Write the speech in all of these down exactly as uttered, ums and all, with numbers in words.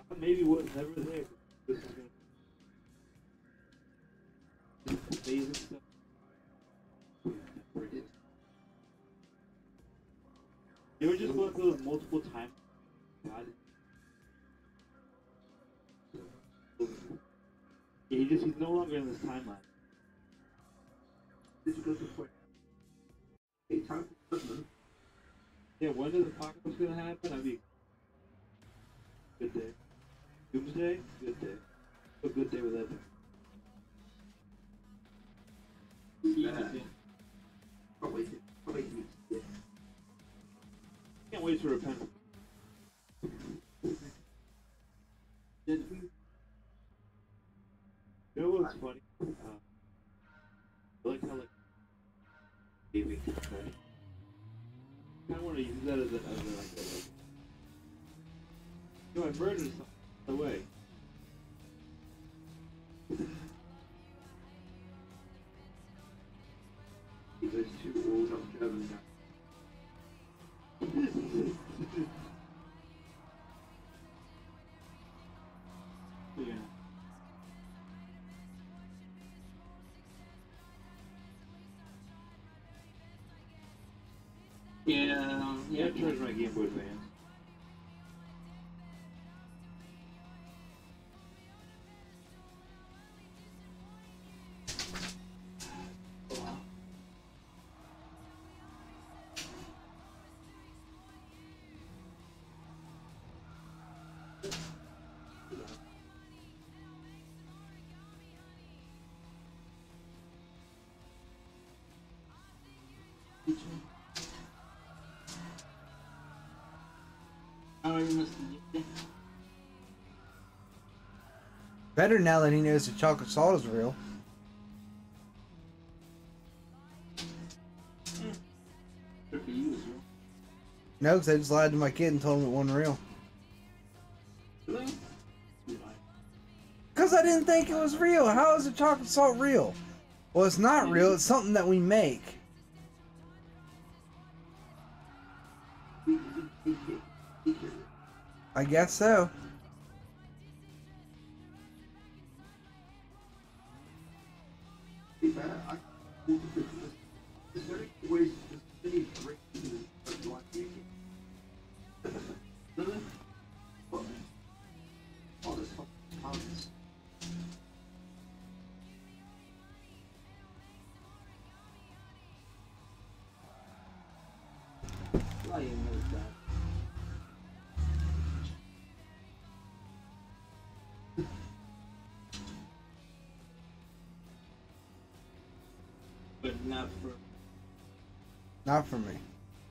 Maybe was never there. This is gonna amazing stuff. They were just going through multiple times. God. Yeah, he just he's no longer in this timeline. Did you go to point? Hey, time for Christmas. Yeah, when is the apocalypse gonna happen? I mean, good day. Doomsday? Good day. A good day with that. Yeah. Can't wait. Can't wait. Can't wait to repent. Did we? You know what's funny? Uh, I like how like gaming, right? I kind of want to use that as a, as a like, a, like, you know, I murdered something by the way. Those two old up German guys. Yeah. Yeah, Yeah, yeah. I charged my Game Boy Advance. Oh, you must have. Better now that he knows the chocolate salt is real. Good for you, Israel. No, because I just lied to my kid and told him it wasn't real. Really? Because I didn't think it was real. How is the chocolate salt real? Well, it's not real. It's something that we make. I guess so. Is there any ways to any breakthroughs of life making? Really? What? All this fucking comments. Why you know that? But not for. Not for me.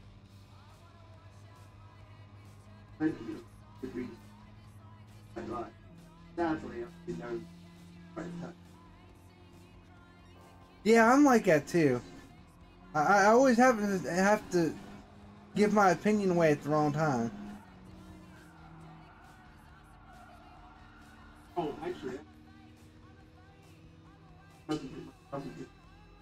Thank you. Agreed. I lied. Sadly, I know. Right. Yeah, I'm like that too. I, I always have to have to give my opinion away at the wrong time. Oh, actually. Doesn't do. Doesn't do.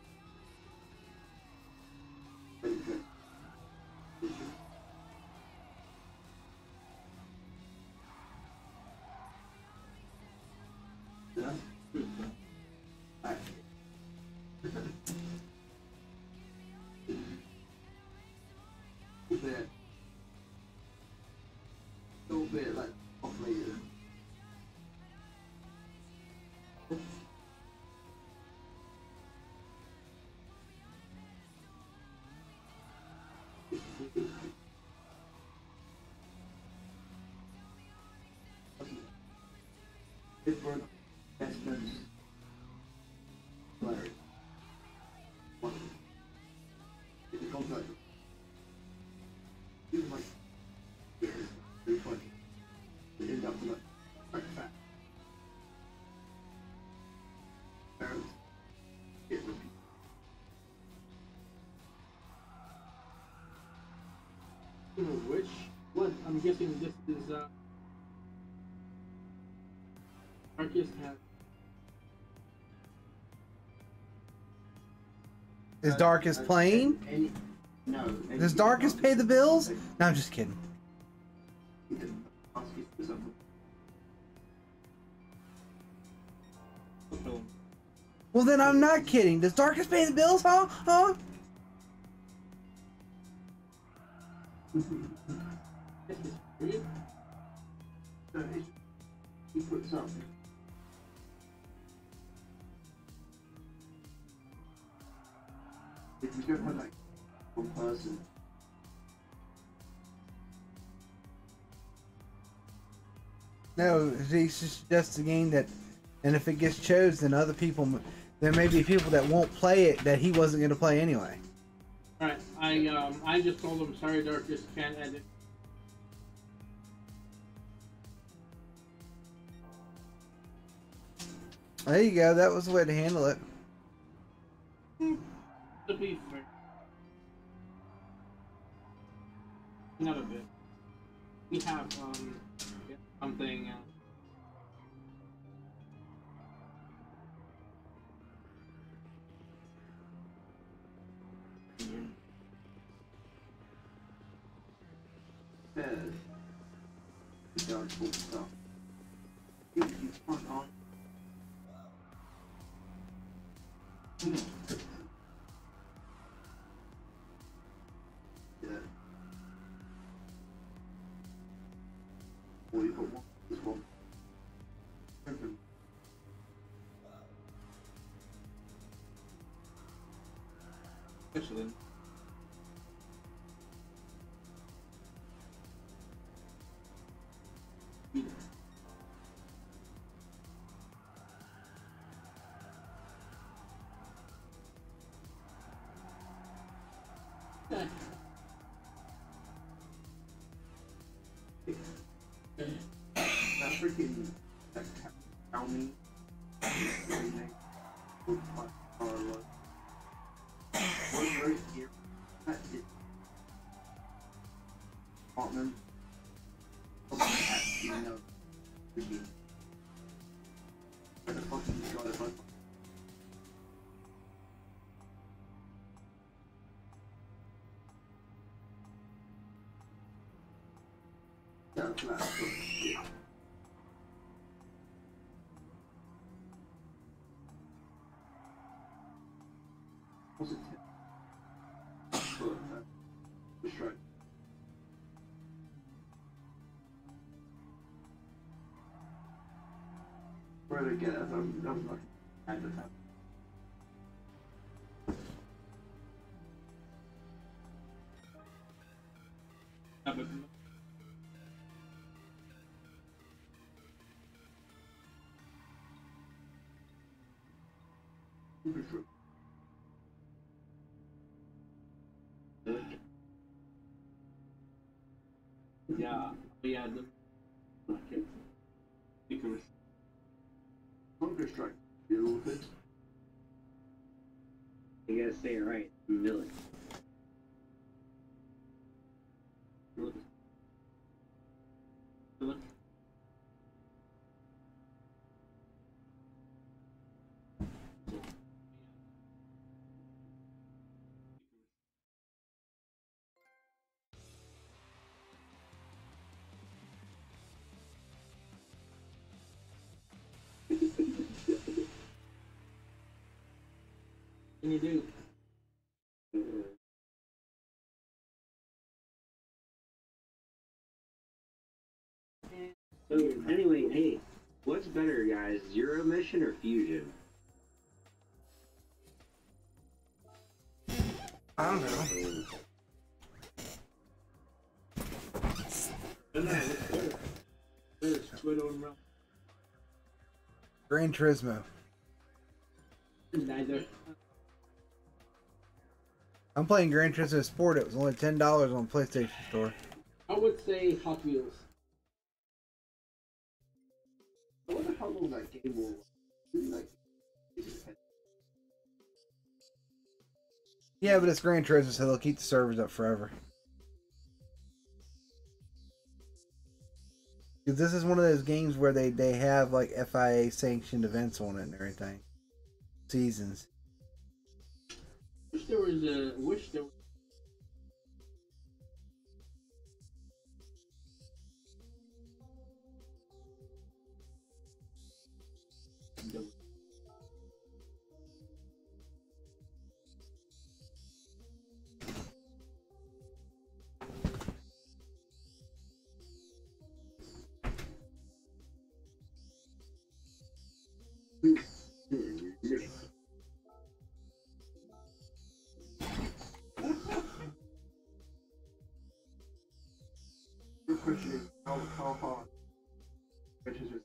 Bit, little bit like off later. Pittsburgh, best friends, Larry. One. It's a contract. Even like, yeah, three twenty. They end up like, like fat. Parents get repeat. Speaking of which, what I'm guessing this is uh Marcus has Is Darkest playing? Any, no. any- Does Darkest pay the bills? No, I'm just kidding. He didn't ask you for something. Well, then I'm not kidding. Does Darkest pay the bills, huh? Huh? This is weird. No, it's, he puts up. If you don't have like one person, No, he's just just a game that, and if it gets chosen, other people, there may be people that won't play it that he wasn't going to play anyway. Alright, I um I just told him sorry Darkest can't edit. There you go. That was the way to handle it. To be fair. Not a bit. We have um something uh, says, he does cool stuff. He, he's fun on. Yeah. Well, you got one, this one. Excellent. That freaking that county one right here. That is apartment. You know, freaking. Where the fuck is this guy? Like, that's that sort of shit. What's it? But, uh, just right. Where did I get it? That was, that was like kind of happened. Yeah, but Super true. yeah, yeah, the okay. Because Hunger strike. Deal with it. You gotta say it right. Millet. look, look, can you do? So anyway, hey, what's better, guys? Zero mission or fusion? I don't know. No, no, what's better? There's Twitter around. Gran Turismo. Neither. I'm playing Gran Turismo Sport. It was only ten dollars on PlayStation Store. I would say Hot Wheels. I wonder how long that game will really like. It just depends. Yeah, but it's Gran Turismo, so they'll keep the servers up forever. Because this is one of those games where they, they have like F I A sanctioned events on it and everything. Seasons. Wish there was a. Wish there was. The question is how how hard which is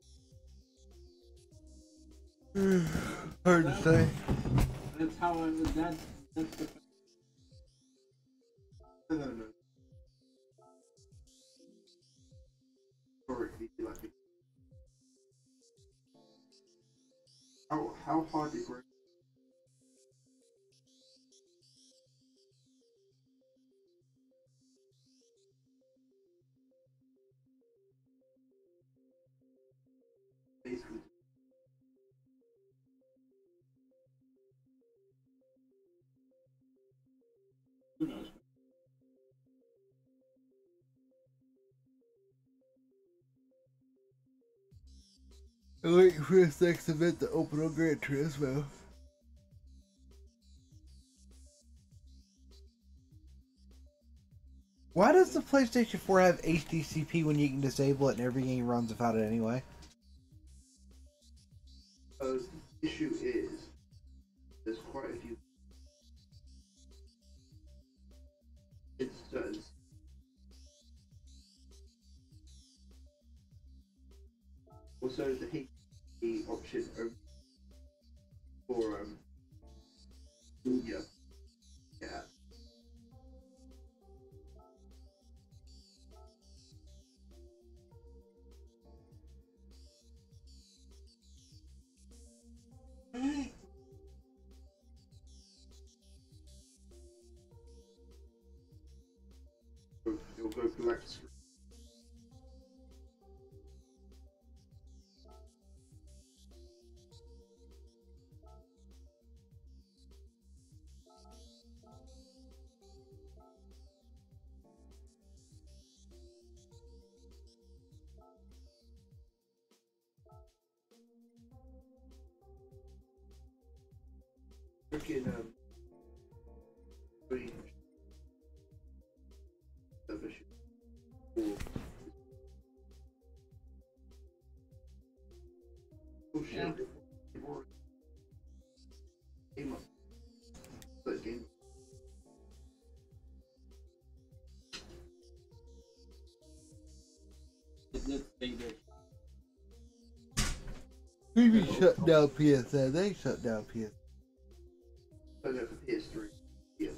Hard to say. That's how I was. That's that's the. no no no. Historically, like how how hard it grows. Basically, Who knows? I'm waiting for this next event to open on Gran Turismo. Why does the PlayStation four have H D C P when you can disable it and every game runs without it anyway? because the issue is there's quite a few instances. Also, the H D option only for um media. Yeah. So you'll go black screen. Freaking um green television. Oh shit! Yeah. They've already game up. That game. Let's say that. Maybe shut down P S N. They shut down P S N. Oh no, for P S three. Yeah.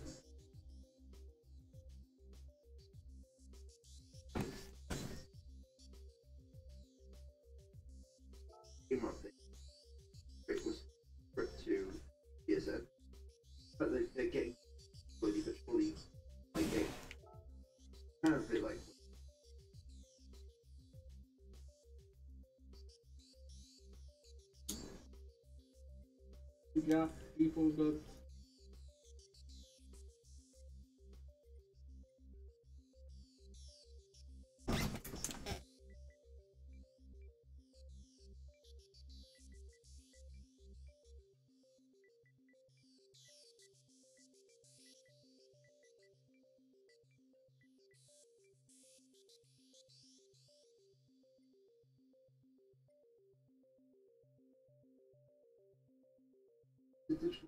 Game update. It was script to P S N. But they, they're getting slowly but surely like game. Kind of a bit like We got people that. the digital.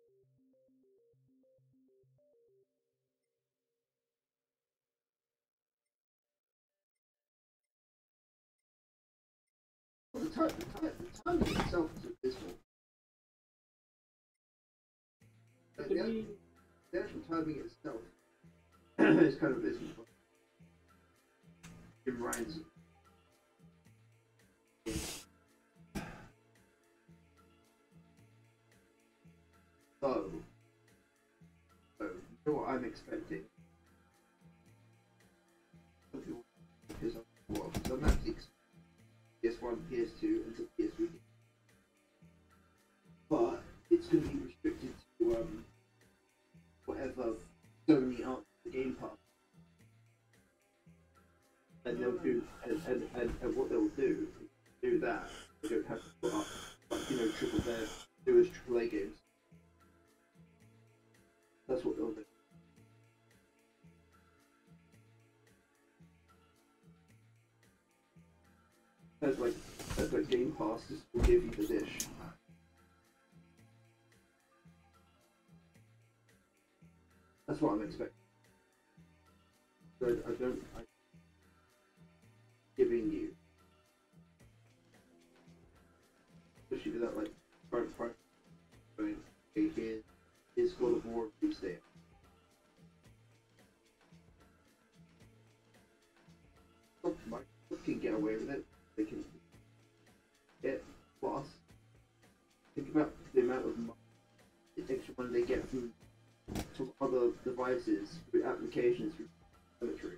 Well, the time, the time, the timing itself is abysmal. Like, To the, me, the actual timing itself is kind of abysmal. Jim Ryan's. So, so, you know what I'm expecting? Because I'm, well, so I'm actually expecting P S one, P S two, and to P S three. But it's going to be restricted to um, whatever Sony art the Game Pass. And they'll do, and, and, and, and what they'll do, is do that, they don't have to put up, like, you know, triple their newest triple A games. That's what they'll do. That's like, that the Game Passes will give you the dish. That's what I'm expecting. So I, I don't. I, giving you, especially with that like current price, going, okay, here, here's God of War, please stay. Microsoft can get away with it. They can get plus. Think about the amount of money, the extra money they get from from other devices, through applications, through telemetry.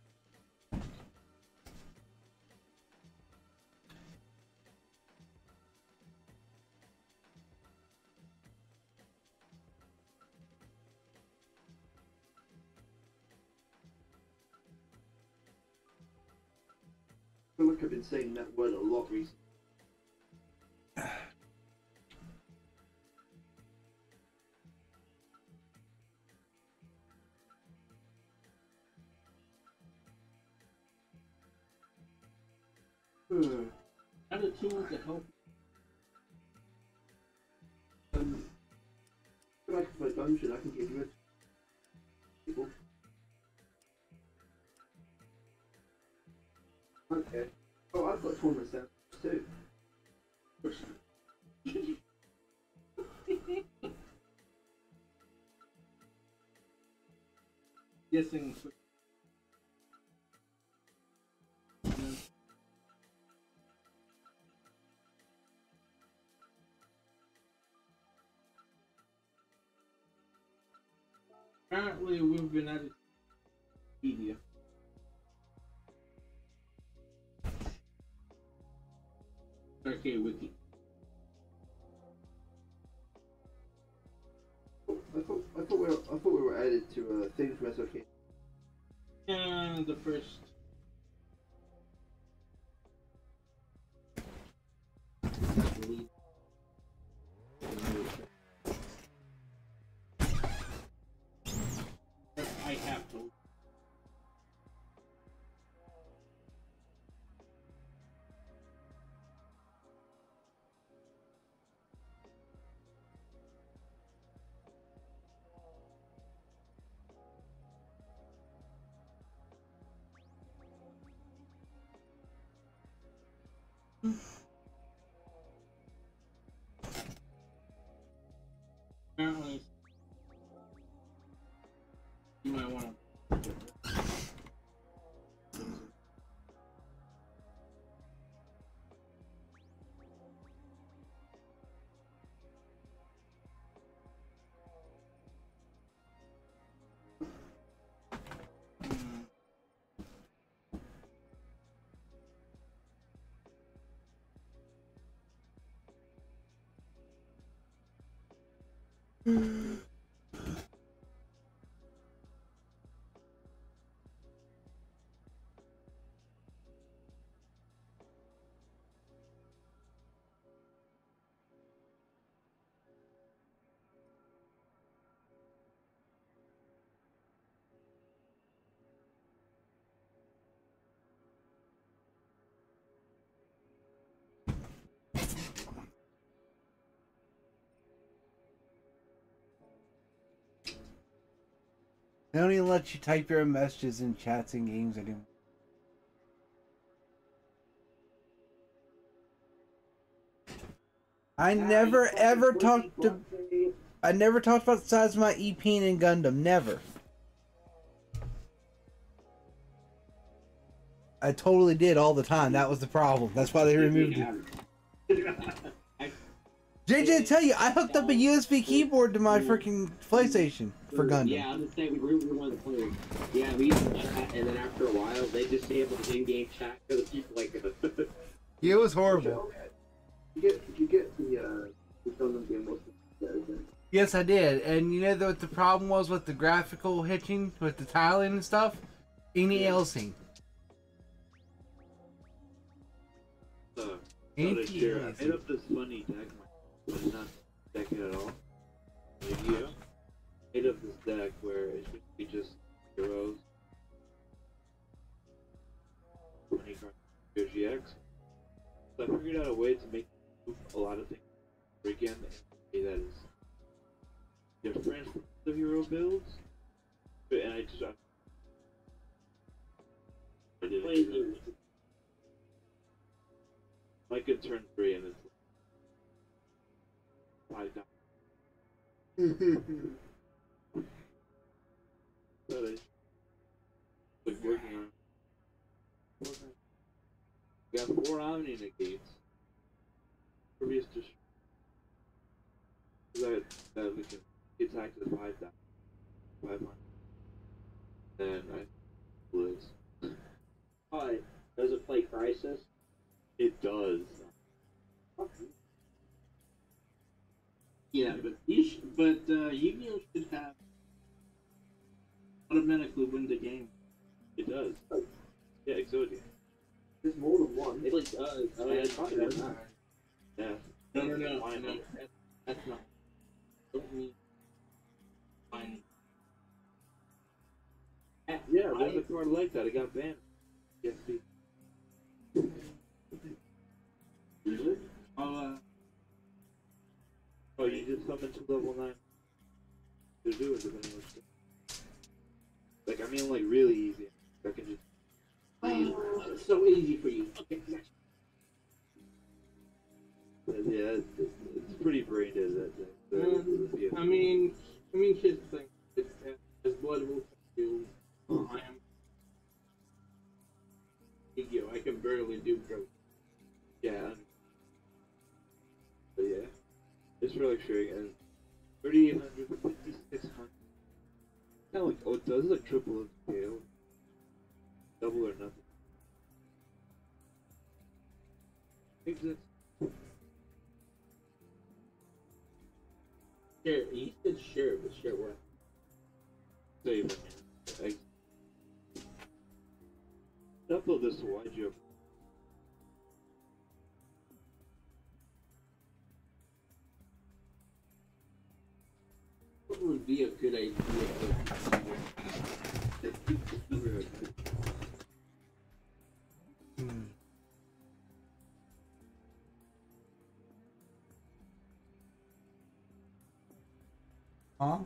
I feel like I've been saying that word a lot recently. Hmm. Other tools that help. Um, like my dungeon, I can give you a people. Okay. Oh, I've got tournaments down too. Guessing. Apparently, we've been at it. Media. Okay, wiki. I thought I thought we were I thought we were added to a thing from S O K. And the first. I have to. Apparently, you might want to. They don't even let you type your own messages in chats and games anymore. I never ever talked to. I never talked about the size of my E P in Gundam. Never. I totally did all the time. That was the problem. That's why they removed it. J J, tell you, I hooked up a U S B keyboard to my freaking PlayStation for Gundam. Yeah, I was gonna say we really wanted to play. Yeah, we used to do that, and then after a while, they disabled the in-game chat for the people like us. Yeah, it was horrible. You get did you get the uh the Gundam game most of the Yes, I did. And you know what the problem was with the graphical hitching, with the tiling and stuff? Any Yeah. Elsing. Uh, Ain't so this he year, I amazing? made up this funny deck, but it's not deck it at all. Yeah. Made up this deck where it should be just heroes, twenty cards G X, So I figured out a way to make a lot of things again in a way that is different from the hero builds. And I just I did it. I could turn three and it's five down. But I like working on. We got four Omni negates. Previous to that that we can attack to five down. Five hundred. Then I lose. Hi, does it play Crisis? It does. Yeah, but you sh but uh, Yu-Gi-Oh should have automatically win the game. It does. Yeah, Exodia. There's more than one. It like does. Oh, yeah, I thought it was not. Yeah. No, no, no, Why no, not? that, that's not. Don't mean fine. Yeah, there's a card like that. It got banned. Yes, see. Really? Oh, uh, Oh, you just summon to level nine. To do it depending on which. Like, I mean, like really easy. I can just. oh, it's so easy for you. Okay, next. Yeah, it's, it's, it's pretty brain dead. That thing. So, Um, yeah. I mean, I mean, here's the thing. It's, as blood will do. I am. Yu-Gi-Oh! I can barely do pro. Yeah. I'm- But yeah, it's really extreme and thirty-eight hundred, fifty-six hundred. Kind of like oh, it does like triple of scale, double or nothing. Exit. Share. You said share, but share what? Save it. Exit. Upload this to Y G O. What would be a good idea? Hmm. Huh?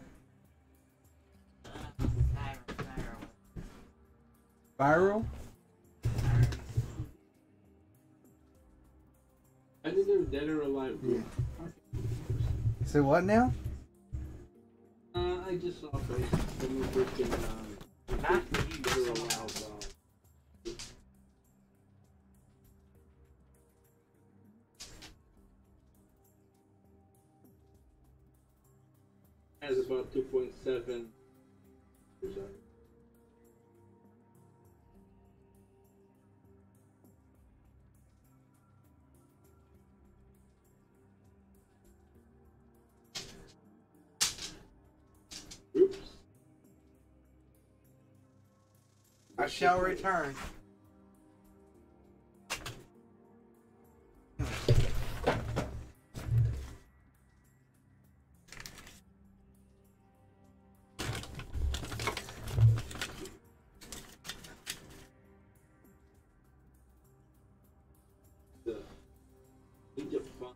Viral? I think they're dead or alive. Yeah. Say what now? Uh, I just saw a post from a freaking um, dead or alive. Uh, has about two point seven percent. Oops. I shall return. The Age of Fun.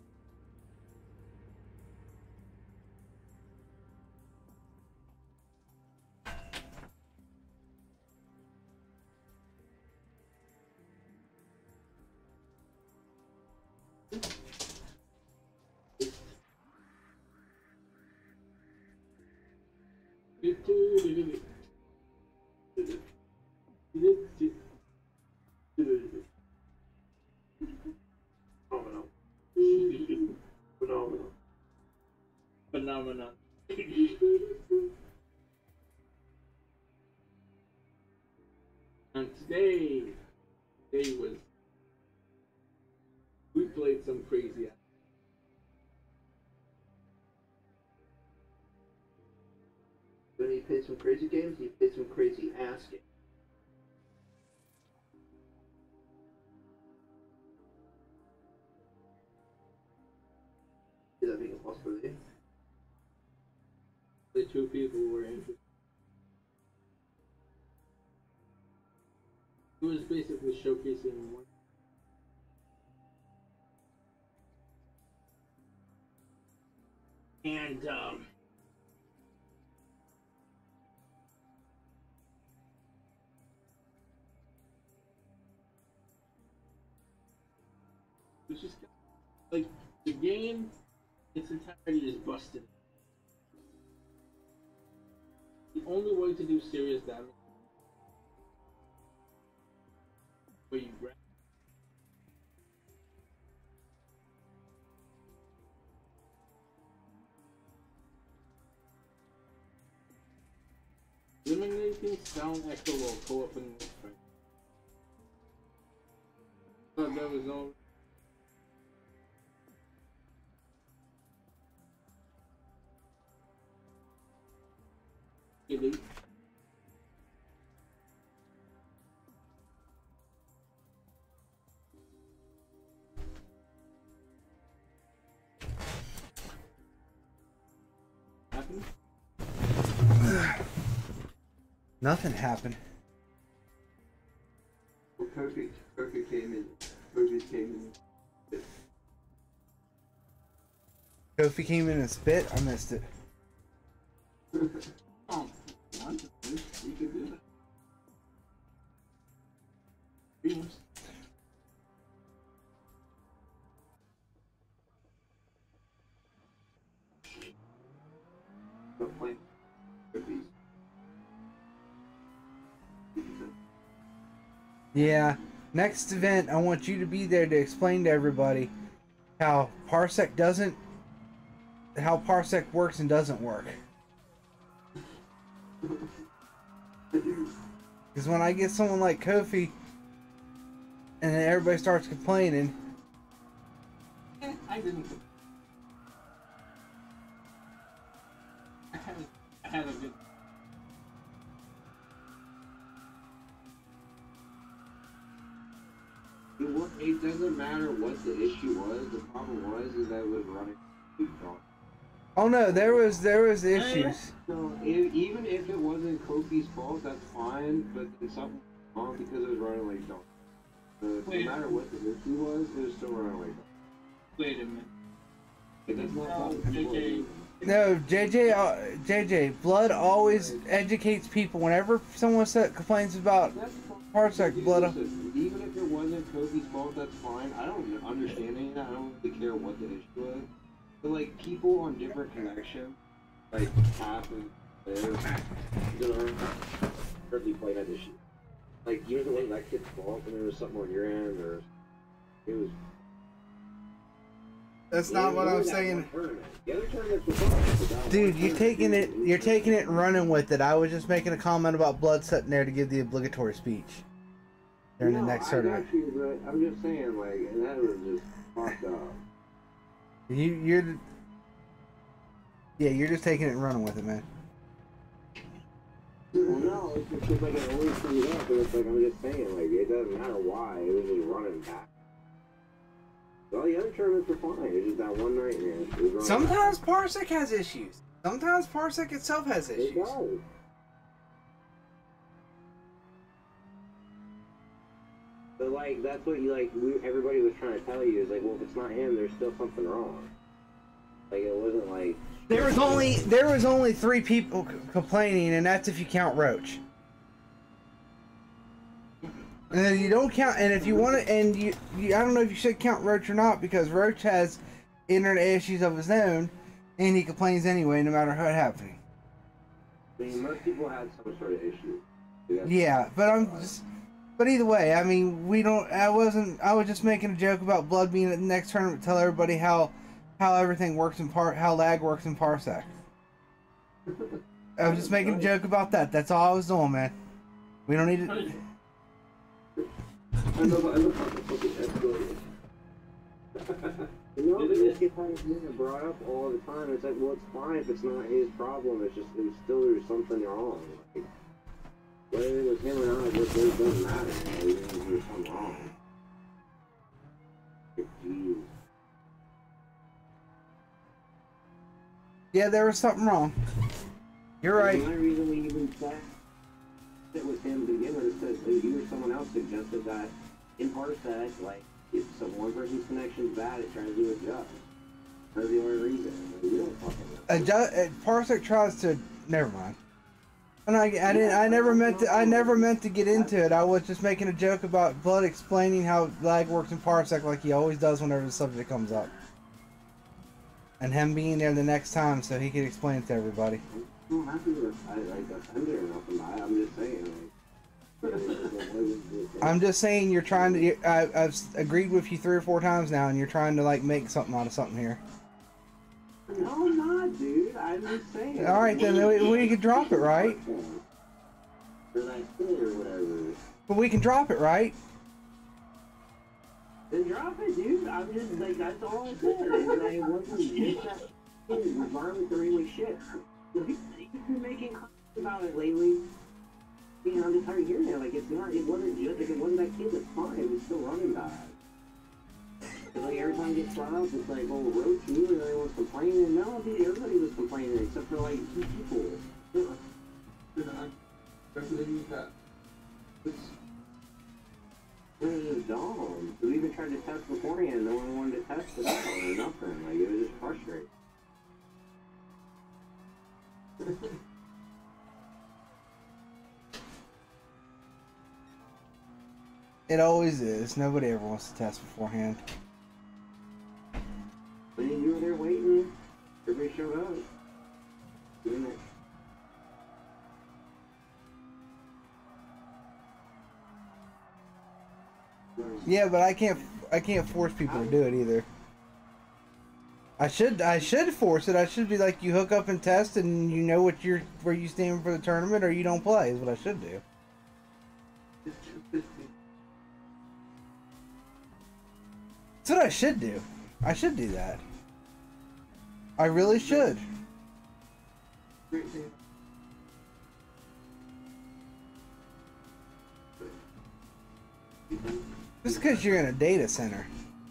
Phenomenal. Phenomenal. Phenomenon. And today, today was, we played some crazy. When you play some crazy games, you play some crazy ass games. Is that being a possibility? The two people were interested. It was basically showcasing one. And um, it's just like the game, its entirety is busted. The only way to do serious damage where you grab. Eliminating sound echo while co-oping with friends. Thought there was no. Elite. Happened? Nothing happened. Well, Kofi, Kofi came in. Kofi came in. Kofi came in and spit. I missed it. Oh, nonsense. You could do that. Dreams. Not playing Kofi's. Yeah. Next event, I want you to be there to explain to everybody how Parsec doesn't, how Parsec works and doesn't work. Because when I get someone like Kofi, and then everybody starts complaining, Eh, I didn't. I had, I had a good. It, wa- it doesn't matter what the issue was. The problem was is that it was running too dark. oh no, there was there was issues. So e- even if it wasn't Kofi's fault, that's fine. But then something was wrong because it was running like dark. So no Wait. matter what the issue was, it was still running like dark. Wait a minute. Like, that's not No, something people J J. do. No, J J, uh, J J, Blood always educates people. Whenever someone sa- complains about That's fine. Parsec, Dude, Blood, listen, even if it wasn't Kofi's fault, that's fine. I don't understand any of that. I don't really care what the issue was. But like people on different connections, like half and there, gonna hardly play that issue. Like you're the one that kid's fault, and there was something on your end, or it was. that's Yeah, not what only I'm that saying. one tournament. The other tournaments were fine, but that Dude, one you're tournament, taking it, you- you're taking it and running with it. I was just making a comment about Blood sitting there to give the obligatory speech during no, the next I tournament. got you, but I'm just saying, like, and that was just fucked up. You, you're, the- yeah, you're just taking it and running with it, man. Well, no, it's just 'cause, like, it always comes up, and it's like, I'm just saying, like, it doesn't matter why, it was just running back. All the other tournaments were fine, it was just that one night, man. It was running Sometimes Parsec has issues. Sometimes Parsec itself has back. It issues. does. But, like, that's what you, like, we, everybody was trying to tell you, is like, well, if it's not him, there's still something wrong. Like, it wasn't like... There was only there was only three people c- complaining, and that's if you count Roach. And then you don't count, and if you want to, and you, you, I don't know if you should count Roach or not, because Roach has internet issues of his own, and he complains anyway, no matter how it happening. I mean, most people had some sort of issue. Yeah. Yeah, but I'm just, but either way, I mean, we don't. I wasn't. I was just making a joke about Blood being at the next tournament. Tell everybody how, how everything works in part, how lag works in Parsec. I was just making a joke about that. That's all I was doing, man. We don't need to. I know, but I look like a fucking escalator. You know, this gets brought up all the time. It's like, well, it's fine if it's not his problem. It's just, it was still there's something wrong. Like, whether it was him or not, it just it doesn't matter. You know, there's there's something wrong. Like, geez. Yeah, there was something wrong. You're right. The only reason we even sat it with him to begin with is because you or someone else suggested that in Parsec, like, if some one person's connection is bad, it tries to do its job. That's the only reason. Like, we don't fucking know. Adjust, uh, Parsec tries to. Never mind. And I, I didn't. I never meant to. I never meant to get into it. I was just making a joke about Blood explaining how lag works in Parsec, like he always does whenever the subject comes up, and him being there the next time so he could explain it to everybody. I'm not happy with I like offended or nothing. I, I'm just saying. Like, I'm just saying you're trying to. I, I've agreed with you three or four times now, and you're trying to like make something out of something here. No, I'm not, dude. I'm just saying. All right, then we, we can drop it, right? Or like or whatever. But we can drop it, right? Then drop it, dude. I'm just like that's all I said. And I wasn't it's that environment three-way shit. You've been making comments about it lately. You know, I'm just tired of hearing it. Like it's not. It wasn't just like it wasn't that kid that's fine. It was still running bad. Like every time it gets brought up, it's like, oh, Roach, you and everyone's complaining. No, dude, everybody was complaining except for like two people. that. It's It was just dumb. We even tried to test beforehand. No one wanted to test it out or nothing. Like it was just frustrating. It always is. Nobody ever wants to test beforehand. When you were there waiting, everybody showed up. Doing it. Yeah, but I can't. I can't force people to do it either. I should. I should force it. I should be like, you hook up and test, and you know what you're where you stand for the tournament, or you don't play. Is what I should do. That's what I should do. I should do that. I really should. Just because you're in a data center.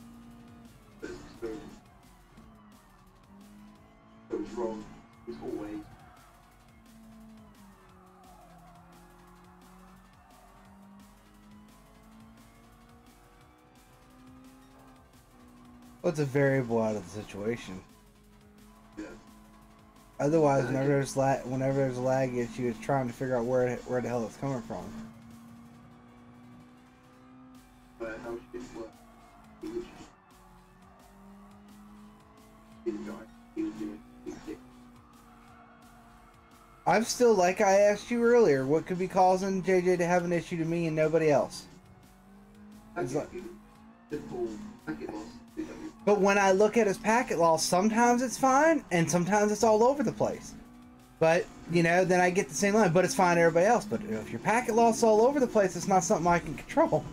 It was wrong. It's always. Well, it's a variable out of the situation. Yeah. Otherwise, whenever there's la whenever there's a lag issue, it's trying to figure out where where the hell it's coming from. But how should it work? He was just. He was going. He was doing. I'm still, like I asked you earlier, what could be causing J J to have an issue to me and nobody else? It's like, Simple packet loss. but when I look at his packet loss, sometimes it's fine, and sometimes it's all over the place. But, you know, then I get the same line, but it's fine to everybody else. But if your packet loss is all over the place, it's not something I can control.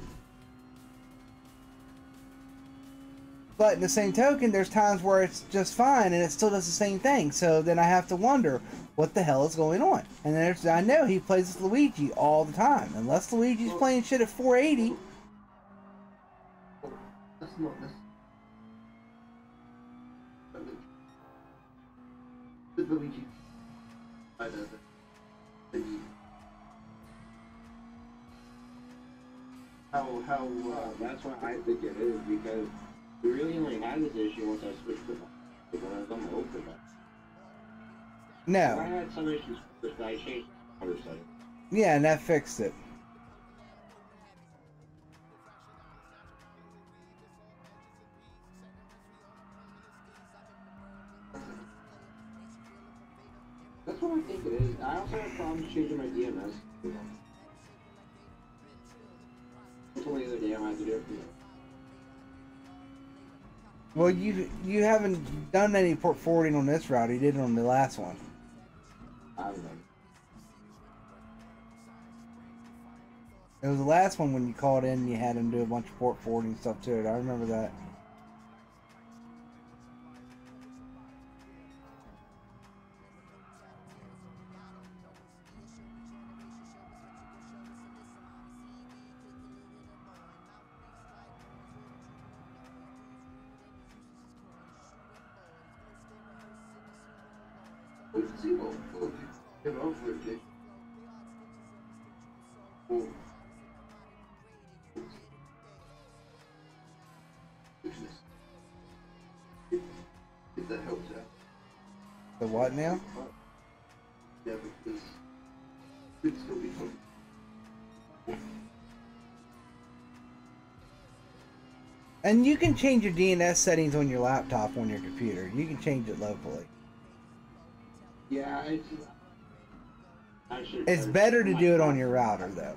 But in the same token, there's times where it's just fine, and it still does the same thing. So then I have to wonder, what the hell is going on? And then there's, I know he plays with Luigi all the time. Unless Luigi's playing shit at four eighty. That's not necessary. With Luigi, I don't know. Maybe. How, how, uh, That's what I think it is because we really only had this issue once I switched to when I was on my old device. I No. had some issues with I changed the other side. Yeah, and that fixed it. That's what I think it is. I also have problems changing my D M S. That's the only other day I had to do it for you. Well, you you haven't done any port forwarding on this route. You did it on the last one. I don't know. It was the last one when you called in and you had him do a bunch of port forwarding stuff to it. I remember that. Let's see what we'll get over it, Jake. Oh. Business. The what now? Yeah, because it could still be fun. And you can change your D N S settings on your laptop on your computer. You can change it locally. Yeah, it's just, I should. It's better to do it on your router though.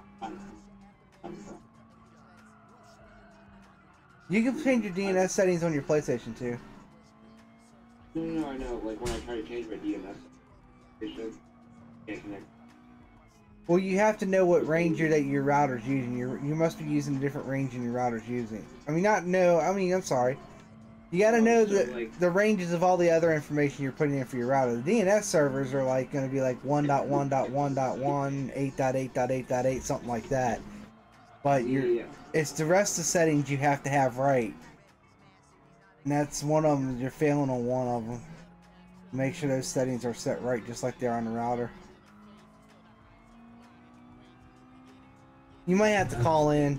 You can change your D N S settings on your PlayStation too. No, no, no, I know. Like when I try to change my D N S, it should can't connect. Well, you have to know what ranger that your router's using. You you must be using a different range than your router's using. I mean, not no. I mean, I'm sorry. You got to know so, the like- the ranges of all the other information you're putting in for your router. The D N S servers are like going to be like one dot one dot one dot one, eight dot eight dot eight dot eight, something like that. But Yeah, you're yeah. it's the rest of the settings you have to have right. And that's one of them. You're failing on one of them. Make sure those settings are set right, just like they are on the router. You might have to call in.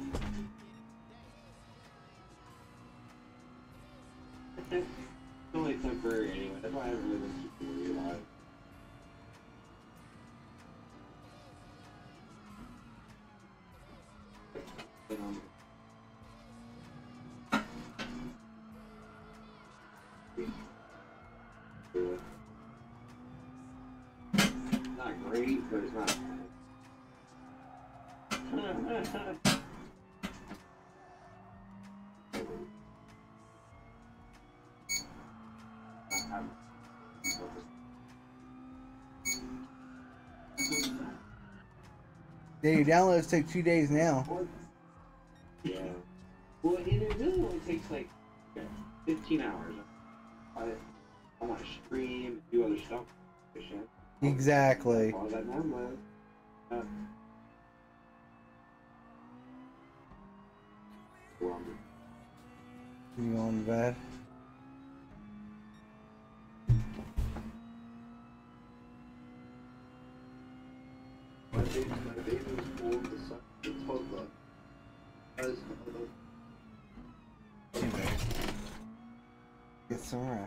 It's only temporary anyway. That's why I haven't really been super worried about it. Um, not great, but it's not. Yeah, your downloads take two days now. Yeah. Well, and it really only takes like fifteen hours. I, I want to stream, do other stuff. Exactly. All that download. Uh, well, You going to bed? My baby, my baby was born the son of a toddler. As another. Get some rest.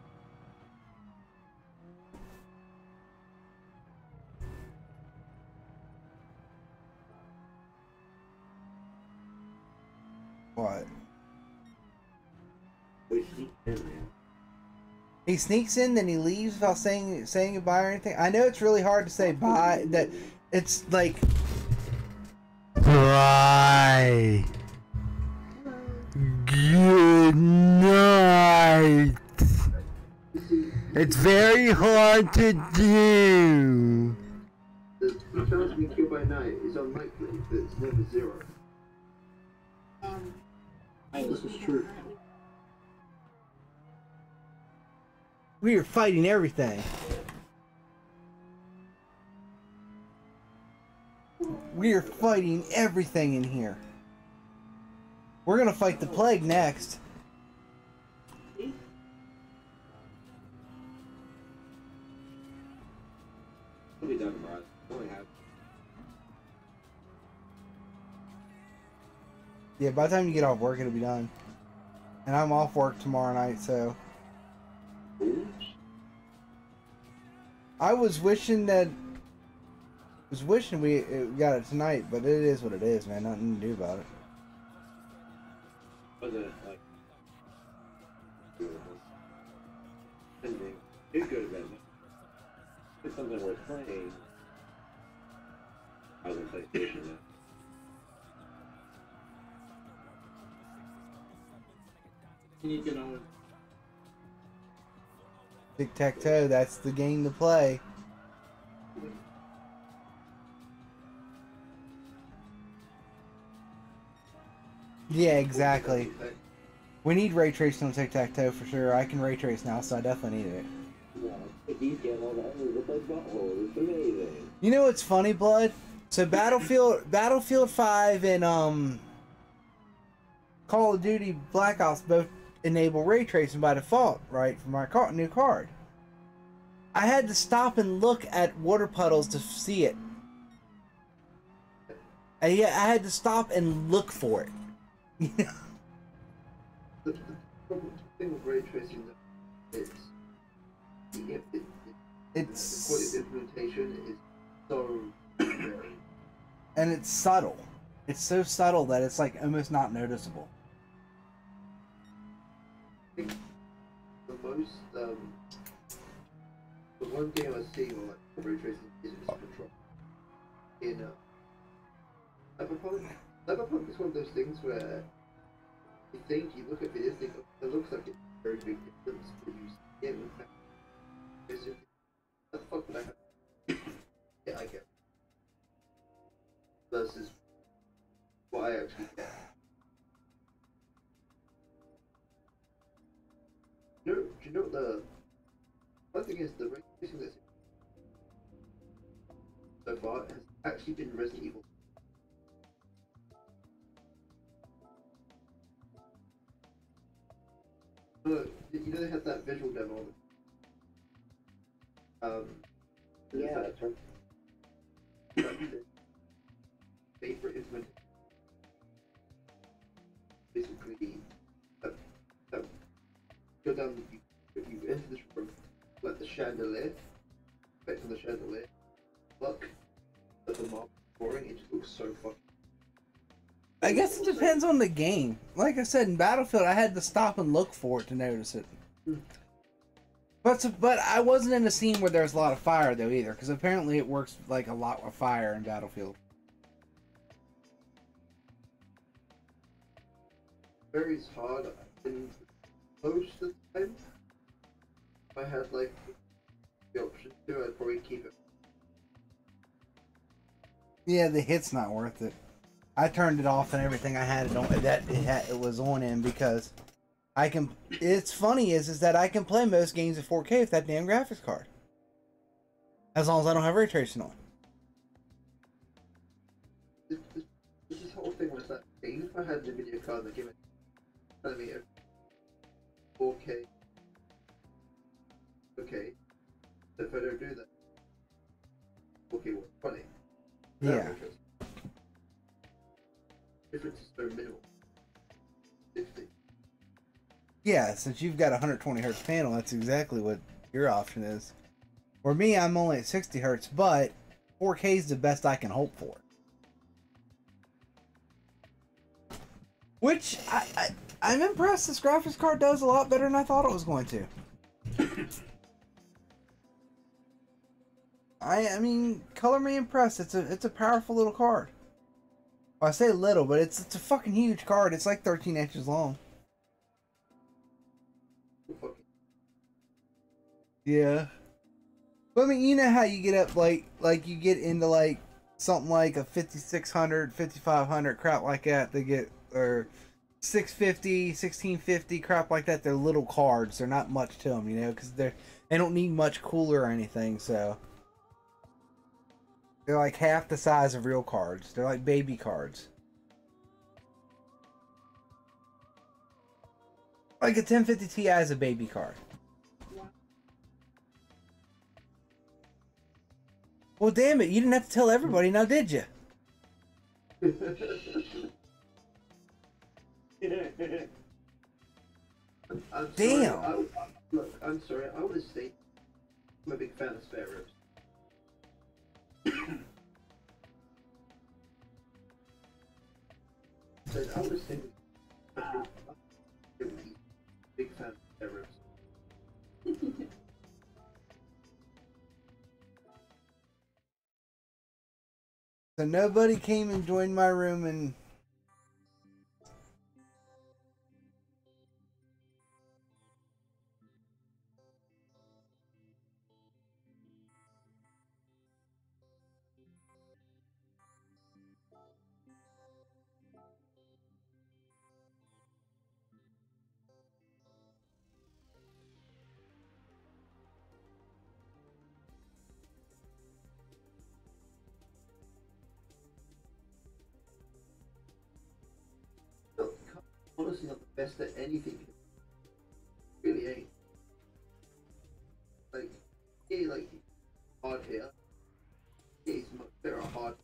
What? we sneak in, man. He sneaks in, then he leaves without saying saying goodbye or anything. I know it's really hard to say bye. That it's like bye. Good night. It's very hard to do. The, the chance of being killed by night is unlikely, but it's never zero. This is true. We are fighting everything. We are fighting everything in here. We're gonna fight the plague next. I'll be done, bro. I only have. Yeah, by the time you get off work, it'll be done. And I'm off work tomorrow night, so I was wishing that was wishing we uh, got it tonight, but it is what it is, man. Nothing to do about it. Was it like? Ending. It could have been. It's something worth playing. I was on PlayStation now. You can always Tic-tac-toe, that's the game to play. Yeah, exactly. We need ray tracing on tic-tac-toe for sure. I can ray trace now, so I definitely need it. Yeah, if he's getting all that, it looks like butthole. It's amazing. You know what's funny, Blood? So Battlefield Battlefield five and um Call of Duty Black Ops both enable ray tracing by default, right, for my car new card. I had to stop and look at water puddles to see it. And yeah, I had to stop and look for it. You know? The, the problem- the thing with ray tracing is it, it, it's quality of implementation is so very. And it's subtle. It's so subtle that it's like almost not noticeable. I think the most, um, the one game I've seen on like ray tracing is control. In uh, Cyberpunk, Cyberpunk is one of those things where you think, you look at videos, think, oh, it looks like it's a very big difference, but you see it in fact, it's just, what the fuck would I have? Yeah, I get it. Versus what I actually get. You know, do you know what the one thing is, the ray tracing that's so far has actually been Resident Evil. Look, you know they had that visual demo. Um, Yeah, that's right. Favorite implementation. Basically, uh, uh, go down. You, if you enter this room, like the chandelier, effect on the chandelier, look at the marble pouring. It just looks so fucking. I guess it depends on the game. Like I said, in Battlefield, I had to stop and look for it to notice it. Hmm. But but I wasn't in a scene where there's a lot of fire though either, because apparently it works like a lot with fire in Battlefield. Varies hard in most of the time. If I had like the option to, I'd probably keep it. Yeah, the hit's not worth it. I turned it off and everything. I had it on that it, had, it was on in because I can. It's funny is is that I can play most games in four K with that damn graphics card, as long as I don't have ray tracing on. This, this, this whole thing was that even if I had the video card that gave it telling me four K, okay, so if I don't do that, four K one twenty. Yeah. Difference is so minimal. fifty. Yeah, since you've got a one hundred twenty hertz panel, that's exactly what your option is. For me, I'm only at sixty hertz, but four K is the best I can hope for. Which, I, I, I'm impressed this graphics card does a lot better than I thought it was going to. I, I mean, color me impressed. It's a, it's a powerful little card. Well, I say little, but it's, it's a fucking huge card. It's like thirteen inches long. Yeah. But I mean, you know how you get up, like, like you get into, like, something like a fifty-six hundred, fifty-five hundred, crap like that. They get, or six fifty, sixteen fifty, crap like that. They're little cards. They're not much to them, you know, because they're, they don't need much cooler or anything, so. They're like half the size of real cards. They're like baby cards. Like a ten fifty Ti is a baby card. Well, damn it, you didn't have to tell everybody now, did you? I'm Damn. Sorry, I, I, look, I'm sorry. I would have stayed. I'm a big fan of spare ribs. Said I would have stayed. Big fan of spare ribs. So nobody came and joined my room and... Look, honestly, not the best at anything. Really ain't. Like, yeah, like hard here. Yeah, he's much better at hard.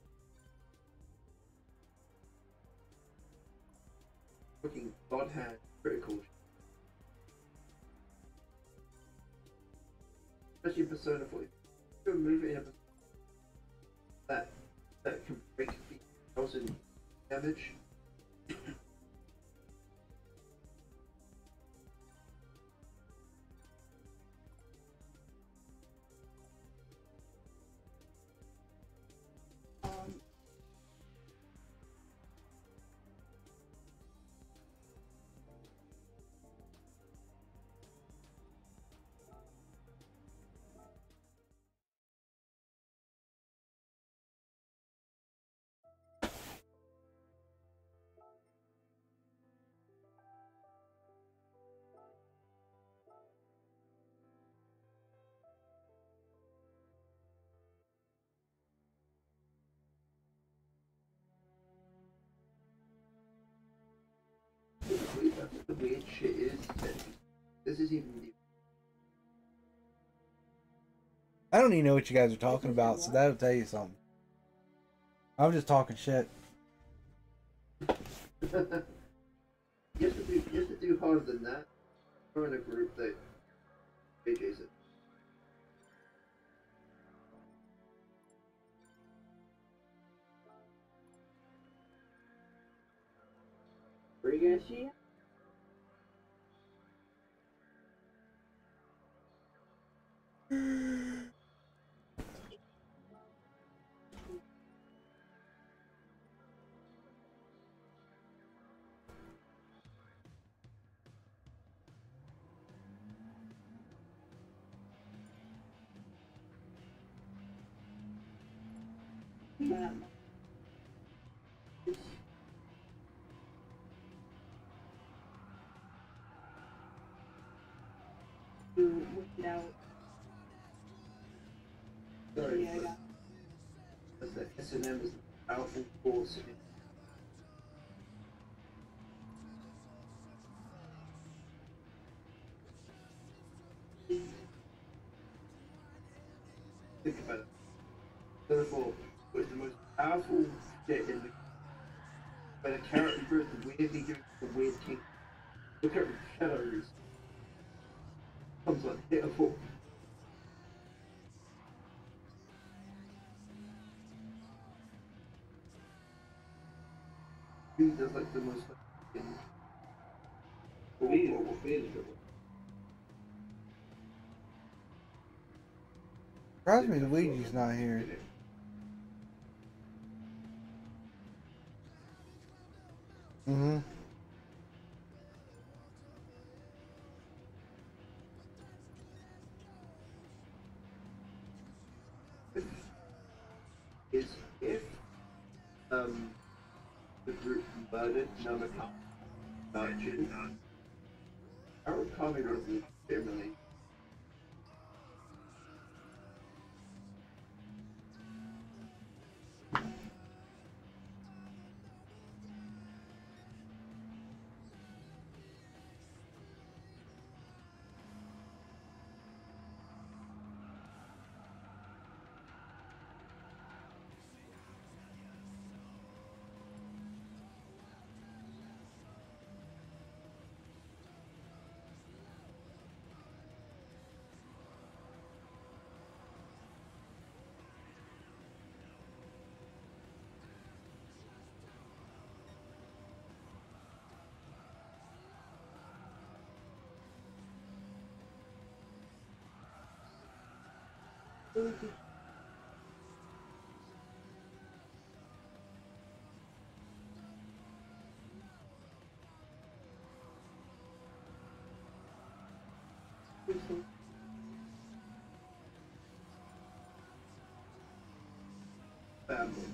Fucking God hand critical. Especially in Persona four. to move it in a that that can break the thousand damage. The weird shit is that this is even the I don't even know what you guys are talking about, so that'll tell you something. I'm just talking shit. you have to do you have to do harder than that. We're in a group that A J said. Where you guys see? Um, to work it out. Sorry, Yeah, I got but the S and M is a powerful force in think about it. Therefore, was the most powerful shit in the when a character goes weirdly doing the weird king. Look at Shadows. Comes like hittable. He does like the most like Weird, what phase is it? Surprised me Luigi's not here. Mm-hmm. is if um the group murdered Namaka Arjun, Harold Kami would have legitimately family.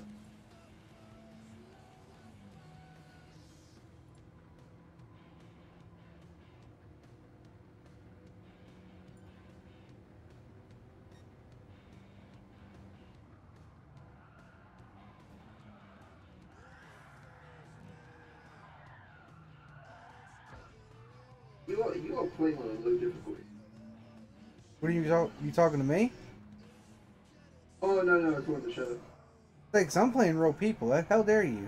You are you are playing on a low difficulty. What are you talk? You talking to me? Oh no no, it's one of the show. Thanks, I'm playing real people. How dare you?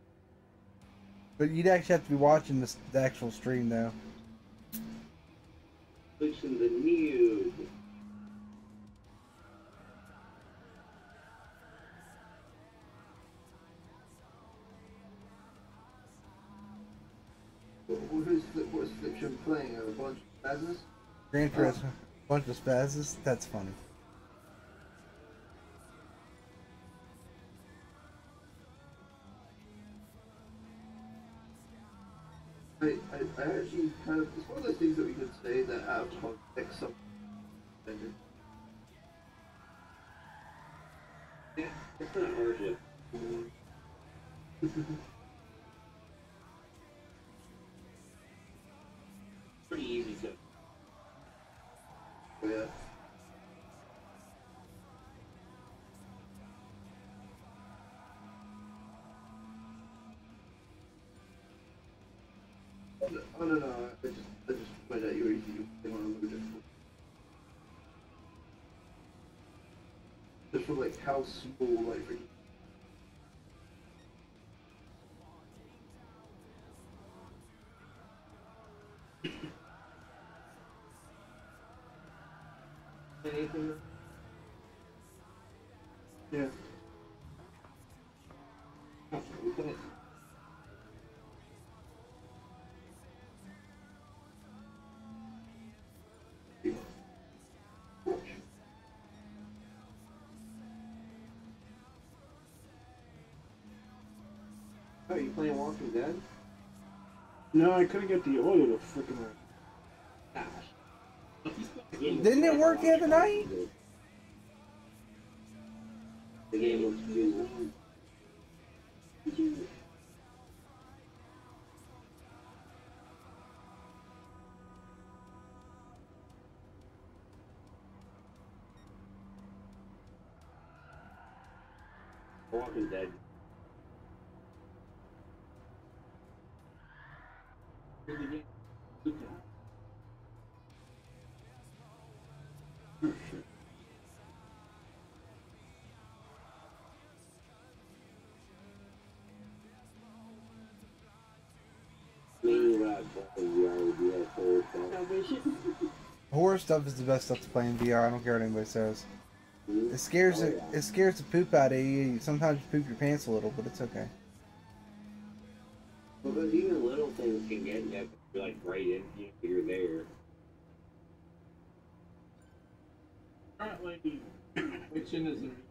But you'd actually have to be watching this, the actual stream, though. in the nude. Well, who's Fli- what's Fliction playing? A bunch of spazzes? Gran Turismo. Bunch of spazzes. That's funny. I, I, I actually kind of, it's one of those things that we could say that out of context some Yeah, it's not hard to. Pretty easy to. yeah. Oh no no, I just I just find out you're easy you want to look difficult. Just from like how small like freaking Anything? yeah. Oh, we put it. Oh, you playing Walking Dead? No, I couldn't get the oil to freaking work. Gosh. Didn't it work the other night? The game looks beautiful. Walking Dead. Horror stuff is the best stuff to play in V R. I don't care what anybody says. It scares it. It scares the poop out of you. Sometimes you poop your pants a little, but it's okay. Because even little things can get you, you're like right in, you know, you're there. Currently, Fliction is in.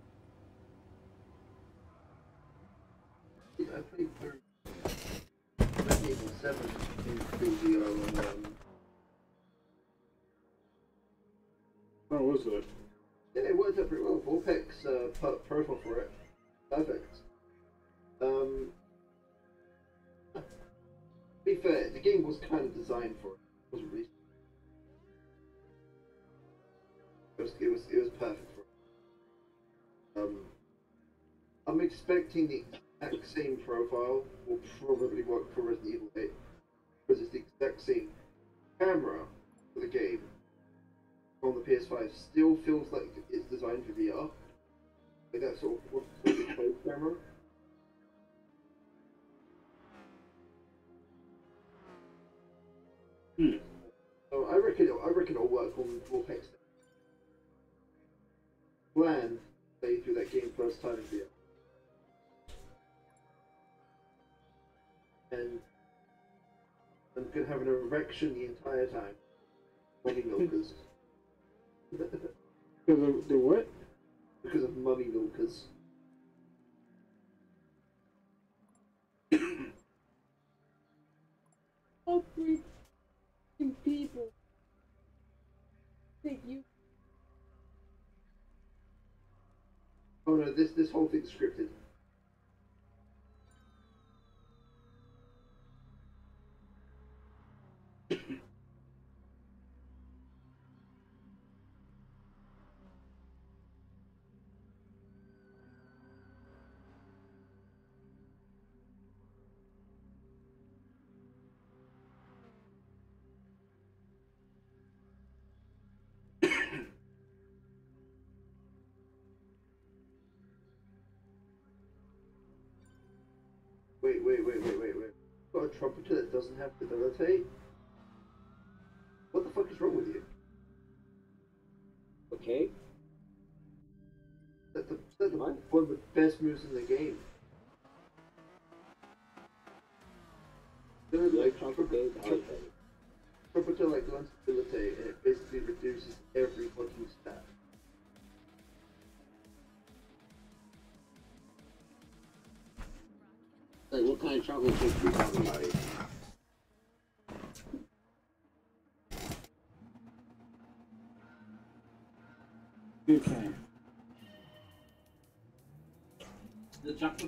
I played through Resident Evil seven in through V R on um How was it? yeah, it worked out pretty well. Vortex uh, pro- profile for it. Perfect. Um to be fair, the game was kind of designed for it. It wasn't really it was it was, it was perfect for it. Um I'm expecting the exact same profile will probably work for Resident Evil eight. Because it's the exact same camera for the game on the P S five. Still feels like it's designed for V R. Like that sort of what's the close camera. Hmm. So I reckon it'll, I reckon it'll work on Vortex. Plan play through that game first time in V R. And I'm gonna have an erection the entire time. Mummy milkers. The, the, the what? Because of mummy milkers. All three people think you. Oh no, this this whole thing's scripted. Wait, wait, wait, wait, wait, wait. Got a trumpeter that doesn't have fidelity? What the fuck is wrong with you? cake? That's, the, that's the, What? one of the best moves in the game. There's You like like chocolate cake? I like cake. triple to like invincibility, and it basically reduces every fucking stat. Like, what kind of chocolate cake are you talking about here? Okay. The chocolate.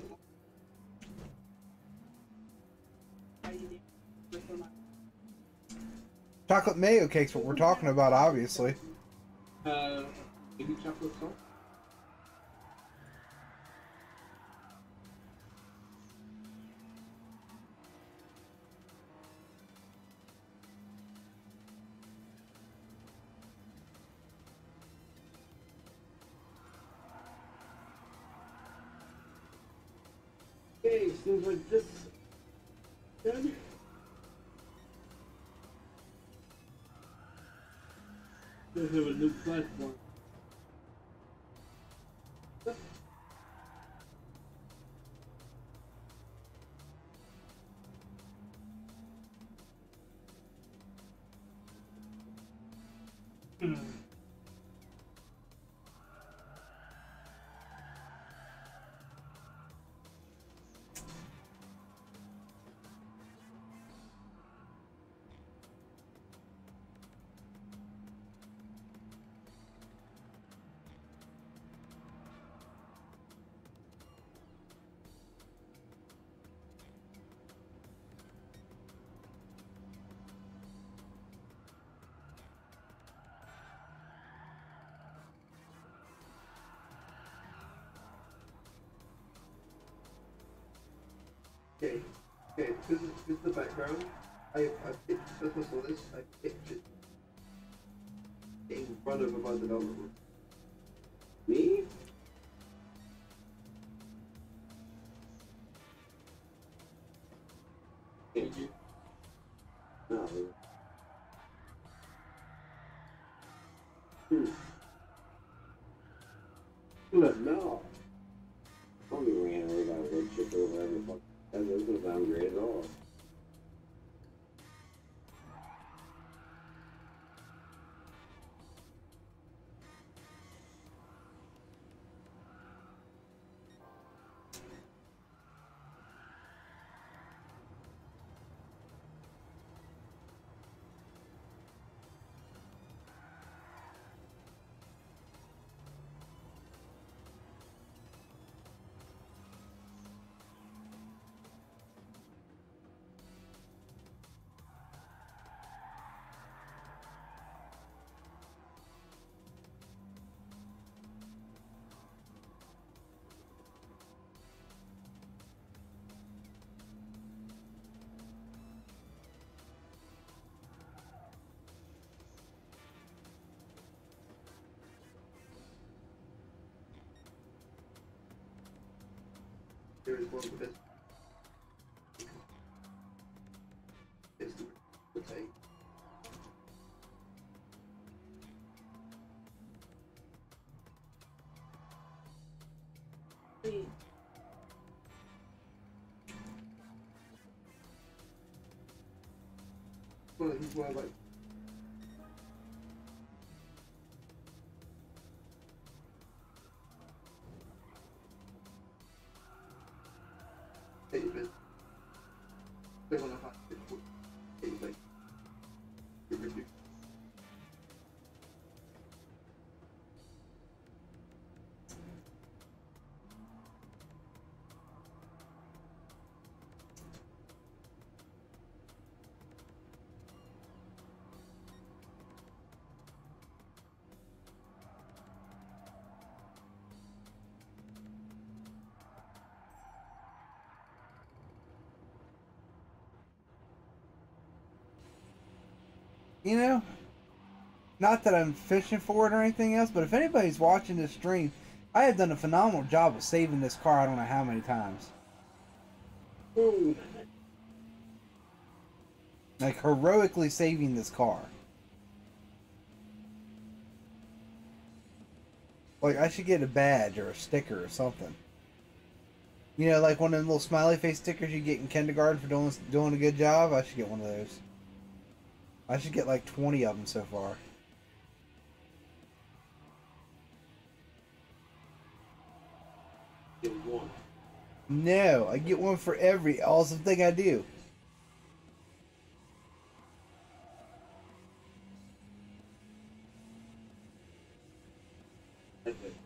Chocolate mayo cake's what we're talking about, obviously. Uh, maybe chocolate salt. Okay, seems like this. Done. They have a new platform. Hmm. Okay, okay, this is, this is the background. I, I picked, first I saw this, I picked it getting run over by the developer. Me? No. Hmm. Look, no. I don't be ran over by wood chip or whatever the fuck. That doesn't sound great at all. Here is one of the best. It's the, the take. Well, he's more like David. They want to hide it for David. You know, not that I'm fishing for it or anything else, but if anybody's watching this stream, I have done a phenomenal job of saving this car. I don't know how many times. Ooh. Like, heroically saving this car. Like, I should get a badge or a sticker or something. You know, like one of them little smiley face stickers you get in kindergarten for doing doing a good job. I should get one of those. I should get like twenty of them so far. Get one. No, I get one for every awesome thing I do. That's it.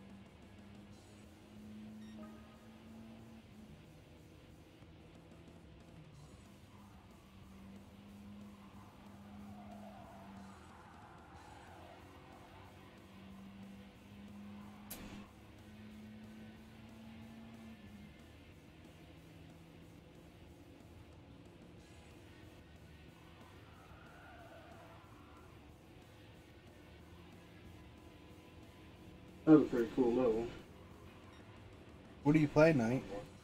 That was a pretty cool level. What are you playing, Knight?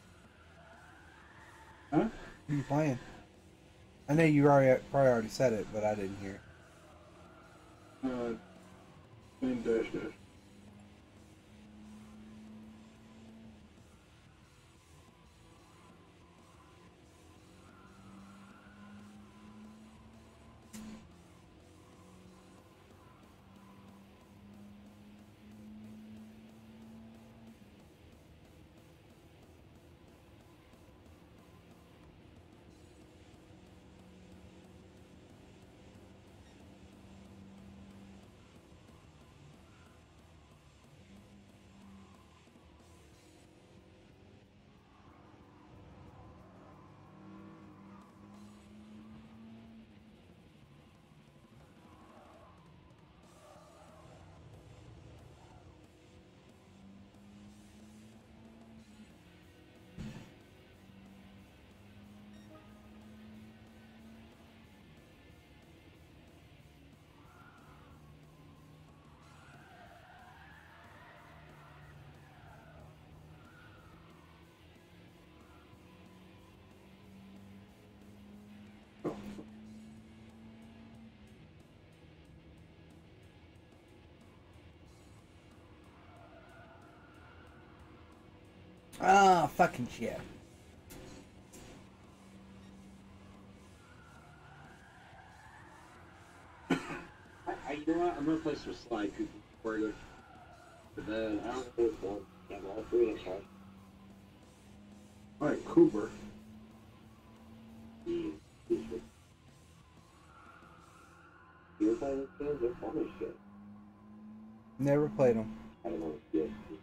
Huh? What are you playing? I know you already probably already said it, but I didn't hear. Uh, and dash dash. Ah, fucking shit. I, I, you know what? I'm gonna play some Sly Cooper before I go to bed. I don't know what's going on. I have all three of them. Alright, Cooper. You ever play this game? They're fun as shit. Never played them. I don't know. Yeah.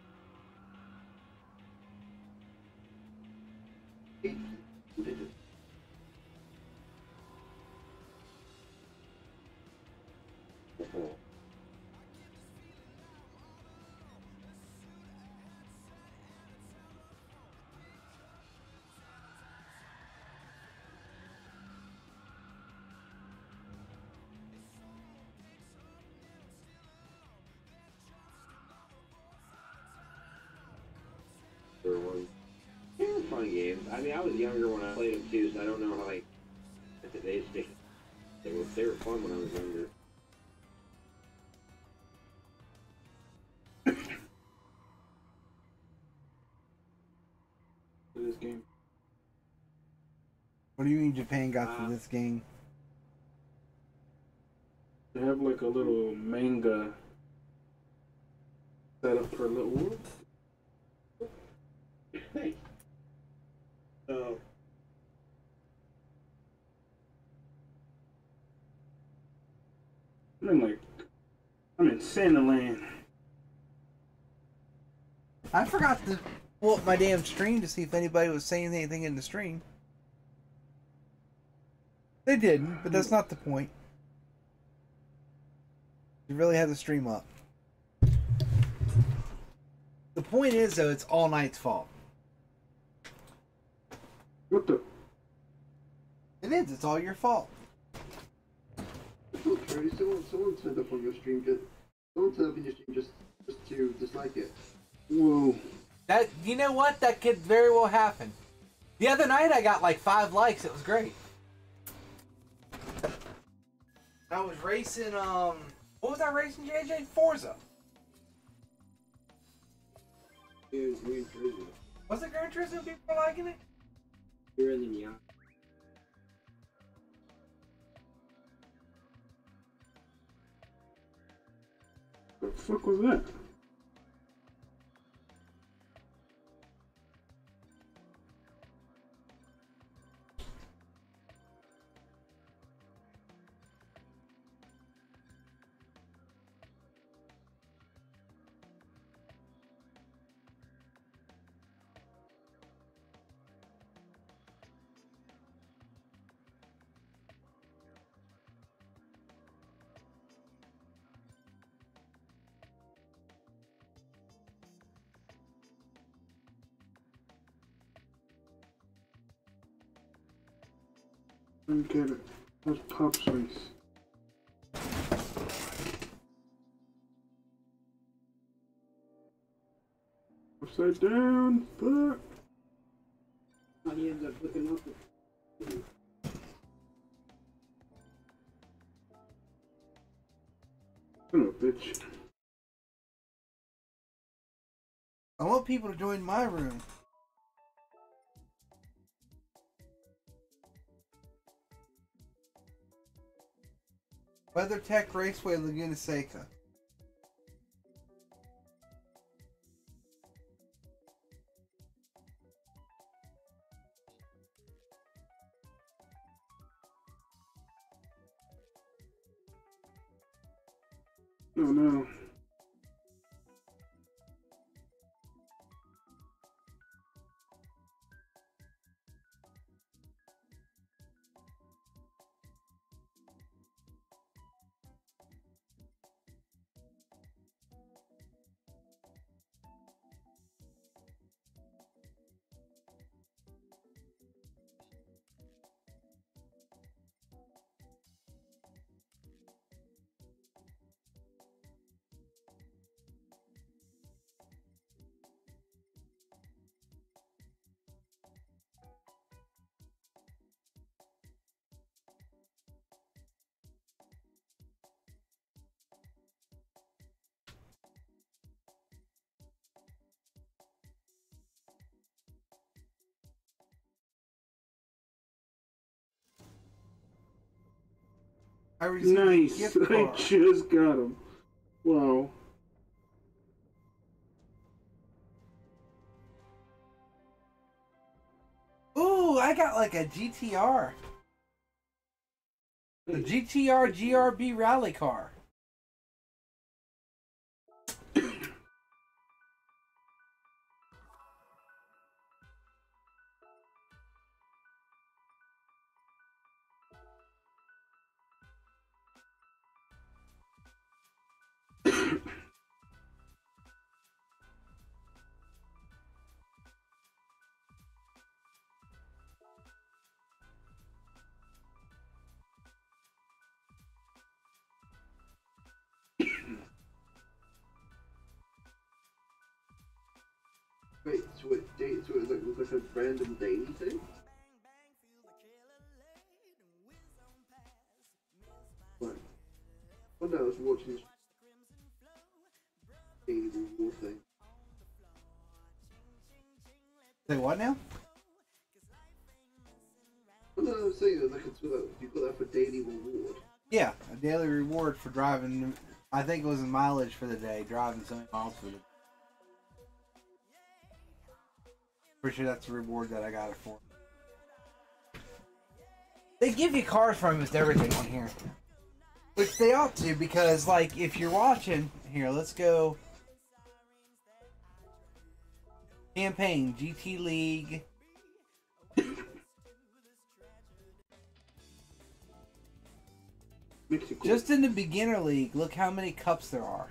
There was. They were fun games. I mean, I was younger when I played them too, so I don't know how like at today's stage. They were they were fun when I was younger. This game. What do you mean Japan got Uh, to this game? They have like a little manga set up for little whoops. Hey. So. I'm in like, I'm in Santa Land. I forgot to pull up my damn stream to see if anybody was saying anything in the stream. They didn't, but that's not the point. You really have the stream up. The point is, though, it's All Night's fault. What the? It is. It's all your fault. It's not true. Someone, someone turned up on your stream just. Someone turned up in your stream just, just to dislike it. Whoa. That you know what? That could very well happen. The other night, I got like five likes. It was great. I was racing. Um, what was I racing, J J? Forza. It was Gran Turismo. Was it Gran Turismo people liking it? Better than Yacht. The fuck was that? I don't get it. That's Pop's face. Upside down. Fuck. How he ends up looking up at Son of a bitch. I want people to join my room. WeatherTech Raceway, Laguna Seca. No, no. I received a Nice. gift I card. just got him. Wow. Ooh, I got like a G T R. The G T R G R B rally car. Wait, so it, day, so it like, look like a random daily thing? What? Oh no, I was watching this daily reward thing. Say what now? Oh no, I was saying that like it's for that, you got that for daily reward. Yeah, a daily reward for driving. I think it was a mileage for the day, driving so many miles for the day. Pretty sure that's the reward that I got it for. They give you cars for almost everything on here. Which they ought to, because like if you're watching here, let's go campaign, G T League. Mexico. Just in the beginner league, look how many cups there are.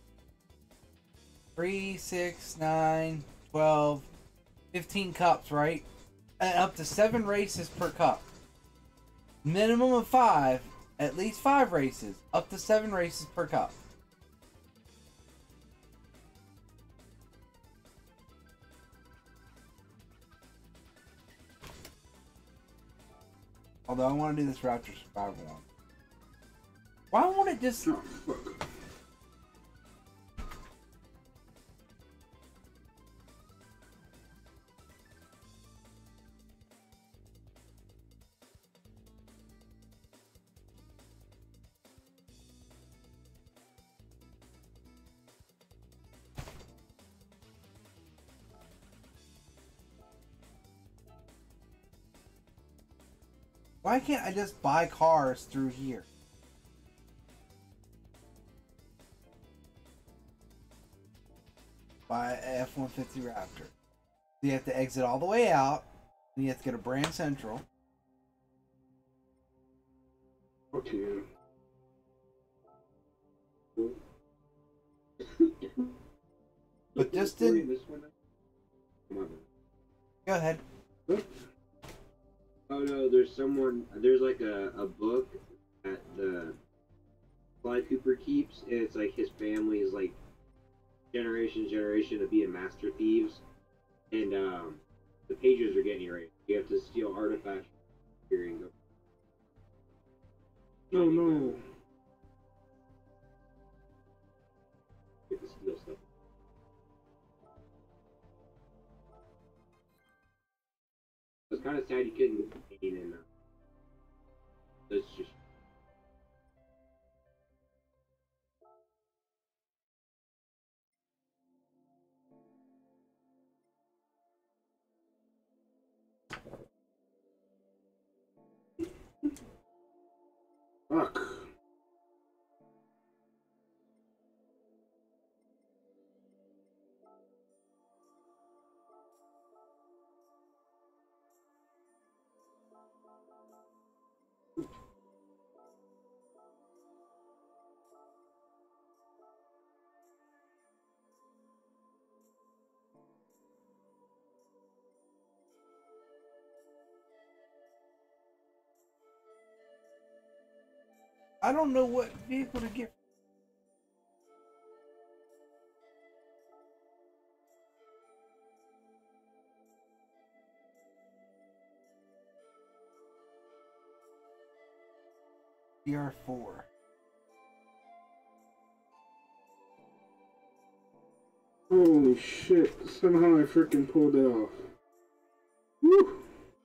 Three, six, nine, twelve, fifteen cups, right? And up to seven races per cup. Minimum of five, at least five races, up to seven races per cup. Although I want to do this Raptor Survival one. Why won't it just... Oh, fuck. Why can't I just buy cars through here? Buy a F one fifty Raptor. You have to exit all the way out. And you have to go to Brand Central. Okay. But this didn't. This one? Come on. Go ahead. Oh no, there's someone. There's like a, a book that the Sly Cooper keeps, and it's like his family is like generation generation of being master thieves, and um, the pages are getting erased. You have to steal artifacts here and go. No, no. You have to steal stuff. It's kind of sad you couldn't get the pain in. Uh, it's just. Fuck. I don't know what vehicle to get. B R four. Holy shit. Somehow I freaking pulled it off. Woo!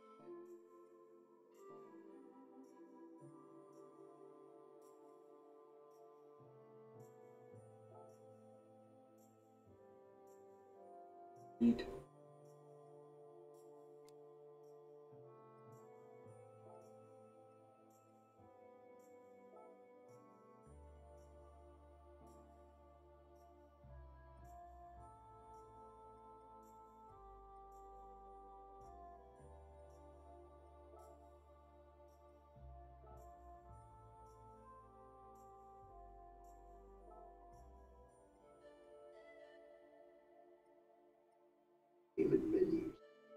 Eat. Even menus.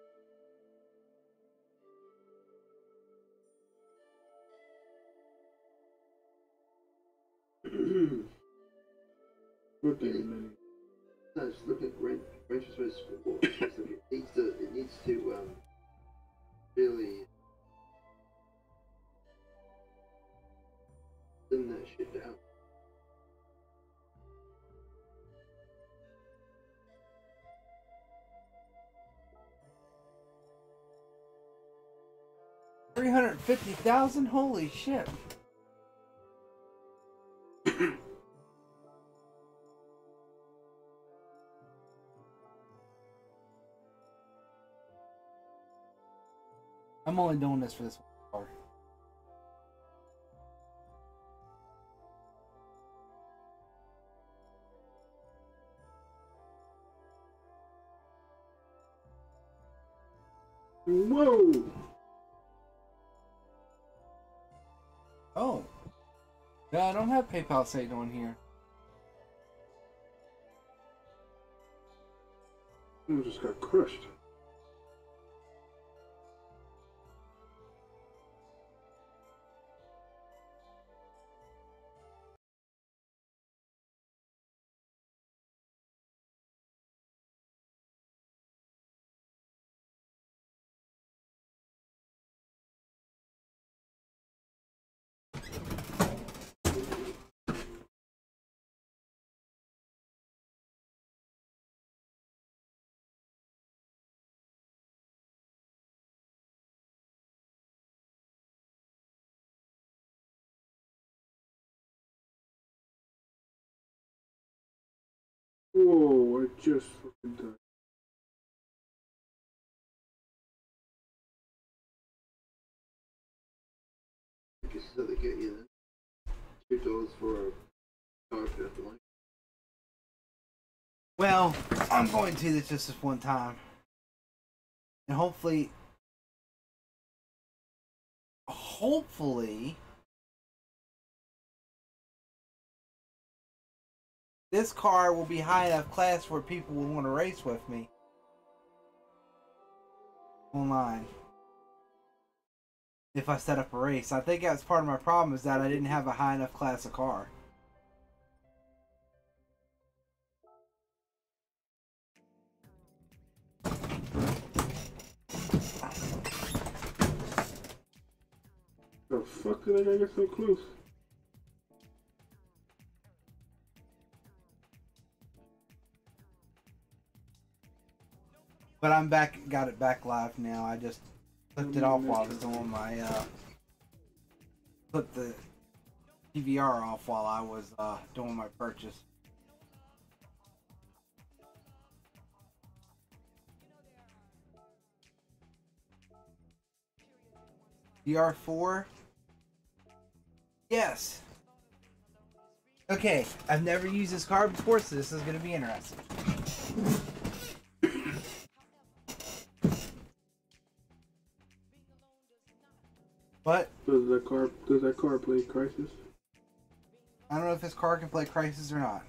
Look at me. No, just look at Gran Gran Turismo Sport. Just look at- It needs to. It needs to um, really thin that shit down. Three hundred fifty thousand. Holy shit! I'm only doing this for this one car. Whoa! Oh. Yeah, I don't have PayPal saved on here. I just got crushed. Whoa, I just fucking died. blankets that they get you then. Two dollars for a carpet blanket. Well, I'm going to this just this one time. And hopefully, hopefully, this car will be high enough class where people will want to race with me online. If I set up a race. I think that's part of my problem is that I didn't have a high enough class of car. The fuck did I get so close? But I'm back, got it back live now. I just flipped it off while I was doing my, uh, flipped the P V R off while I was, uh, doing my purchase. D R four? Yes. Okay, I've never used this car before, so this is going to be interesting. What? Does that car does that car play Crisis? I don't know if this car can play Crisis or not.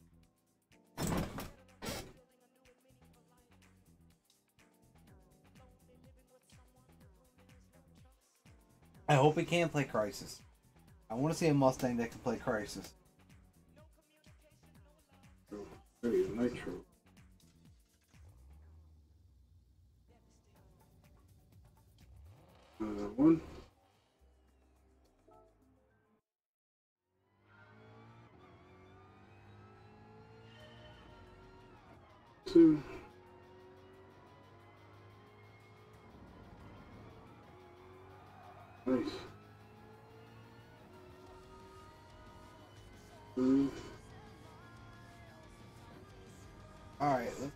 I hope it can play Crisis. I want to see a Mustang that can play Crisis. Oh, there is Nitro. Uh, one. Two. Nice. Three. Alright, let's...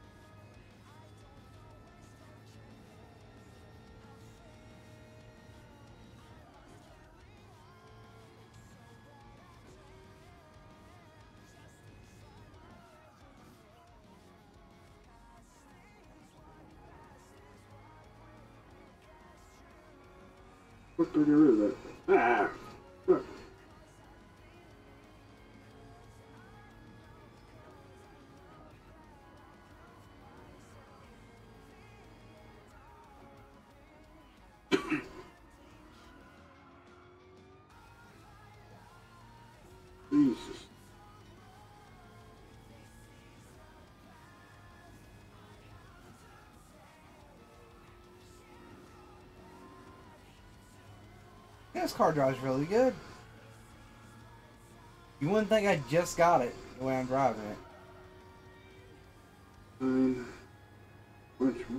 What did I get rid of that? Ah! Fuck. Jesus. Yeah, this car drives really good. You wouldn't think I just got it the way I'm driving it. Nine. Bunch more.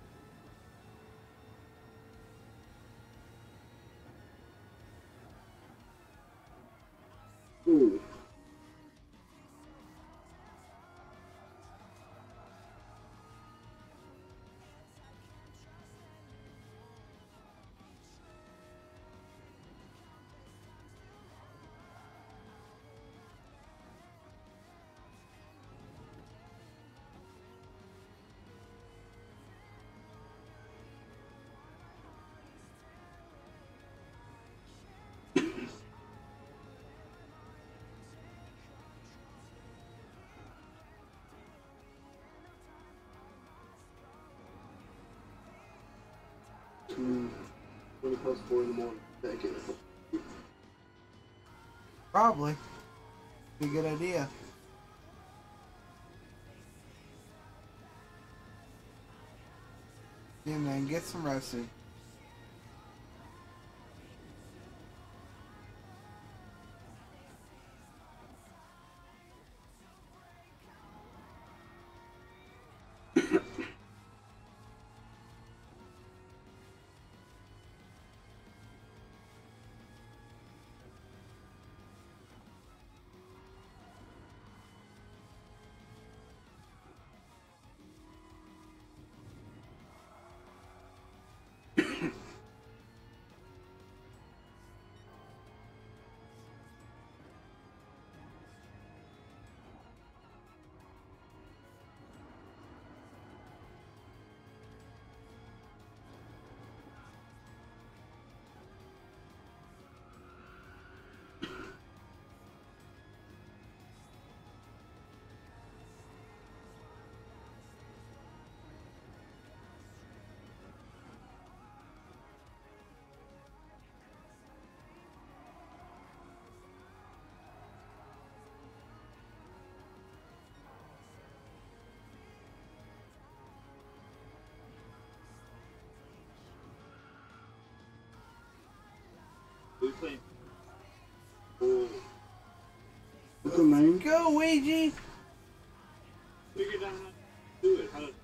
Ooh. Two. Twenty past four in the morning. Better get it. Probably. Be a good idea. Yeah, man, get some rest, dude. man. Go, Ouija! Figured out how to do it. How to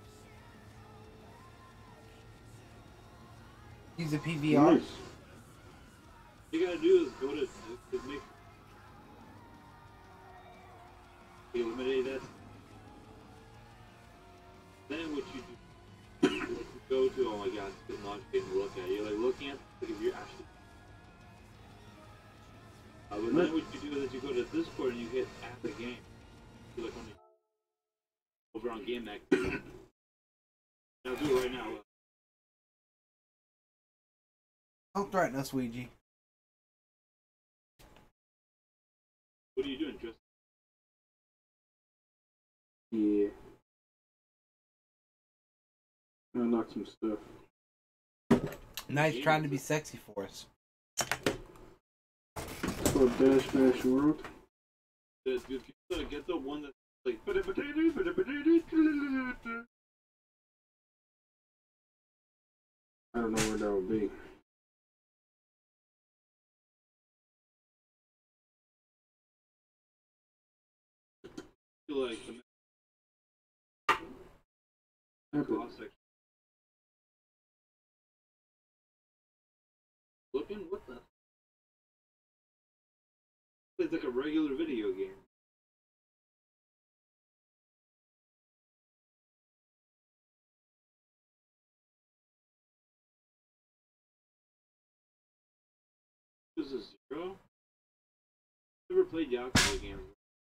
Use a P V R. Nice. All you gotta do is go to, to make eliminate that. Then what you do, you go to, oh my god, it's not getting to look at. You're like looking at, like if you're actually. Uh, but then what you do is you go to Discord and you hit add the game. You look on the, over on Game Mac. I'll do it right now. Don't threaten us, Ouija. What are you doing, Justin? Yeah. I unlocked some stuff. Nice trying to be sexy for us. It's called Dash Dash World. Dude, you gotta get the one that's like. I don't know where that would be. Like the Epic. cross section. Looking, what the? It's like a regular video game. This is zero. Never played Yakuza games.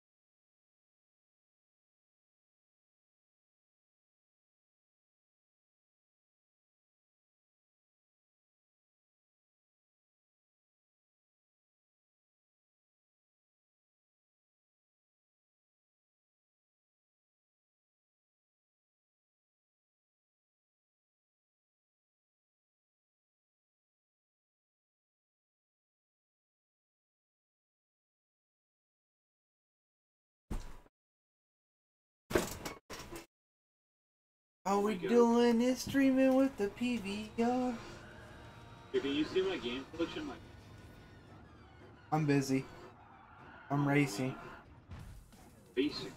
All we my God. doing is streaming with the P V R. Hey, can you see my game collection? My I'm busy. I'm racing. basic.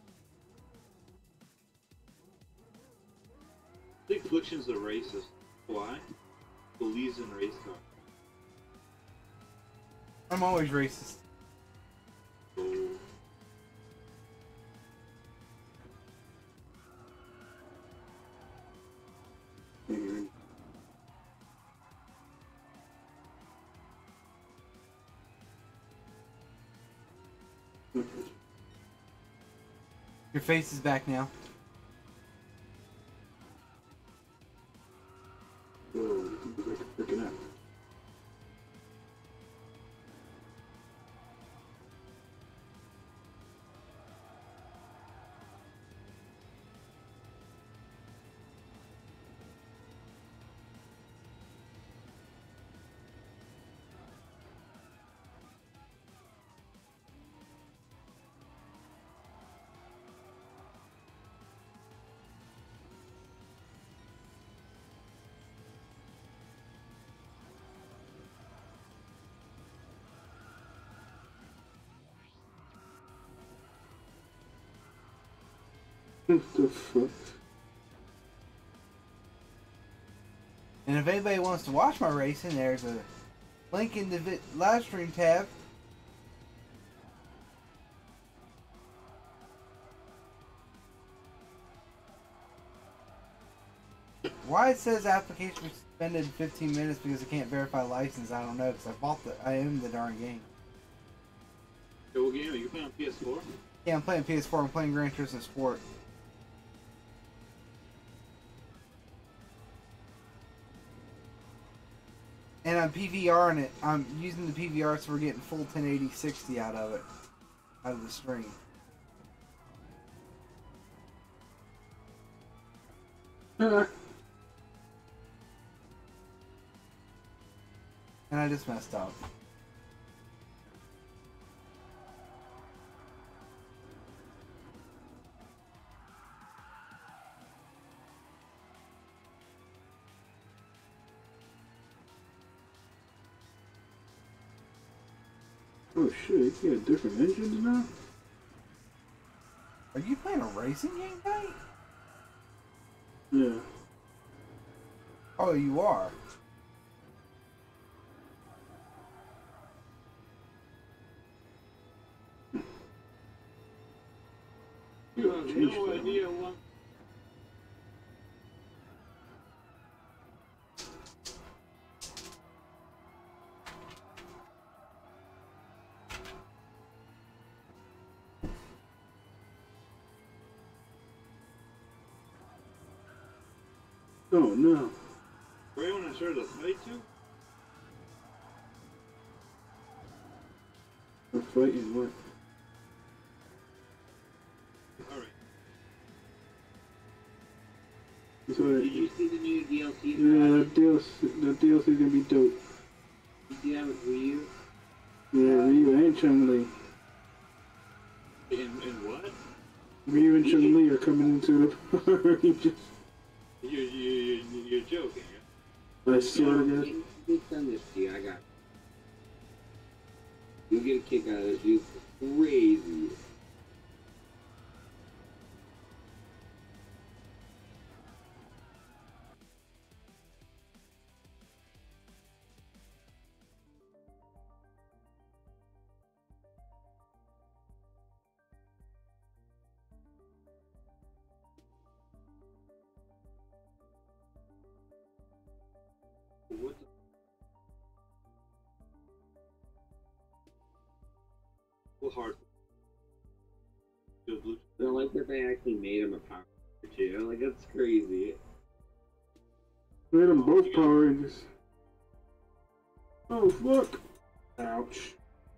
I think Fliction's a racist. Why? Believes in race cars. I'm always racist. So, Your face is back now. Oh, it's like a freaking app. What the fuck? And if anybody wants to watch my racing, there's a link in the vi live stream tab. Why it says application suspended in fifteen minutes because I can't verify license, I don't know, because I bought the, I own the darn game. so what game are you playing on P S four? Yeah, I'm playing P S four, I'm playing Gran Turismo Sport. And I'm P V R in it. I'm using the P V R so we're getting full ten eighty sixty out of it. Out of the stream. Ah, And I just messed up. oh shit, you got different engines now? Are you playing a racing game, Kate? Yeah. Oh, you are. You have no idea what. Oh no. Right when I started to fight you? I'm fighting what? Alright. So, Did you see the new D L C? yeah, that D L C, that D L C is gonna be dope. You see that with Ryu? Yeah, Ryu and Chun-Li. In, in what? Ryu and Chun-Li are coming into the party. Just, You, you, you, you're joking, I swear to God. Just done this to you, I got it. You'll get a kick out of this, dude. Crazy. What the? Well, hard. I like that they actually made him a Power Ranger too. Like, that's crazy. Made them both Power Rangers. Oh, fuck. Ouch.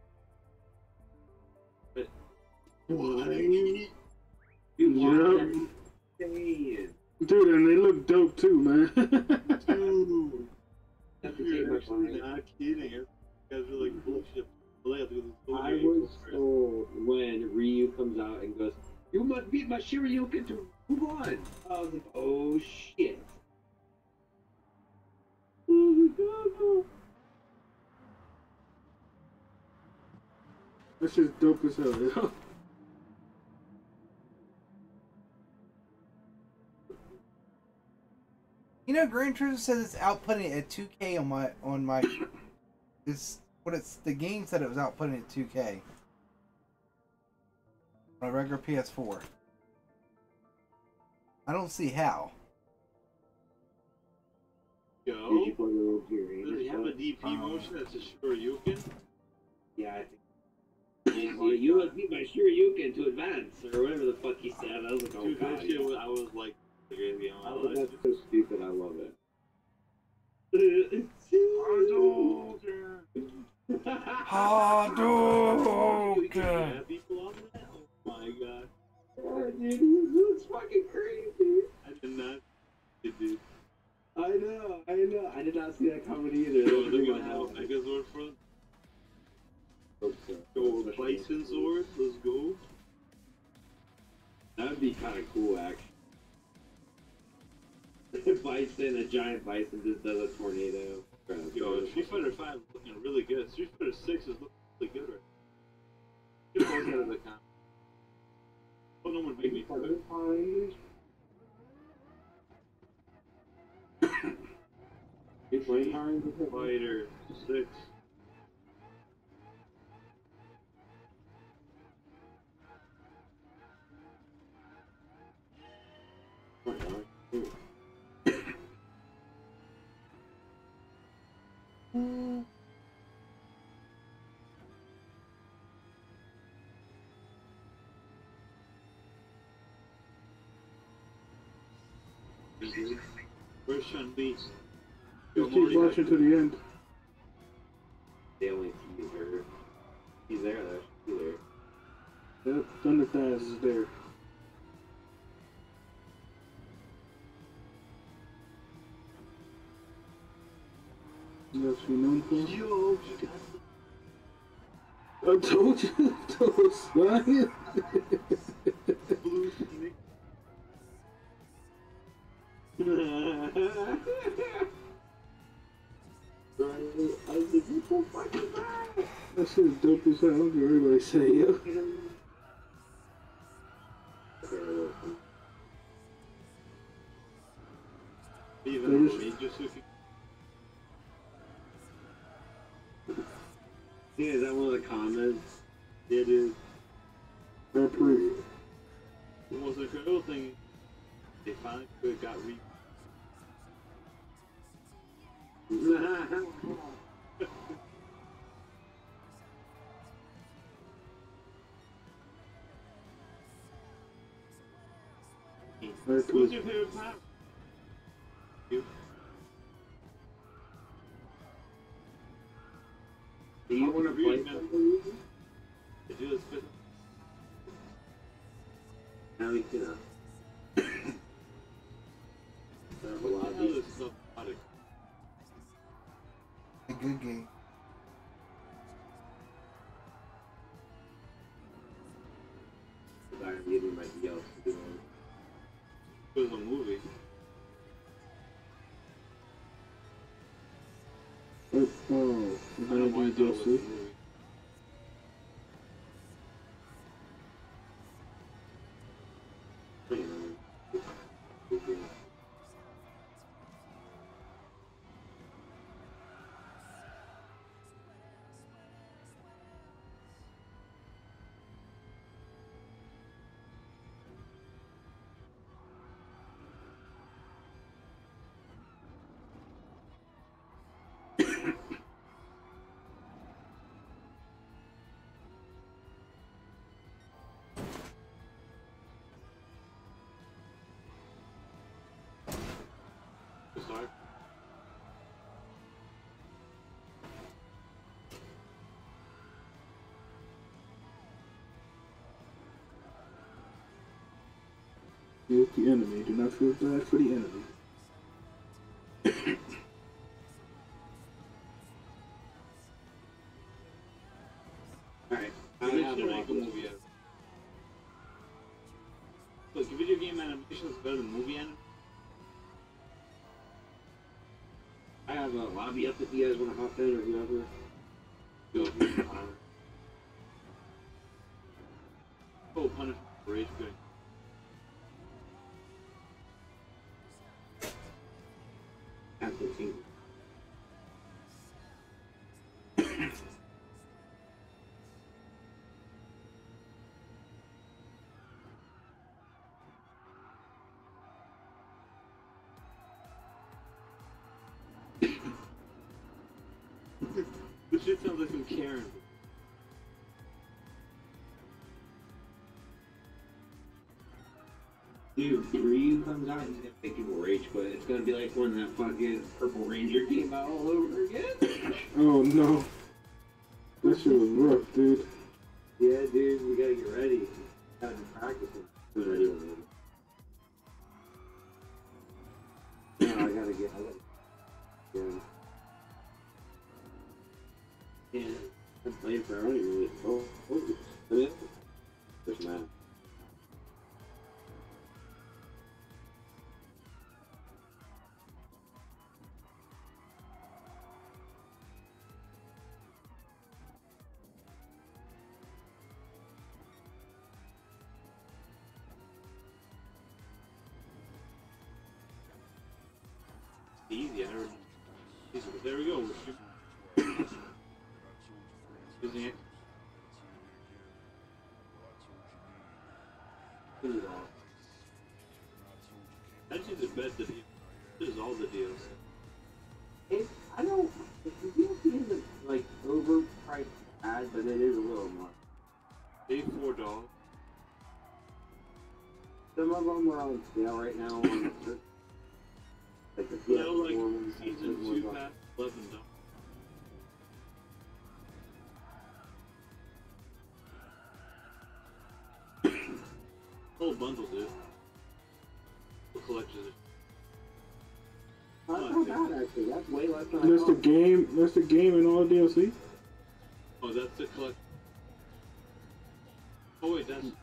What? You Yep. insane. Dude, and they look dope too, man. Dude. Have to You're take my actually time. not kidding. You guys are like bullshit. Well, they have to go to the I was told when Ryu comes out and goes, "You must beat my Shiryuken to move on." I was like, "Oh shit!" Oh my god! No. That's just dope as hell, yo. You know, Gran Turismo says it's outputting at two K on my on my. It's what it's the game said it was outputting at two K on a regular P S four. I don't see how. Did Yo. you play the little Gear Does he have a D P Um, motion that's a Shoryuken? Yeah, I think. You, you must beat my Shiryuken to advance, or whatever the fuck he said. I was like, "Oh Dude, god!" that shit was, I was like, crazy on my I was life. that's so stupid. I love it. You can Hadouken! have people on that? Oh my god. Yeah, dude, this is fucking crazy. I did not. It did. I know, I know. I did not see that coming either. Yo, That was they're in gonna my have a house. Megazord for them. Hope so. Yo, Especially- Bison Sword, let's go. That would be kind of cool, actually. Bison, a giant bison just does a tornado. Yo, Street Fighter five is looking really good. Street Fighter six is looking really good right now. Street Fighter out of the count. Oh, no one made me do it. You playing Power Rangers? Fighter six. Where's Chun-Li? Yo, Just keep Marty, watching to the end. They only tease her. He's there though. She's there. Yep, Thunderthaz is there. That's what you're known for? Yo, you got I told you, those flying. the blue snake. I was like, you're so fucking bad. That shit is dope as hell. I don't care what everybody say, yo. so if you Yeah, is that one of the comments? It is. I approve. the most incredible thing is they finally got re Who's your favorite pirate? You. Do you want to play Read, man. something? Did you just fit? Now we can. Uh, set up a What the lobby. hell is stuff about it? A good game. I'm getting my D L C. It was a movie. Oh, oh, I don't know why I we're thought gonna it was a do movie. Sorry. Feel the enemy. Do not feel bad for the enemy. Alright, I They have should a make a lobby. movie out of it. Look, video game animation is better than movie animation. I have a lobby up if you guys want to hop in or whoever. Go. Oh, punishment for rage quitting. At the team. This shit sounds like some Karen. Dude, Ryu comes out, he's gonna make people rage quit. It's gonna be like when that fucking Purple Ranger came out all over again. Oh no. That shit was rough, dude. Yeah, dude, we gotta get ready. Gotta be practicing. Get ready with it. No, I gotta get. I gotta, yeah. Yeah, I'm playing for I don't even really. Oh, oh, I mean, there's Matt. Easy, I never. Easy, but there we go. We're shooting. Using it. This is all. Actually, the best of the. This is all the deals. It, I don't. The D L C isn't like overpriced bad, but it is a little much. eighty-four dollars. Some of them are on sale right now on the like the You know, like P S four ones, season those two ones. pass, eleven dollars. Whole bundle, dude. The collection. That's not bad actually. That's way less than I That's the thought. game. That's the game and all D L C. Oh, that's the collect. Oh wait, that's.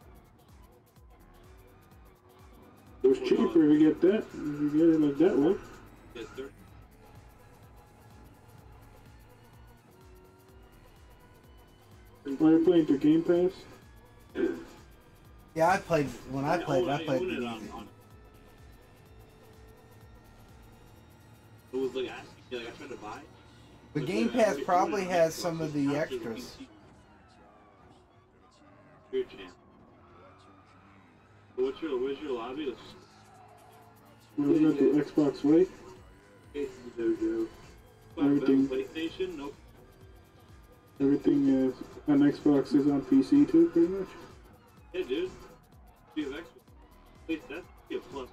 It was cheaper if you get that. If you get it like that way. Yes, sir. Are you playing through Game Pass? Yeah, I played when I played. own- I played. own it it on, easy. on was like asking me, like I tried to buy. it. The But Game yeah, I Pass already probably put it on has Xbox, some of so the after extras. P C. Your channel. So what's your where's your lobby? Let's just We got the Xbox Way. It's the dojo. Everything- PlayStation, nope. Everything is on Xbox is on P C too, pretty much. Yeah, dude. You have Xbox. Wait, that's a plus.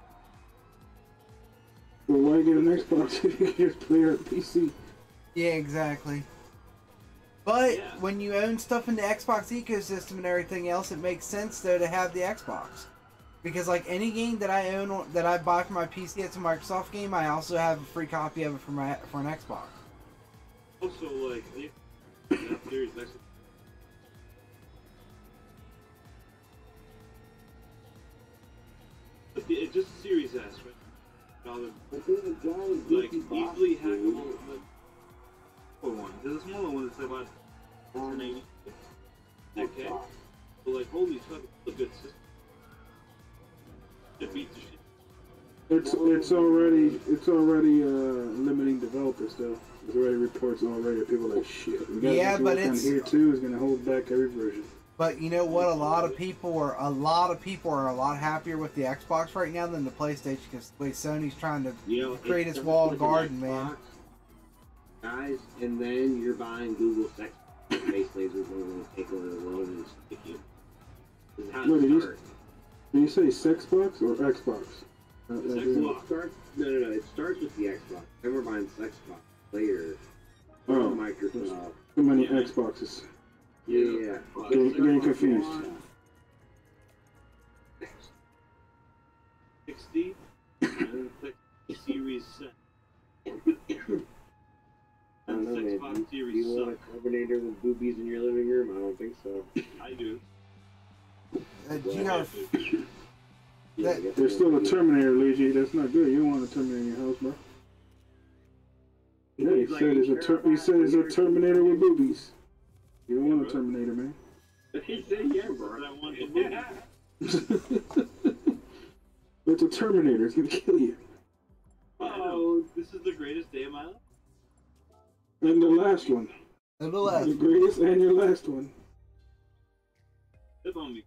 Well, why get an Xbox if you can just play it on P C? Yeah, exactly. But Yeah. when you own stuff in the Xbox ecosystem and everything else, it makes sense though to have the Xbox. Because like any game that I own on- that I buy for my P C, it's a Microsoft game. I also have a free copy of it for my for an Xbox. Also, like, yeah, that Series X. But the- It's just Series S, right? Now, But there's a giant like goofy box easily dude. hackable. The one. There's a smaller one that's about Um, ten eighty. Okay. Xbox. But like, holy fuck, it's a good system. It beats the shit. It's it's already it's already uh, limiting developers though. There's already reports already that people are like shit. We got Yeah, this but work on it's- here too is gonna hold back every version. But you know what? A lot of people are a lot of people are a lot happier with the Xbox right now than the PlayStation because the way Sony's trying to You know, create it its starts walled with an garden, man. Xbox, guys, and then you're buying Google Sex Space Lasers going to take over the world and stick you. This is how What it did you- starts. Did you say Sexbox or Xbox? Uh, It's uh, Xbox. yeah. Well, it starts, no, no, no. It starts with the Xbox. Then we're buying Xbox later. Oh, From Microsoft. too many Yeah. Xboxes. Yeah, yeah. Getting, getting confused. sixty and then click Series set. I don't know, And man. Xbox Do Series you want a suck. Terminator with boobies in your living room? I don't think so. I do. Uh, G R, Yeah, That- I guess There's I still a don't- Terminator, Luigi. That's not good. You don't want a Terminator in your house, bro. Yeah, he He's like, said it's a ter- he said it's a Terminator with boobies. You don't want a Terminator, man. He said, yeah, bro. I want the movie. It's a Terminator. It's gonna kill you. Oh, this is the greatest day of my life. And the last one. and the last The greatest and your last one. Tip on me.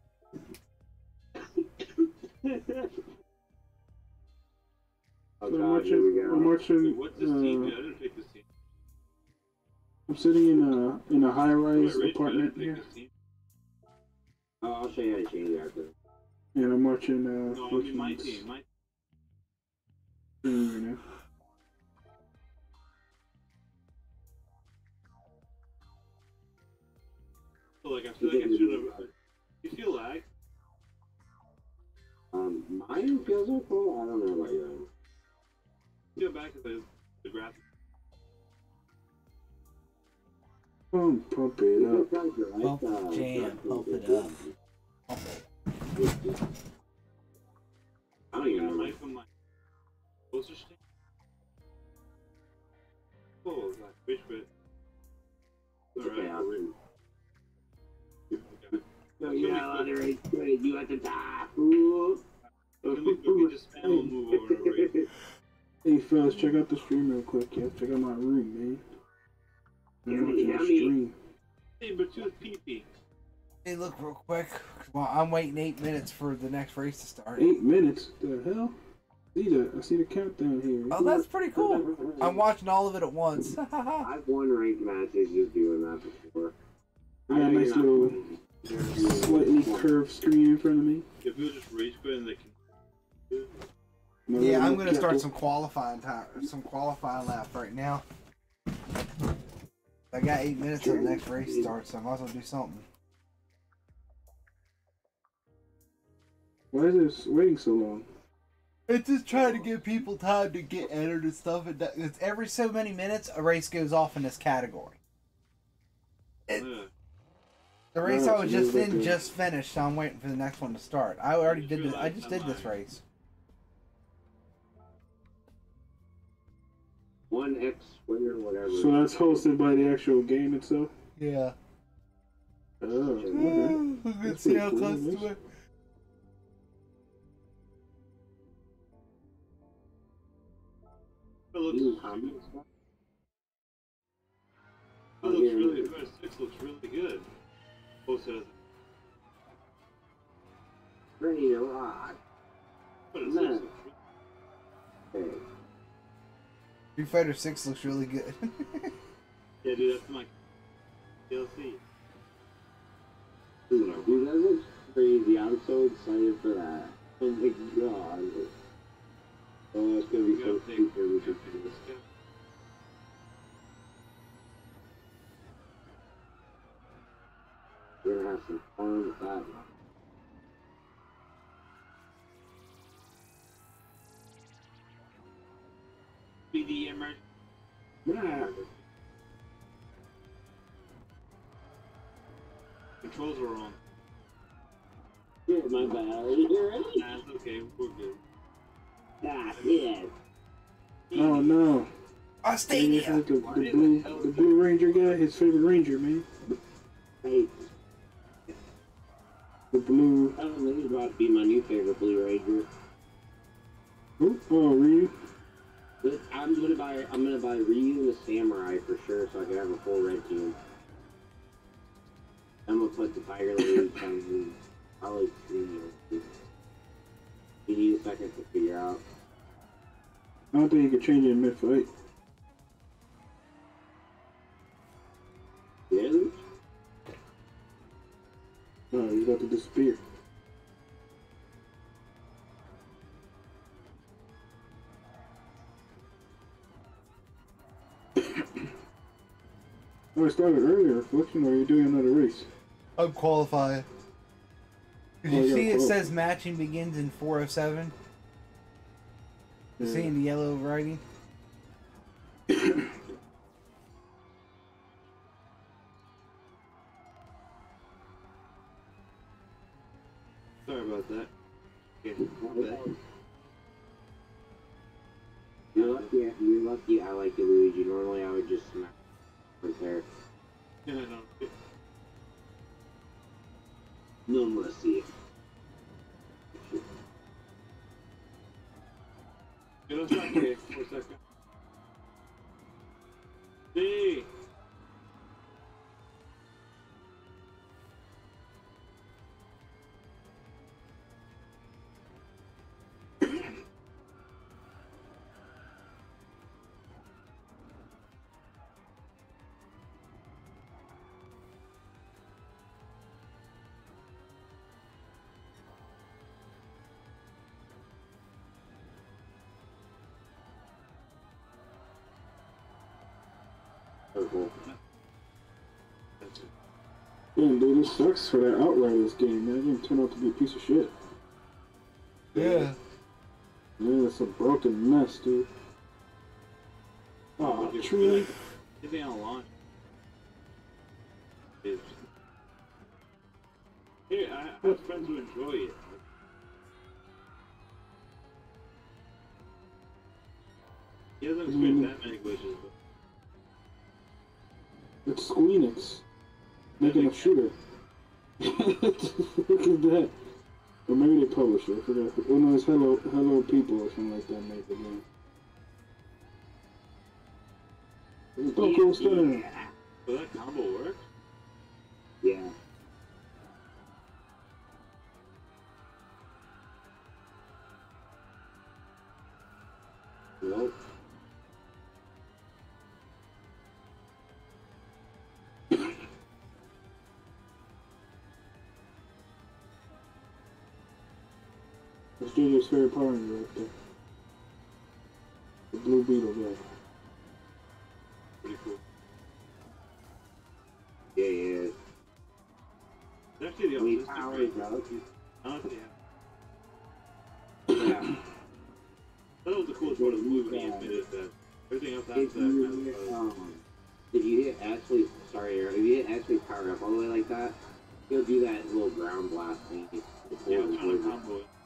Oh, So I'm God, here we watching. go. I'm Wait, watching. what's this team? Uh, I didn't pick this team. I'm sitting in a in a high-rise Wait, Rich, I apartment didn't here, pick this team. Oh, I'll show you how to change it after. and I'm watching uh, No, I mean my Fliction's team. My stream right now. so like I feel like I should have. You feel lag? Um, mine feels okay. I don't know about you. Go back to the the graphics. Pump, pump it up. Pump the jam, pump it up. Pump it. I don't even the know. mic from my closer stand. Oh, like which bit? It's okay, Alright. I'll win. Okay. No, you're not allowed to raise trade. You at the top. Ooh. Let me go get this panel and move over to Ray. Hey fellas, check out the stream real quick. Yeah, check out my room, man. I'm Yummy, watching the yummy. stream. Hey, but two pee pee. Hey, look real quick. Well, I'm waiting eight minutes for the next race to start. Eight minutes. The hell? See the I see the countdown here. Oh, that's pretty cool. I'm watching all of it at once. I've won ranked matches just doing that before. I got a know nice you're not- little slightly curved screen in front of me. If we just race quit and they can. My Yeah, little I'm gonna start kettle. some qualifying time, some qualifying lap right now. I got eight minutes till the next race starts, so I might as well do something. Why is this waiting so long? It's just trying to give people time to get entered and stuff. And that- it's every so many minutes, a race goes off in this category. It- Yeah. The race Oh, I was so just there's in like a- just finished, so I'm waiting for the next one to start. I already You did feel this. I like just did I'm this lying. race. One X winner, whatever. So that's hosted by the actual game itself. Yeah. Oh, okay. Let's That's see pretty how cool, close nice. to it. It looks, New comics. it looks really good. Six looks really good. Posted as Ready to rock. but it No. looks really Hey. Street Fighter Six looks really good. Yeah, dude, that's my D L C. Dude, dude, that looks crazy. I'm so excited for that. Oh my god. Oh, it's gonna be We so gotta take, super. we We gotta should take do this this. guy. We're gonna have some fun with that. B D M right? Yeah. Controls were wrong. Yeah, my bad. Are you here ready? Nah, it's okay, we're good. Ah, yeah. Oh no. Oh, Maybe Stadia! it's like the, the blue, the Blue Ranger guy, his favorite Ranger, man. Hey, The blue. I don't know, he's about to be my new favorite Blue Ranger. Who? Oh, Ryu. But I'm gonna buy, I'm gonna buy Ryu and the Samurai for sure, so I can have a full red team. I'm gonna put the Tiger Lily on. Probably three. You need a second to figure out. I don't think you can change it in mid-fight. Really? No, he's about to disappear. Oh, I started earlier, Fliction, or are you doing another race? I'm qualified. Did Oh, you yeah, see it cool. says matching begins in four oh seven? You Yeah. see in the yellow writing? Sorry about that. Okay, my bad. You're lucky, you're lucky I like Luigi. Normally I would just smack right there. Yeah, no. No mercy. Get us back here for a second. Hey! Oh, cool. That's it. Damn, dude, this sucks for that Outriders game, man. That game turned out to be a piece of shit. Yeah. Yeah, it's a broken mess, dude. Oh, tree. Get me on launch. It's... Here, I I have friends who enjoy it. He hasn't experienced that many glitches, but It's Squeenix making a shooter. Look at that. Or maybe they published it. I forgot. Oh no, it's Hello Hello People or something like that made the game. Oh, cool stuff. so that combo works? Yeah. Nope. That's J J's favorite Power Ranger right there. The Blue Beetle guy. Pretty cool. Yeah, yeah. It's actually the I mean, autistic Power right? Ranger. Honestly, yeah. Yeah. That was the coolest part of the movie when he admitted that. Everything else after that If kind you of hit, uh, um, if you hit Ashley, sorry, Aaron, if you hit Ashley power up all the way like that, he'll do that little ground blast thing. yeah, I'm trying to combo it.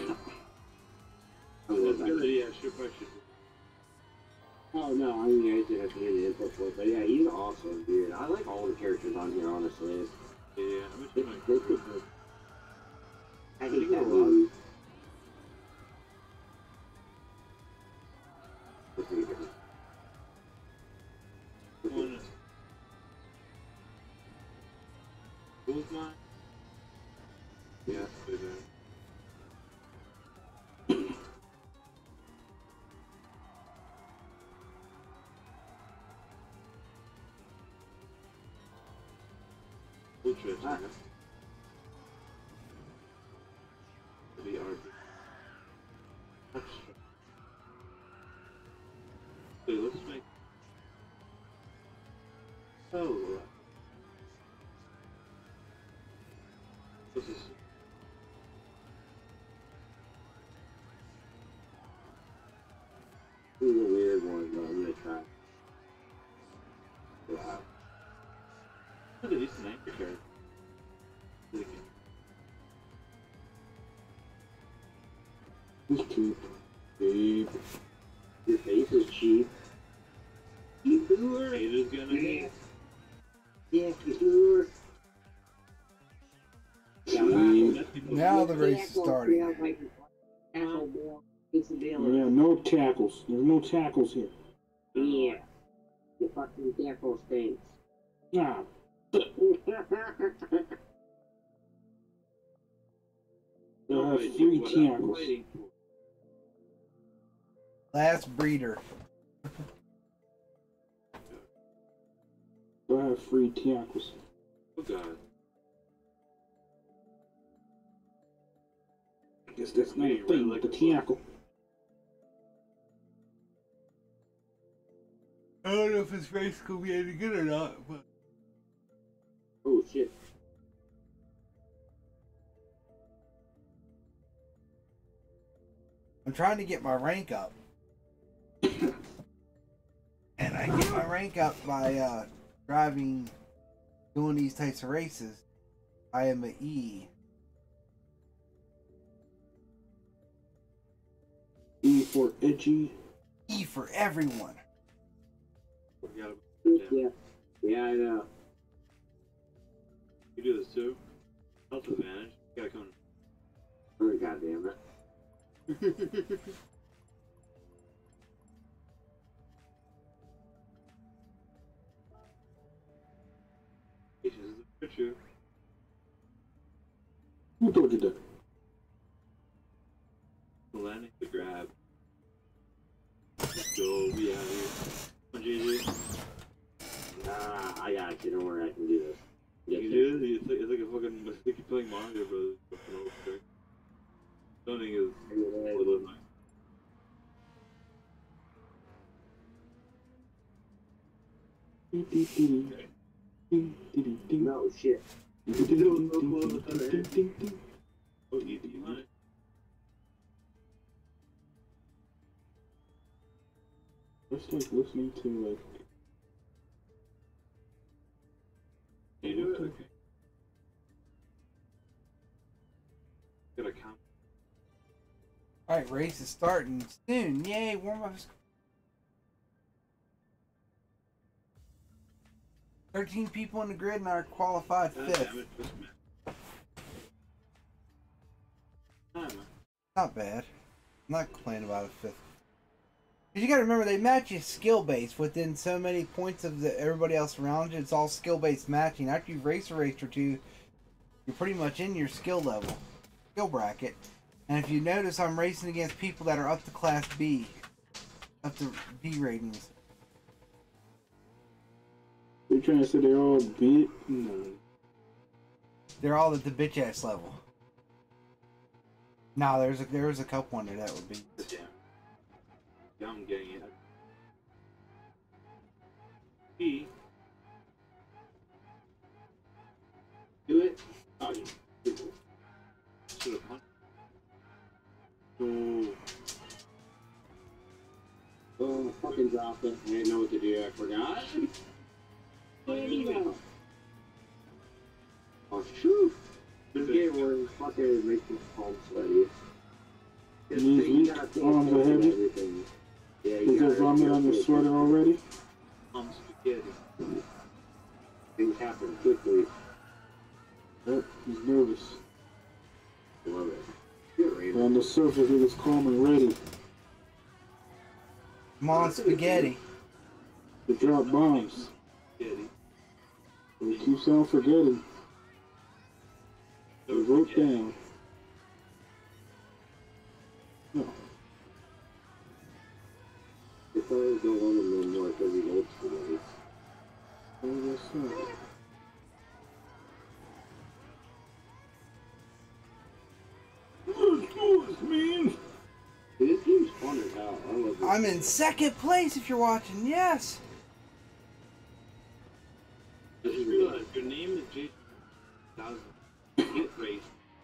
I That's love a that. good idea, I should probably should. Oh no, I mean, I did have to hear the input for it, but yeah, he's awesome, dude. I like all the characters on here, honestly. Yeah, I'm just This, trying this to is good. I hate that movie. Let's see. What was mine? Yeah, put it there. Ultra attack. The R B. Wait, let's make. Oh. This is. This is a weird one, but I'm gonna try. Wow. Look at these sniper cards. It's cheap. Cheap. Your face is cheap. You booer. It is gonna be. Yeah, you booer. Cheap. Now the race is starting. Yeah, no tackles. There's no tackles here. Yeah. The fucking tackle stinks. Ah. They'll have free tackles. Last breeder. They'll have free tackles. Oh god. I guess that's not a thing with the tackle. I don't know if this race gonna be any good or not, but Oh shit. I'm trying to get my rank up. And I get my rank up by uh, driving, doing these types of races. I am an E. E for edgy. E for everyone. Yeah. Yeah, I know. You do this too? Health advantage. You gotta come. Oh goddamn it. This is the picture. Who told you that? Landing the grab. Let's go. We out here. Come on, J J. Ah, I got you. Don't worry, I can do this. You can do this? It's like, it's like a fucking. It's like you're playing Mario Brothers. Fucking old trick. Stunning is. What it looks like. No shit. Oh, you, you want it? It's like listening to like. You do it? Okay. Gotta count. Alright, race is starting soon. Yay, warm up. thirteen people in the grid and are qualified God fifth. damn it, this man. Ah, man. Not bad. I'm not complaining about a fifth. Cause you gotta remember, they match you skill based within so many points of the everybody else around you. It's all skill based matching. After you race a race or two, you're pretty much in your skill level, skill bracket. And if you notice, I'm racing against people that are up to class B, up to B ratings. They're trying to say they're all bit. No. They're all at the bitch ass level. No, there's a there's a couple under that would be. Yeah. Yeah, I'm getting it. B. Do it. Oh, you. Should have punched. Oh. Oh, fucking dropped it. I didn't know what to do. I forgot. Oh, shoot. This game where it fucking makes me palm sweaty. Knees You weak, gotta pay arms are attention to heavy. everything. Yeah, Is you there gotta vomit on your pay sweater attention. already? I'm spaghetti. Things happen quickly. Yep, he's nervous. Love it. Good But on the surface, it was calm and ready Come on, spaghetti. to drop bombs. Spaghetti. But he keeps on forgetting. They wrote down. No. They probably don't want him no more because he old school. Oh, that's not. Let's do this, man! Dude, this game's fun as hell. I love it. I'm in second place if you're watching. Yes. I just realized your name is Jason Thousand. Get race.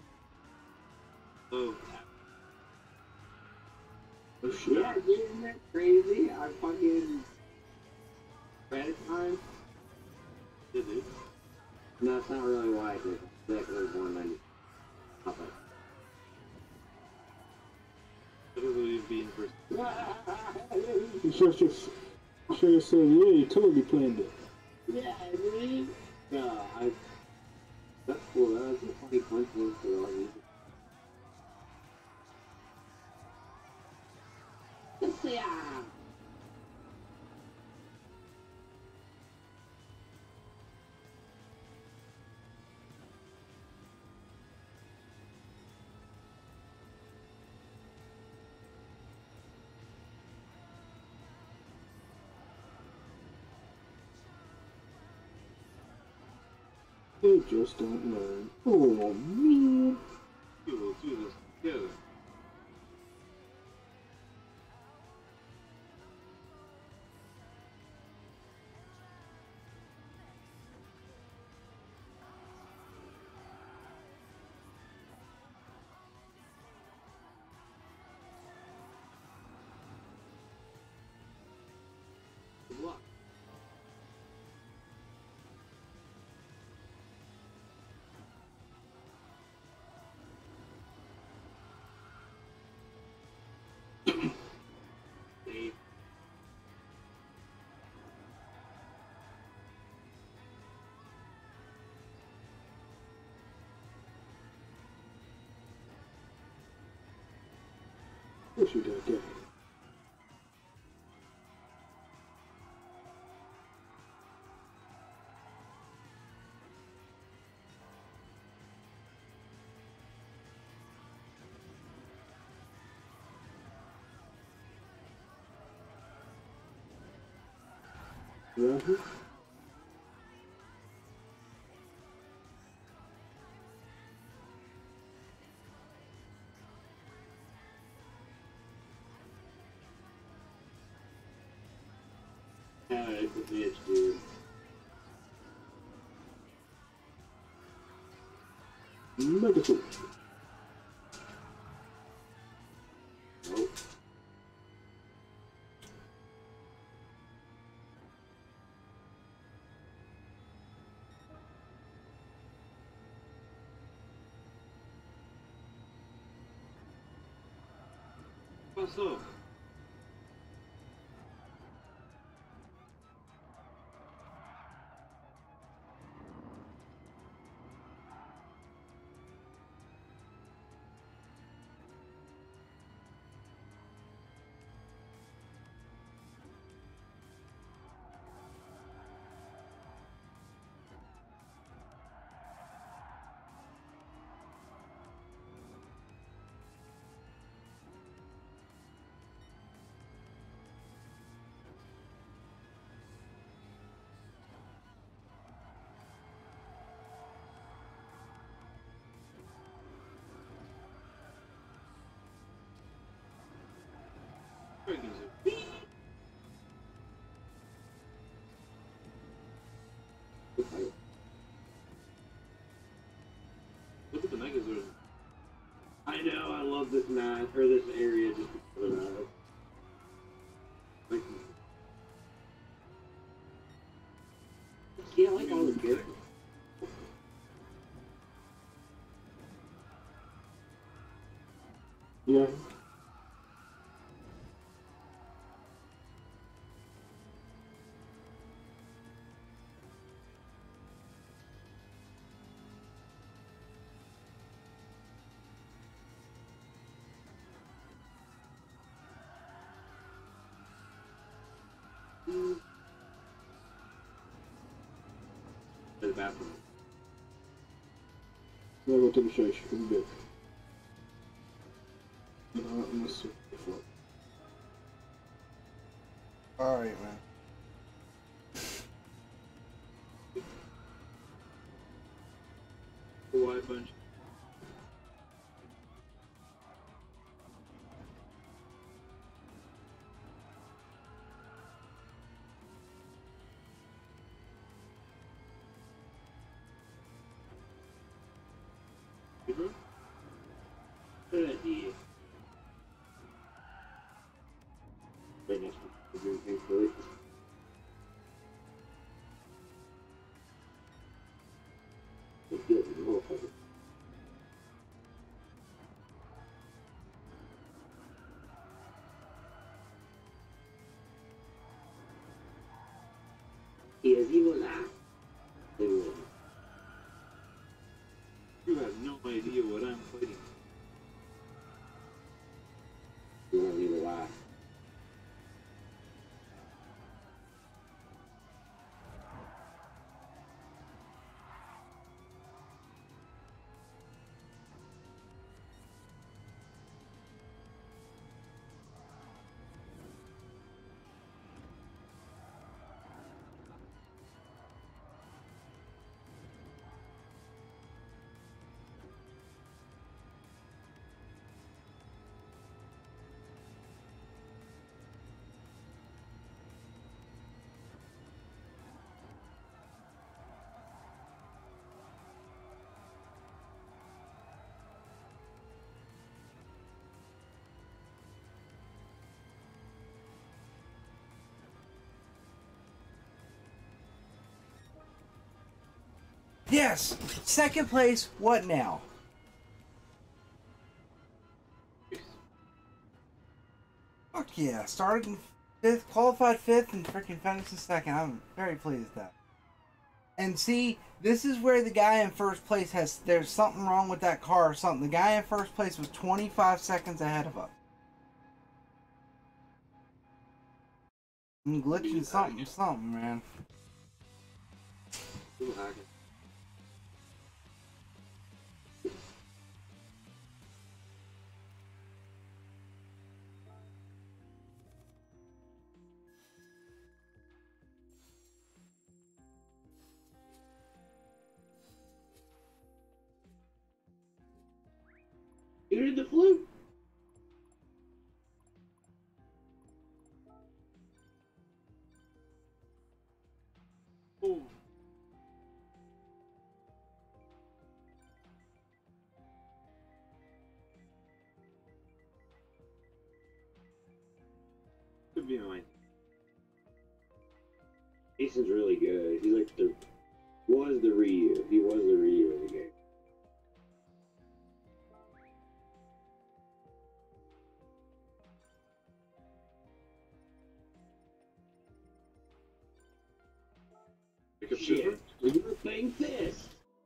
Oh. Oh shit. Yeah, dude, isn't that crazy? I fucking credit time. Did they? No, that's not really why I did it. Because I was born in ninety. Not that. Typically being first. You should have just, you should have said, yeah, you totally planned it. Yeah, dude. Yeah, I. That's cool. That was a funny coincidence for all these. Yeah. They just don't learn. Oh, man. We will do this together. Good luck. Dave. What you got there? Yeah. Yeah, it's a bitch, dude. Medical. Nope. Passou. Look at the Megazord. I know, I love this map, or this area just because of that. Like, see, I like all the good. Yeah. The bathroom. gotta go take a shake. We'll be back. Uh, I'm gonna see. Alright, man. The white bunch. Good idea. Right next to the thing for it. It's good, motherfucker. He is evil now. They will. You have no idea what I'm fighting. You want to leave a lie. Yes! Second place, what now? Fuck yeah, started in fifth, qualified fifth, and freaking finished in second. I'm very pleased with that. And see, this is where the guy in first place has, there's something wrong with that car or something. The guy in first place was twenty-five seconds ahead of us. I'm glitching something, something, man. Little hacking. You heard the flute? Oh. Could be mine. Jason's really good. He's like the was the Ryu. He was the Ryu of the game. Pick up Shit, Super? you were playing this.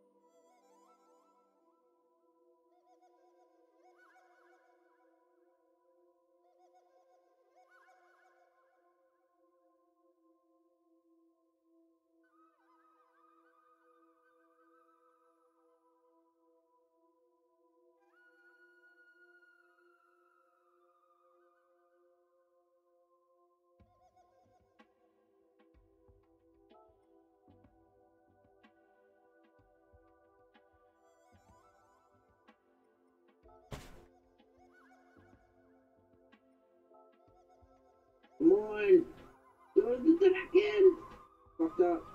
Come on! Go to the dragon! Fucked up.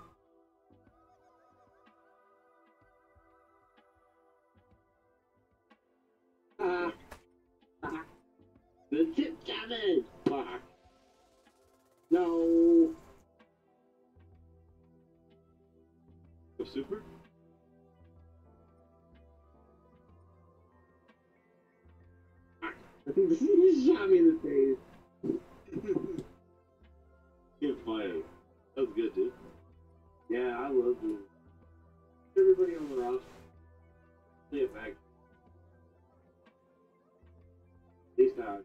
Ah! Ah! The tip damage! Fuck! No! Go Super? I think he shot me in the face. Can't fight. That was good, dude. Yeah, I love him. Everybody on the roster. Play it back. At least I.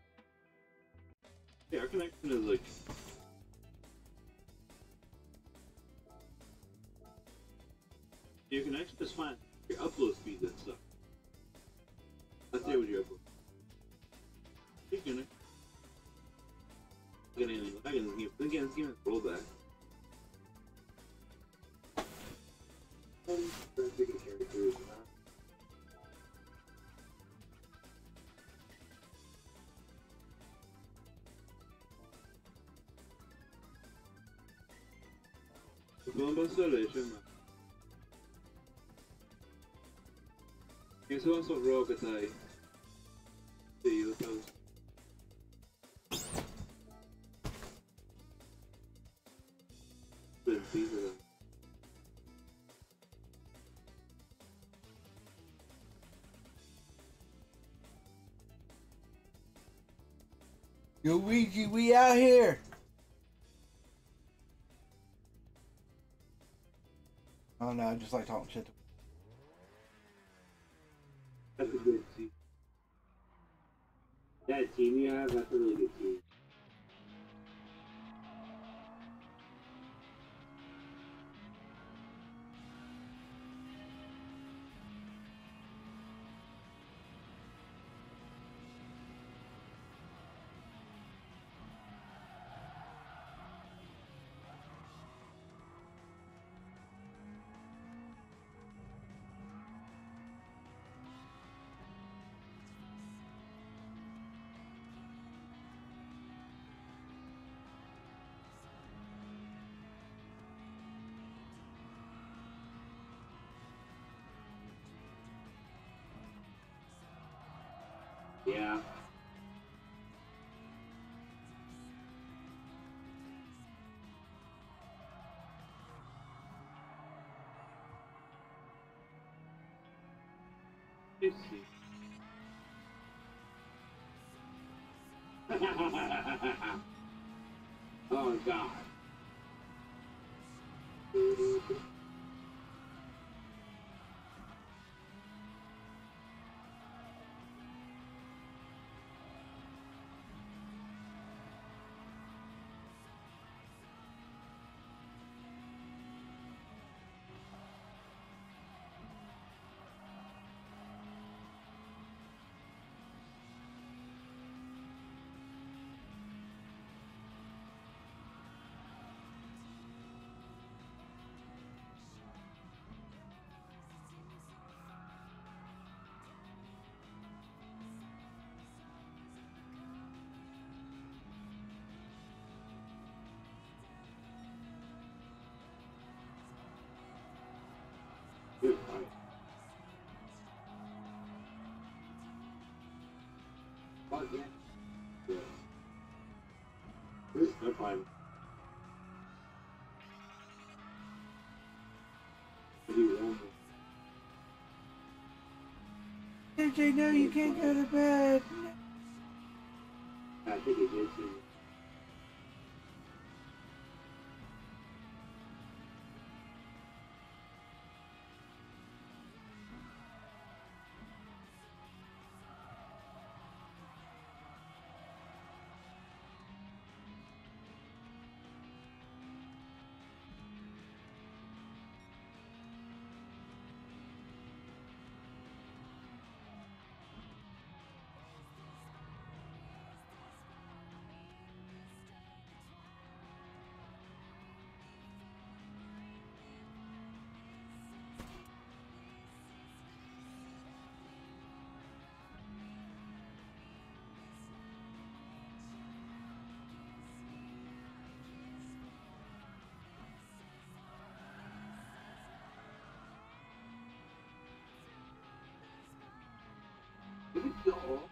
Yeah, our connection is like Your connection is fine. Your upload speed that sucks. Let's say with your upload. You're gonna. Look at anything. Look at this game. Look at this game. Roll back. Vamos bastante, mano. Esse é o nosso roll que tá aí. Sim, eu tô. Precisa. Yo, Ouija, we out here. Oh no, I just like talking shit. That's a good team. That team you have, that's a really good team. Yeah. Let's see. Oh God. Good fight. Fuck yeah. Yeah. This is fine. D J, no, you can't go to bed. I think it did too. Go.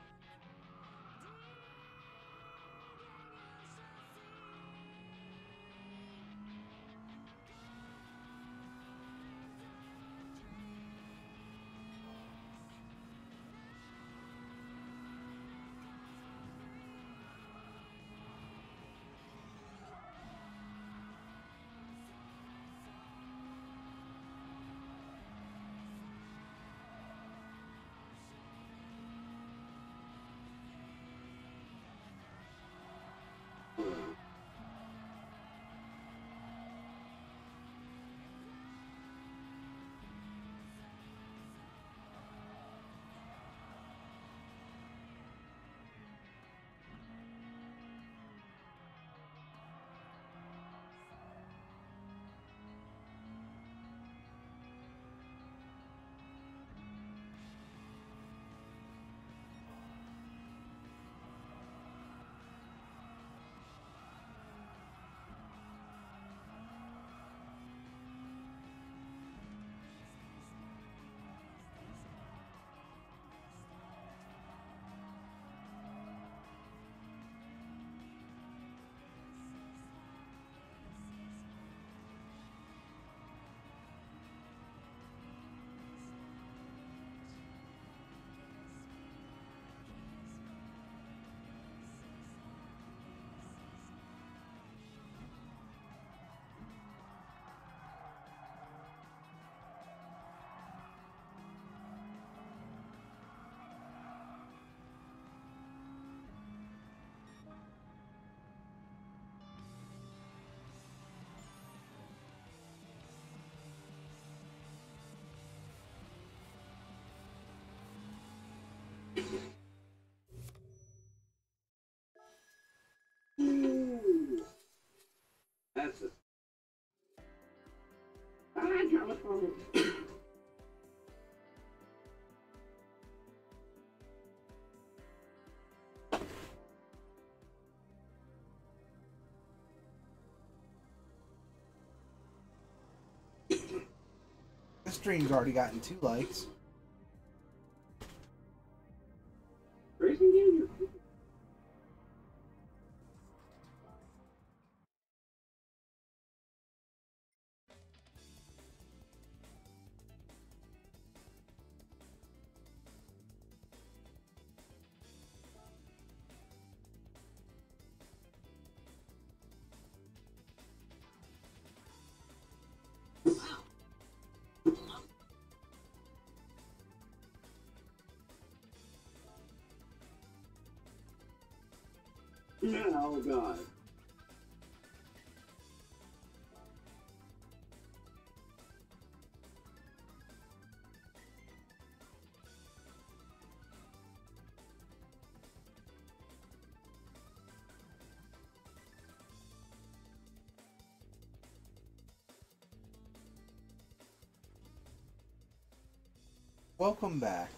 stream's already gotten two likes. Racing games are cool. Oh god. Welcome back.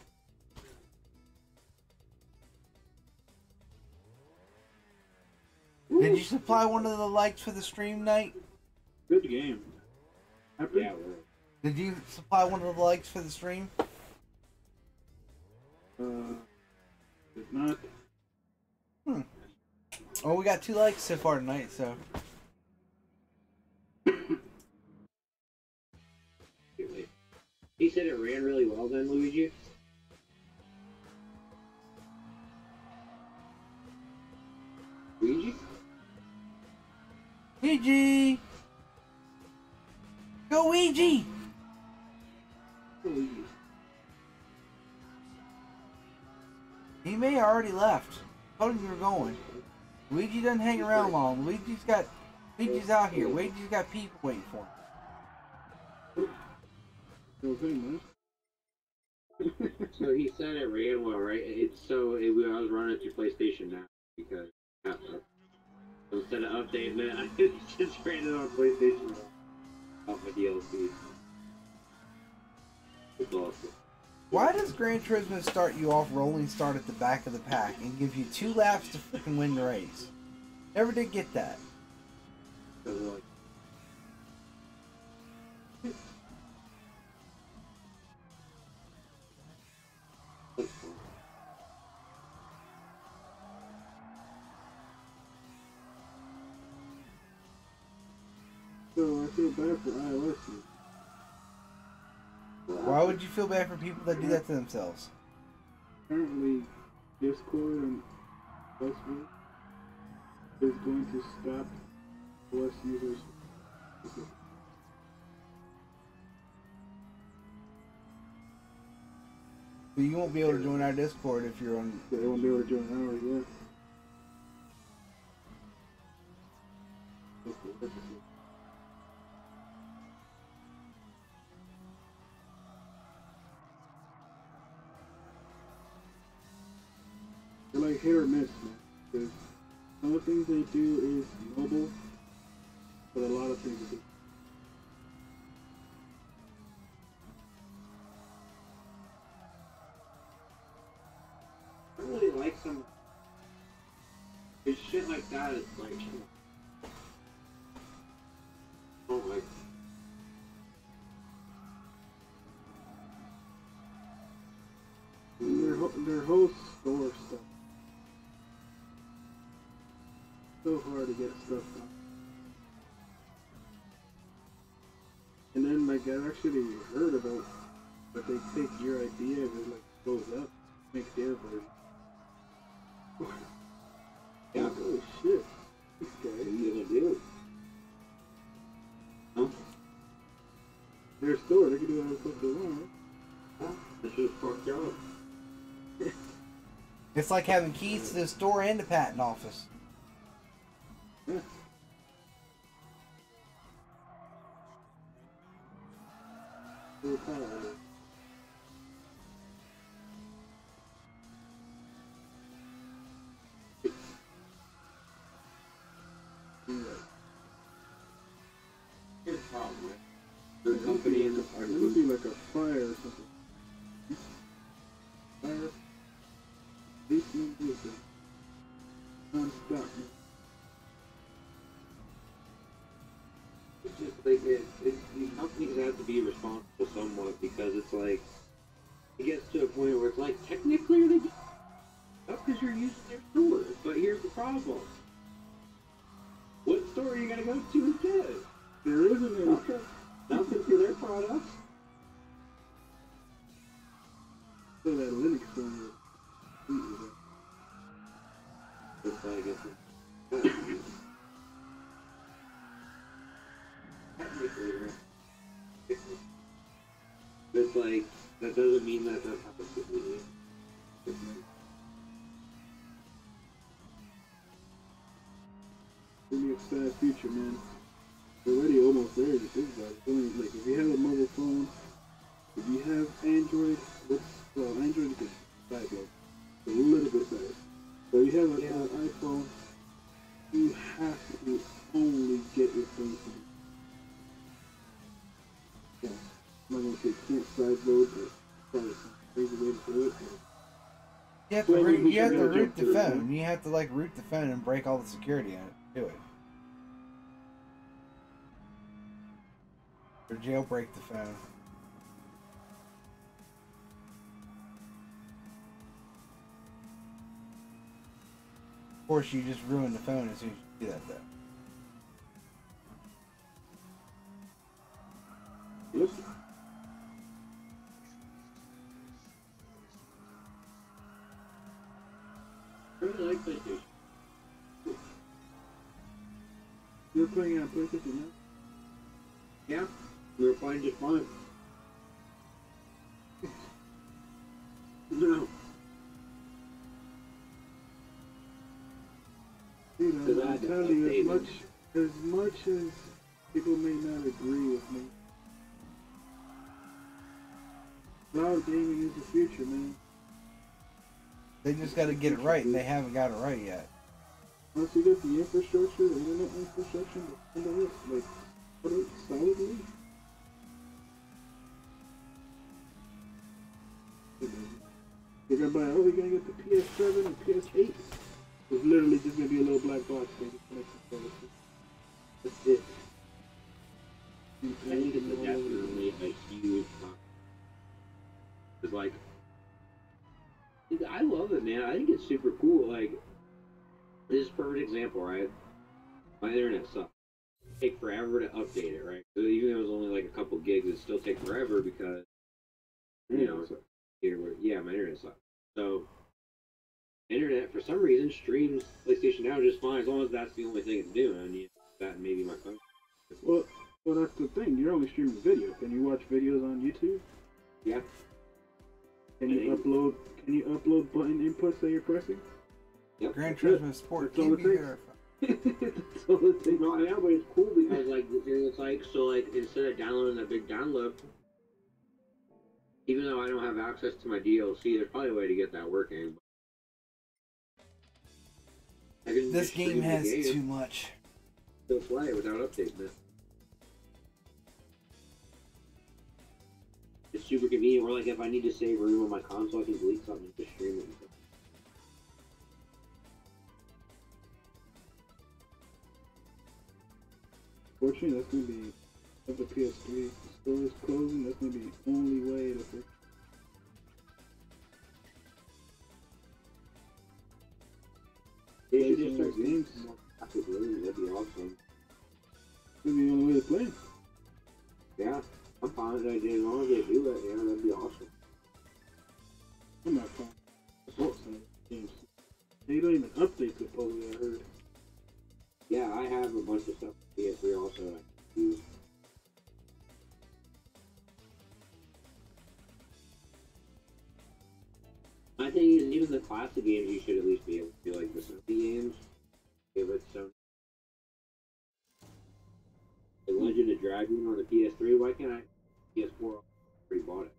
Did you supply one of the likes for the stream night? Good game. Happy? Yeah, we're Did you supply one of the likes for the stream? Uh, if not, Hmm. Oh, we got two likes so far tonight, so. He said it ran really well then, Luigi. Luigi? Ouija! Go Ouija! Luigi. He may have already left. Told him you were going. Luigi doesn't hang around long. Luigi's got Luigi's out here. Luigi's got people waiting for him. okay, man. So he said it ran well, right? It's so it, I was running it through PlayStation now because after, so instead of updating it, I just ran it on PlayStation off my D L C. It's awesome. Why does Gran Turismo start you off rolling start at the back of the pack and give you two laps to freaking win the race? Never did get that. So like, that's cool. So I feel bad for iOS. Why would you feel bad for people that do that to themselves? Apparently, Discord and Facebook is going to stop O S users. So you won't be able to join our Discord if you're on. They won't be able to join ours yet. They're like hit or miss, man. Because some of the things they do is mobile, but a lot of things they do. I really like some. It's shit like that. It's like. I don't like. And their, whole- their whole store stuff. So hard to get stuff done. And then like I actually heard about that they take your idea and it like goes up, makes their version. Yeah. Oh shit. This What are guy. you gonna do? Huh? Their store, they can do whatever the fuck they want, right? Huh? This is fucked up. It's like having keys to the store and the patent office. Yeah. Full power. Yeah. Here's the problem, right? The company and the It would be like a fire or something. Fire. Basement music. Non-stop. It's just like it, it, these companies have to be responsible somewhat because it's like it gets to a point where it's like technically they get up because you're using their store, but here's the problem: what store are you gonna go to instead? There isn't any. Nothing, nothing for their products. So that Linux store. It's like it's technically it's like that doesn't mean that that's how it's completely. It's gonna be a sad future, man. We're already almost there to think about it. It's only, like, if you have a mobile phone, if you have Android, what's, well, Android is side load. A little bit better. But if you have an Yeah. iPhone, you have to only get your phone from yeah. I'm not gonna say can't side load, but probably some crazy way to do it. You have to, Well, root, we you have should to go root jump the through it, phone. You have to like root the phone and break all the security in it. Do it. Or jailbreak the phone. Of course, you just ruin the phone as soon as you do that, though. Yep. I really like PlayStation. You're playing on PlayStation now? Yeah, we were playing just fine. No. Dude, Because I I'm, I'm had to telling you, as update much, it. as much as people may not agree with me, cloud gaming is the future, man. They just got to get it right, and they haven't got it right yet. Once you get the infrastructure, the internet infrastructure, the internet, like, put it solidly. You're gonna buy, oh, we're gonna get the P S seven and P S eight. It's literally just gonna be a little black box thing. That's it. I think it's definitely a huge problem. It's like, I love it, man. I think it's super cool. Like, this is a perfect example, right? My internet sucks. It take forever to update it, right? So even though it was only like a couple gigs, it still take forever because, you know, here, yeah, my internet sucks. So, internet, for some reason, streams PlayStation Now just fine as long as that's the only thing it's doing. And you know, that and maybe my phone. Well, well, that's the thing. You're only streaming video. Can you watch videos on YouTube? Yeah. Can you upload? Can you upload button inputs that you're pressing? Yep. Gran Turismo Sport That's all can it be takes. verified. That's all it takes. No, I know, but it's cool because like it's like so like instead of downloading that big download, even though I don't have access to my D L C, there's probably a way to get that working. I can This just stream game the has game, too much. still play it without updating it. It's super convenient. Or like if I need to save room on my console, I can delete something and just stream it. Fortunately, that's gonna be if the P S three store is closing. That's gonna be the only way to fix. They should Play just some start of those games. more classic rooms. That'd be awesome. It's gonna be the only way to play. Yeah, I'm fine with that idea as long as they do it. Yeah, that'd be awesome. I'm not fine. Support some of these games. They don't even update supposedly. I heard. Yeah, I have a bunch of stuff for P S three also. I can use. My thing is, even the classic games, you should at least be able to do like the Sony games. Give it some. Like Legend of Dragon on the P S three. Why can't I? P S four I already bought it.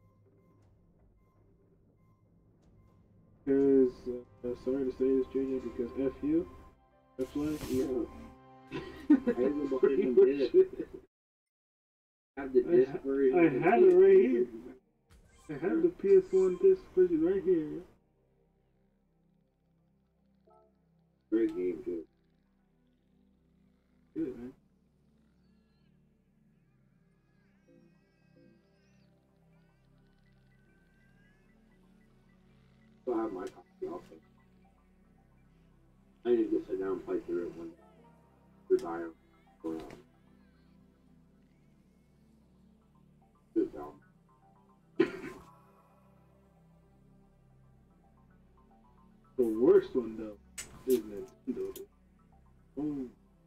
Because uh, uh, sorry to say this, J J. Because F you. That's why. No. I haven't bought Pretty it on much disc. it. I have the I disc ha- version. I of the have P S it right three. here. I have the P S one disc version right here. Great game too. Good, man. have my copy also. I need to sit down and play through it when you're dying. Or, uh, good down. The worst one though is Nintendo. Oh,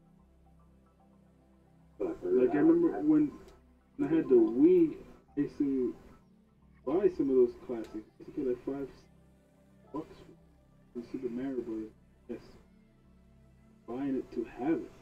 But I like I remember when I had the Wii, I used to buy some of those classics. I used to get like five bucks for Super Mario Bros. Yes, buying it to have it.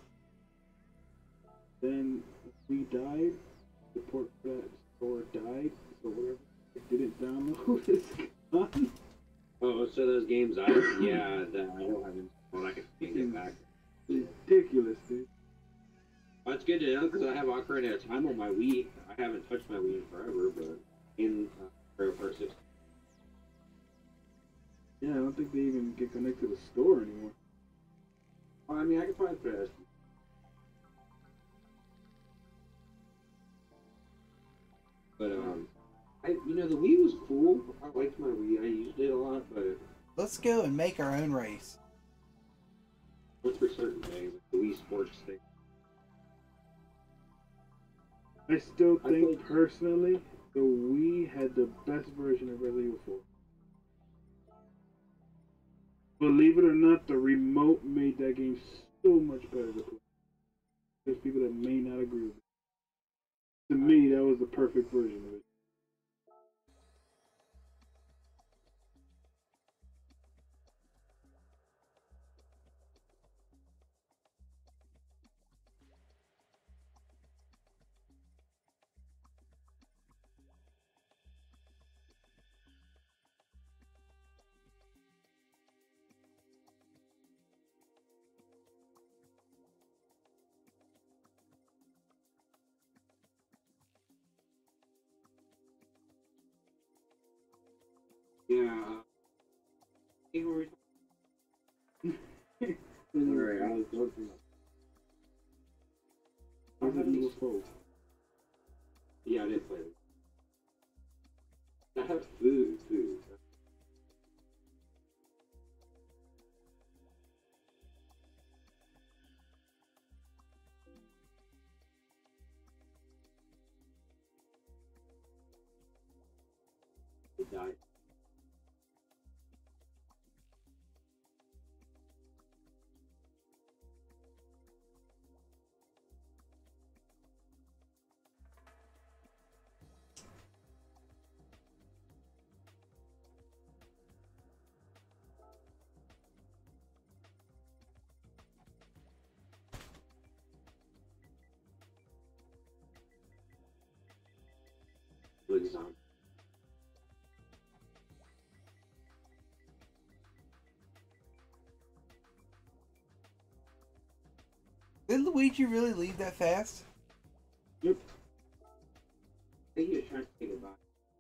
Then we died. The port for that store died, so whatever I didn't download is gone. Oh, so those games I yeah that I don't have installed, I can get back. Ridiculous, dude. Well, it's good to know because I have Ocarina of Time on my Wii. I haven't touched my Wii in forever, but in uh, Mario Kart six. Yeah, I don't think they even get connected to the store anymore. Well, I mean, I could probably put it. But um, I you know the Wii was cool. I liked my Wii. I used it a lot, but Let's go and make our own race. what's for certain things, like the Wii Sports thing. I still I think played- personally the Wii had the best version of Resident Evil four. Believe it or not, the remote made that game so much better to play. There's people that may not agree with it. To me, that was the perfect version of it. Yeah. Uh, hey, what were we Alright, I was looking up. Resident Evil four. Yeah, I did play it. I have food, food. It died. Fliction. Did Luigi really leave that fast? Yep. I think he was trying to say goodbye.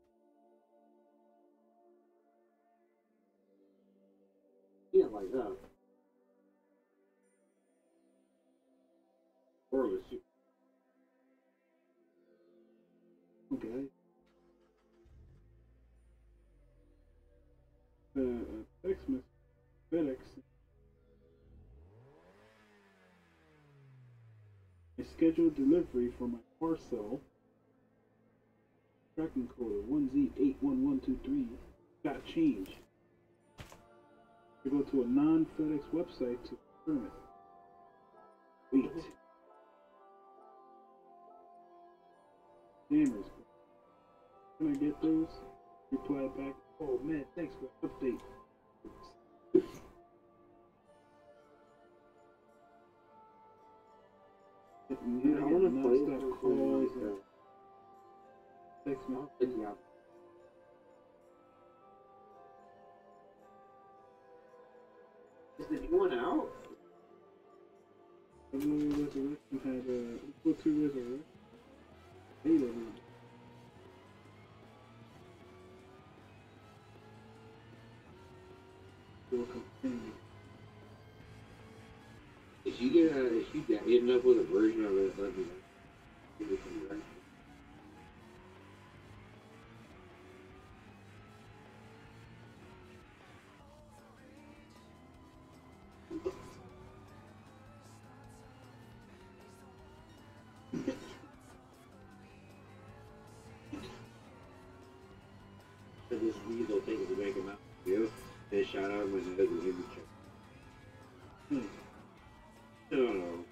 Yeah, like that. Or it was super. Okay. Uh, a text message. FedEx. A scheduled delivery for my parcel. Tracking code one Z eight one one two three. Got change. You go to a non-FedEx website to confirm it. Wait. Scammers. Can I get those? Reply back. Oh man, thanks for the update. Dude, I wanna play non-stop something calls like and text I'll messages. take you out. Is the new one out? I know Resurrection had uh, equal to Resurrection. Eight of them. Will continue. If you get a, if you get end up with a version of it, let me know. Give it some direction. this weasel take it to make him out to you. They shot out of my nose and gave me check. Hmm. I don't know.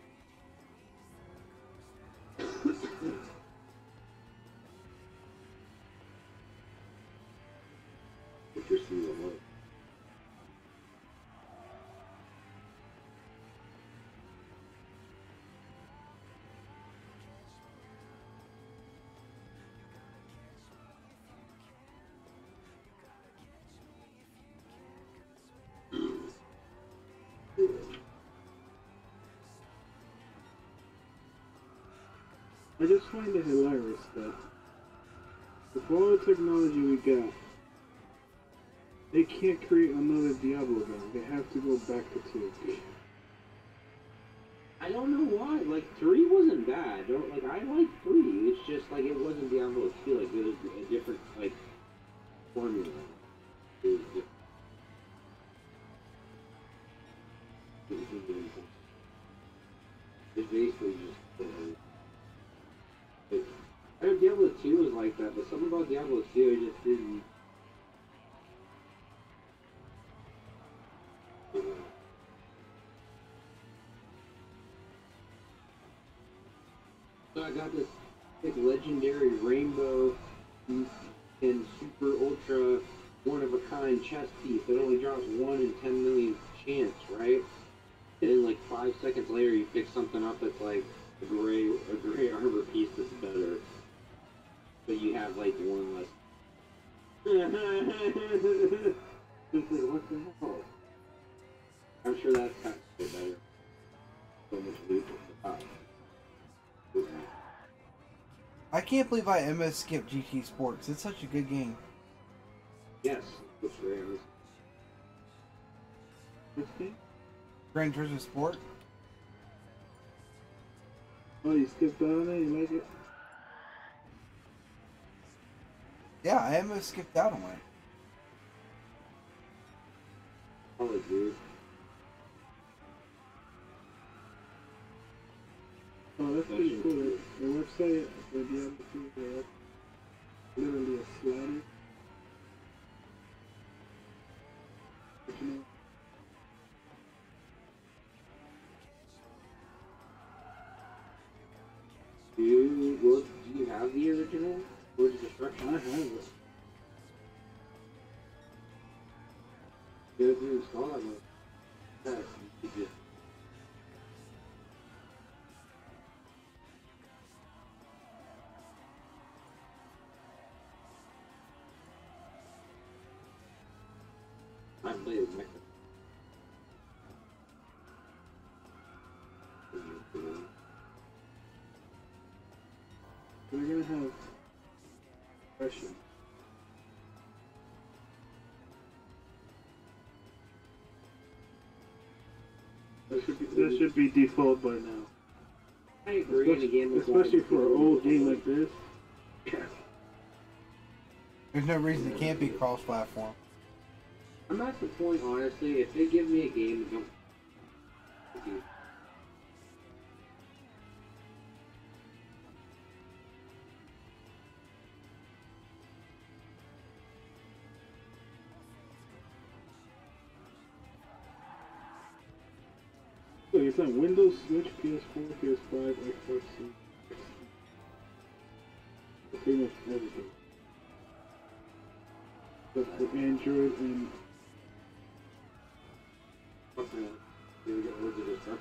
If you're seeing the look. I just find it hilarious that with all the technology we got, they can't create another Diablo game. They have to go back to two. I don't know why. Like three wasn't bad. Don't like I like three. It's just like it wasn't Diablo two. Like it was a different like formula. It was different. It was different. It's basically just. Uh, like, I know Diablo two was like that, but something about Diablo two I just didn't. So I got this like legendary rainbow and super ultra one of a kind chess piece that only drops one in ten million chance, right? And then like five seconds later you pick something up that's like a gray a gray armor piece that's better. But you have like one less. It's like, what the hell? I'm sure that's kind of better. So much loot at the top. I can't believe I M S skipped G T Sports. It's such a good game. Yes, it's rare. Which game? Gran Turismo Sport. Oh, you skipped out on it? You like it? Yeah, I M S skipped out on it. Probably dude. Oh, that's pretty cool. The, the website for Diablo two is literally a slider. But you know, Do you, well, do you have the original Words of Destruction? I have it. Yeah, if you install that one, yes, you could just. I play as Mecha. We're gonna have question. That should be that should be default by now. I agree. And again, with Especially like- for an old game like this. There's no reason it can't be cross-platform. I'm at the point, honestly, if they give me a game that don't. So it's on Windows, Switch, P S four, P S five, Xbox, and pretty much everything. But for Android and Okay. Here we go. Words of Destruction.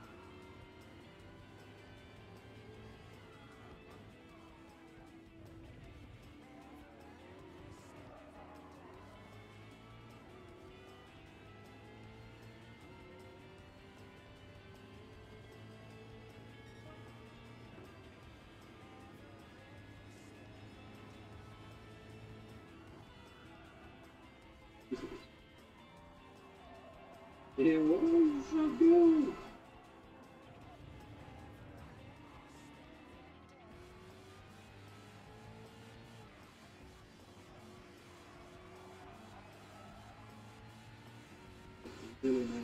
Yeah, what was so good? really nice.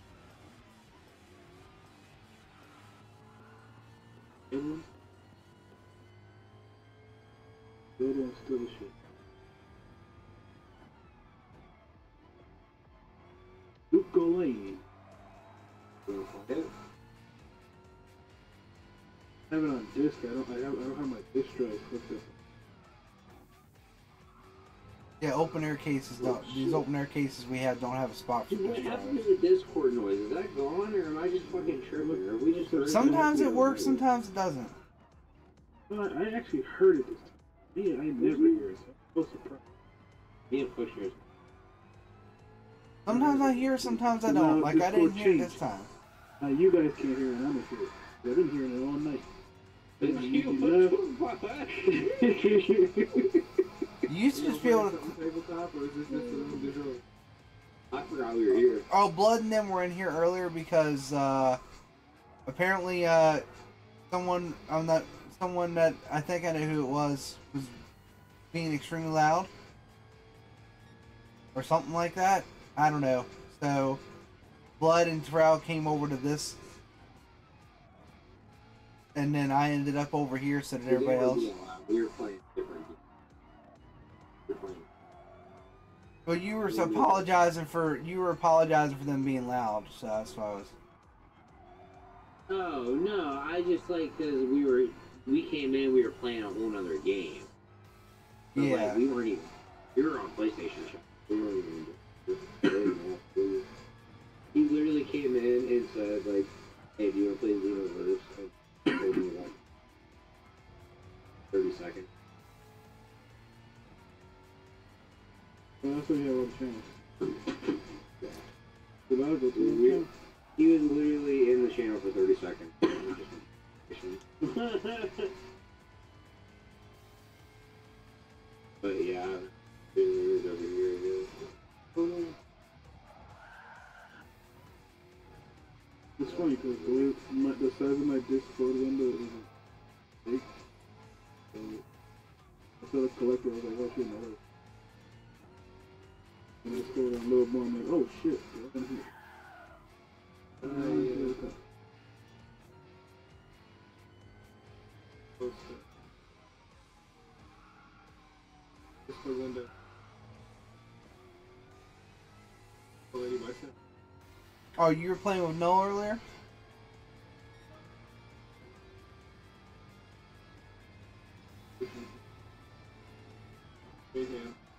Good one? Good one's still a shit. I have it on disc. I don't. I have. I don't have my disc drive hooked up. Yeah, open air cases don't. These open air cases we have don't have a spot for Dude, what disc happened drivers. to the Discord noise? Is that gone, or am I just fucking tripping? Or we just heard Sometimes it works, sometimes it doesn't. No, I, I actually heard it this time. Me, I never hear it. So I'm so surprised. Me and Pushers. Sometimes I hear, sometimes I So don't. now Like I didn't Discord hear it this changed. time. Now you guys can't hear it. I'm gonna hear it. I've been hearing it all night. Did And you you what the fuck? You used to just be able to. tabletop, or is this just a little visual? I forgot we were here. Oh, Blood and them were in here earlier because uh, apparently uh, someone I'm not someone that I think I know who it was was being extremely loud or something like that. I don't know. So Blood and Terrell came over to this, and then I ended up over here, so did everybody We were else. being loud. We were playing different games. We were playing. Well, you were so apologizing for you were apologizing for them being loud, so that's why I was. Oh no, I just like because we were we came in, we were playing a whole nother game. But Yeah. like we weren't even we were on PlayStation chat. We weren't even. He literally came in and said like, "Hey, do you want to play Xenoverse?" And told me like thirty seconds. Well, that's why you have all the channels. Did I go to the We- channel? He was literally in the channel for thirty seconds. And we just went, But yeah, it was over here. It is. It's funny because the way my, the size of my Discord window is big. So I started collecting. I was like, oh shit, no way. And I scrolled down a little more. I'm like, oh shit, what's in here? Uh, Uh, yeah. yeah. Discord window. Already myself. Oh, you were playing with Noah earlier? Yeah.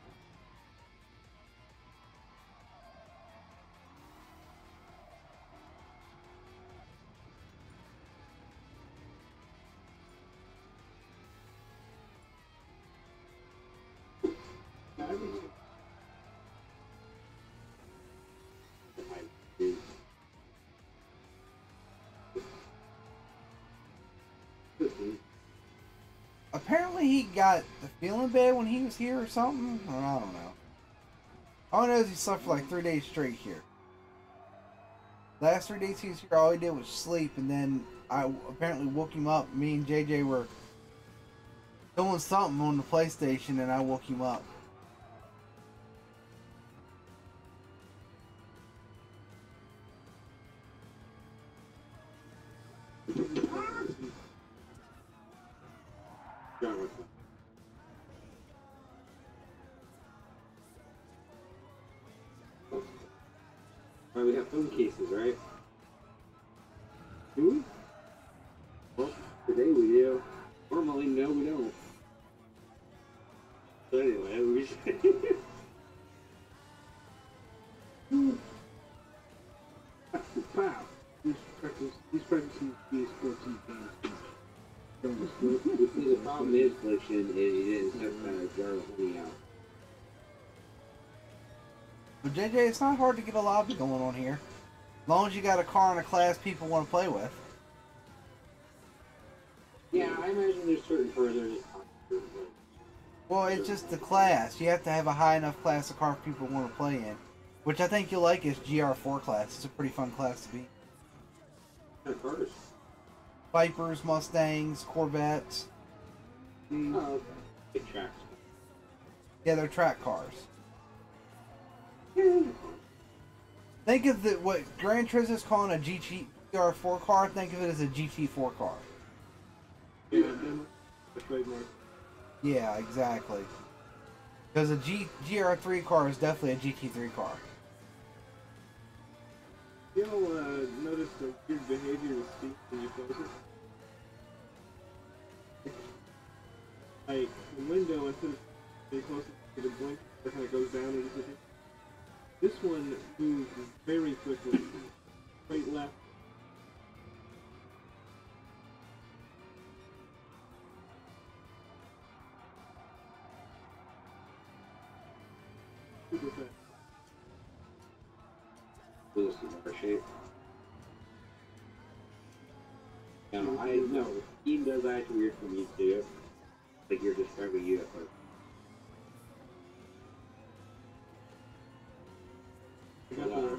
Apparently he got the feeling bad when he was here or something. Or I don't know. All I know is he slept for like three days straight here. Last three days he was here, all he did was sleep, and then I apparently woke him up. Me and J J were doing something on the PlayStation, and I woke him up. John, what's up? Alright, we have phone cases, right? Do we? Well, today we do. Normally, no, we don't. But anyway, we just... Pow! He's practicing, he's practicing P S fourteen games. See, the problem is, Fliction, is he didn't set that jar of honey out. But J J, it's not hard to get a lobby going on here. As long as you got a car and a class people want to play with. Yeah, I imagine there's certain cars that are just popular, but... Well, it's just the class. You have to have a high enough class of car people want to play in. Which I think you'll like is G R four class. It's a pretty fun class to be. What kind of cars? Vipers, Mustangs, Corvettes. Oh, okay. Big tracks. Yeah, they're track cars. Think of the, what Gran Turismo's calling a G T R four car. Think of it as a G T four car. Yeah, the trademark. Yeah, exactly. Because a G, GR three car is definitely a G T three car. You don't uh, notice the weird behavior with Steve when you close it? like the window instead of being close to the blink, it kind of goes down and disappears. This one moves very quickly, straight left. Super fast. This is our shape. No, I know. He does act weird for me too. Like you're describing you at first. Um,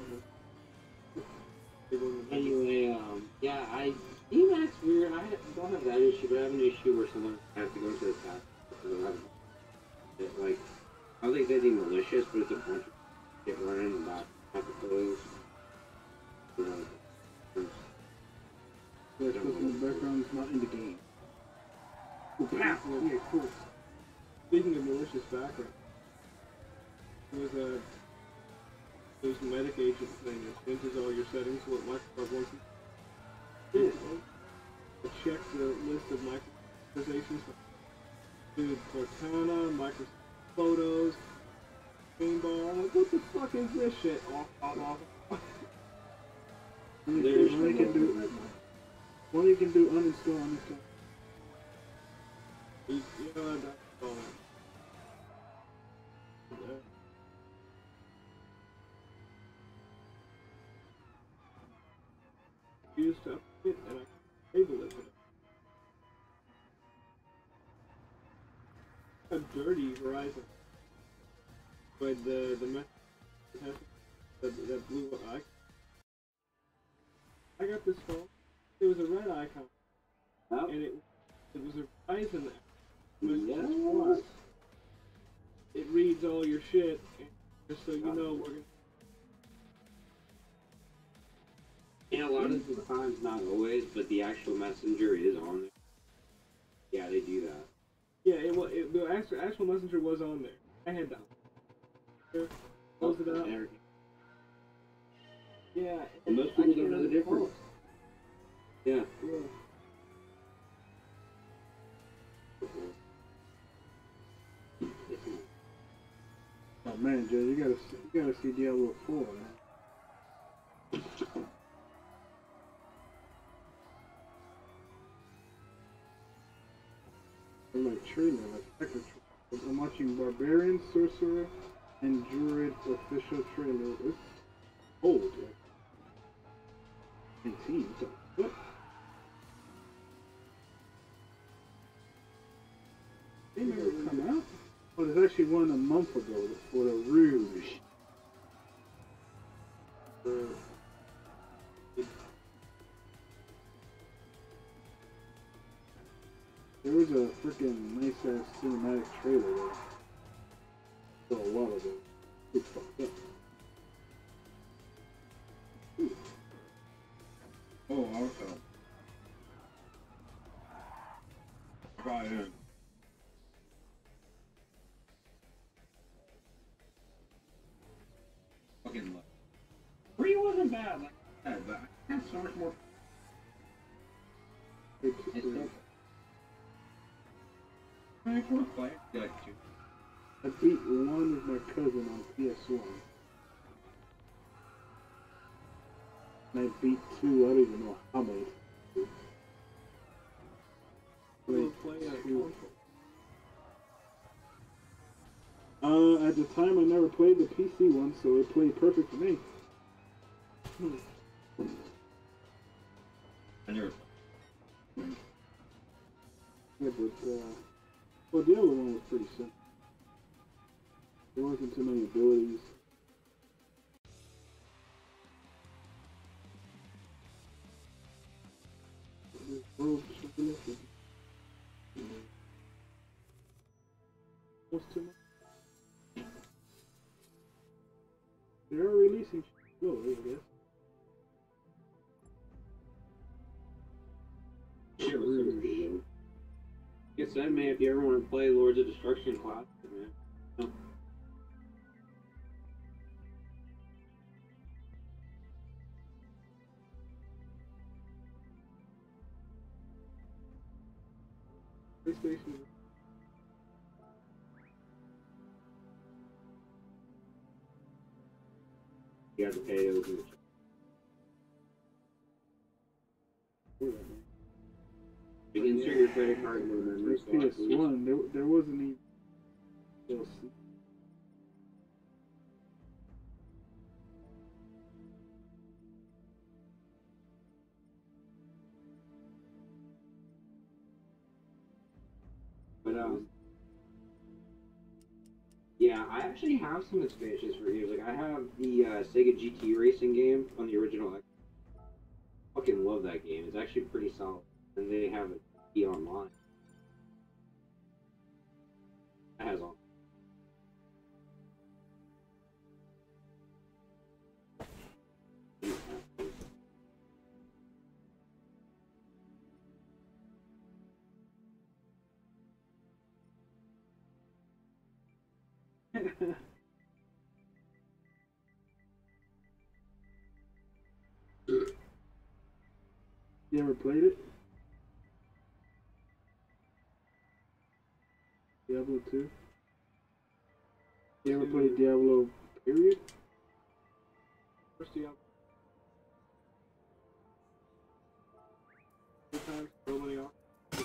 anyway, um, yeah, I he acts weird. I don't have that issue, but I have an issue where someone has to go to the task because of it. Like, I don't think it's anything malicious, but it's a bunch of shit running and not have to close. You know, That's because the background is not in the game. Cool, yeah, cool. Speaking of malicious background, there was a there's a medic agent thing that enters all your settings, what Microsoft wants you to do. To check the list of microservices. Dude, Cortana, Microsoft Photos, Game Bar. I'm like, what the fuck is this shit? Off, off, off. There's one you can do. One you can do uninstall, uninstall. You, you know what that's called. Used to update and I can enable it. A dirty Verizon. But the the message has that, that blue icon. I got this phone. It was a red icon, oh. and it it was a Verizon. It was Yes. just what? It reads all your shit, and just so you know, we're gonna. And a lot of the times, not always, but the actual messenger is on there. Yeah, they do that. Yeah, it was. It, the actual, actual messenger was on there. I had that. Close it up. Yeah. And most people don't know the difference. Yeah. Yeah. Oh man, Joe, you gotta see, you gotta see Diablo four, man. I'm like training, like technical. I'm watching Barbarian, Sorcerer, and Druid official trailer. It's old, like eighteen. So what? They never come out. Oh, there's actually one a month ago for the Rouge. Uh, it, there was a freaking nice ass cinematic trailer there. So a while ago. It's fucked up. Ooh. Oh, also. Brian. Fucking luck. Three wasn't bad like that, but I have so much more. It's, It's uh, still. I for play. You like two. I beat one with my cousin on P S one. And I beat two, I don't even know how many. Played two. Uh, at the time I never played the P C one, so it played perfect for me. I never. Yeah, but, uh, well, the other one was pretty simple. There wasn't too many abilities. This world should be looking. What's too much? They are releasing slowly, I guess. Shit was so good. Like I said, man, if you ever want to play Lords of Destruction class, man. No. PlayStation. You have to pay those. You can insert your credit card into the memory Like slot. P S one, there, there wasn't even D L C. But um, yeah, I actually have some expansions for games. Like I have the uh, Sega G T racing game on the original. I fucking love that game. It's actually pretty solid. And they have it G T online. That has all. You ever played it? Diablo two? You ever played Diablo period? First Diablo. Sometimes so many off.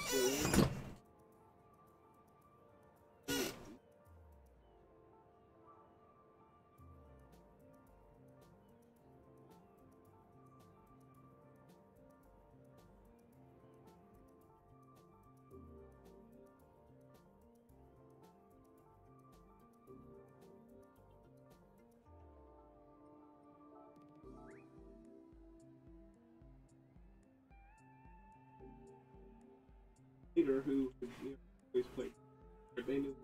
Peter, who you know, always played, but they knew.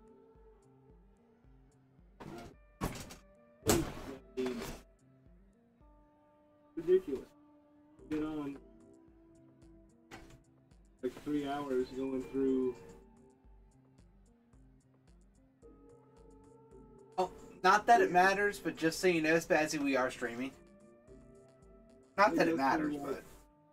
Uh, ridiculous. Get on like three hours going through. Oh, not that it matters, but just so you know, Spazzy, we are streaming. Not that it matters, but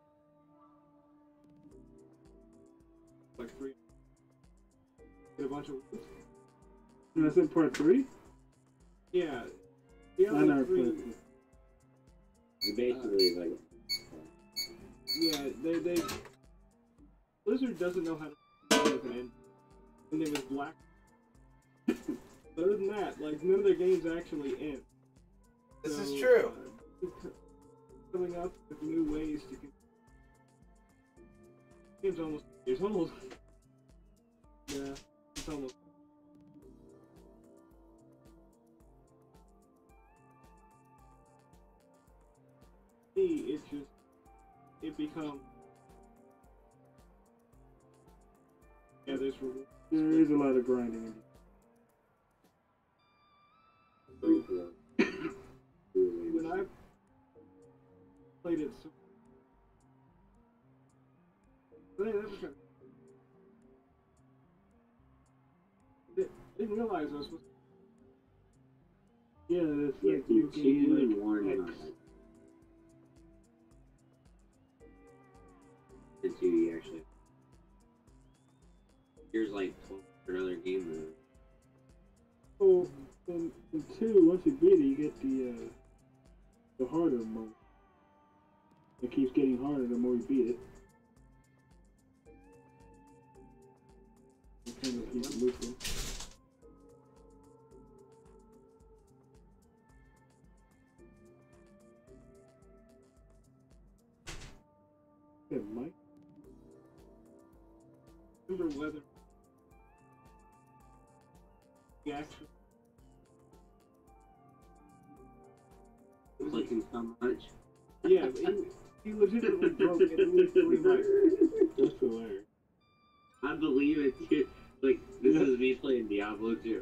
Like three. Get a bunch of. And that's in part three? Yeah. Yeah. I never three. played it. You basically like. Yeah, they they. Blizzard doesn't know how to do with an end. And it was black. But other than that, like none of their games actually end. this So, is true. Uh, coming up with new ways to. Con- game's almost years old. Yeah, it's almost. Me, it's just it becomes. Yeah, there's reward. There is a lot of grinding in it. When I played it, so they never tried. I didn't realize I was supposed Yeah, that's Yeah, like you you gain see like warn X. on it. Until you actually. Here's like twelve for another game mode. Oh, in, in two, once you beat it, you get the uh, the harder mode. It keeps getting harder the more you beat it. It kind of keeps looping. Yeah, Mike. remember whether he actually Clicking so much. yeah, but he, he legitimately broke it at least three mics. That's hilarious. I believe it too. Like, this is me playing Diablo two.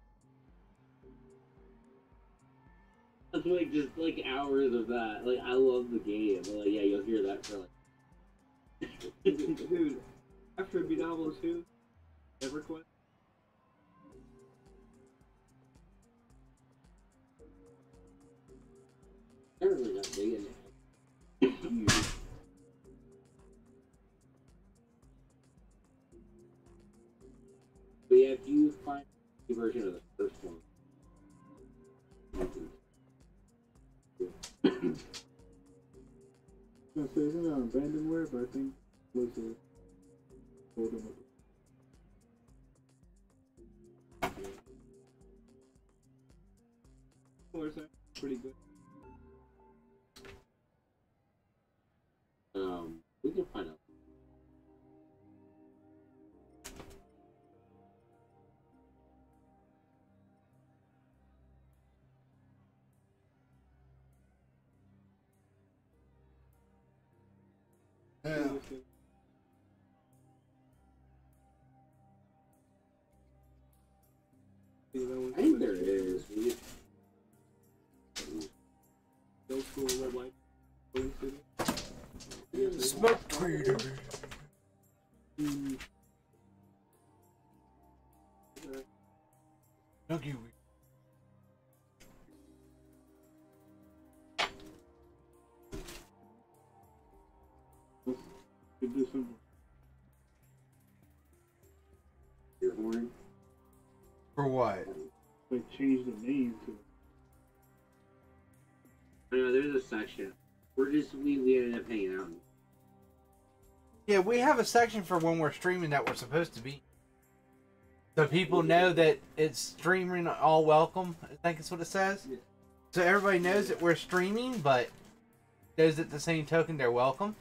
That's like just like hours of that. Like, I love the game. But, like, yeah, you'll hear that for like. Dude, after Diablo two, EverQuest. They're really not big in it. Huge. But yeah, if you find the version of the first one, I was gonna say, isn't that abandonware? But I think Blizzard told them. Colors are pretty good. Um, we can find out. Yeah. I think there is. We Go school red light. Golden City. Smoke tweed. Mm. Thank you. Could do some. your horn. For what? Like change the name to. I know there's a section. We're just we, we ended up hanging out. Yeah, we have a section for when we're streaming that we're supposed to be. So people know that it's streaming all welcome. I think it's what it says. Yeah. So everybody knows that we're streaming, but knows at the same token they're welcome.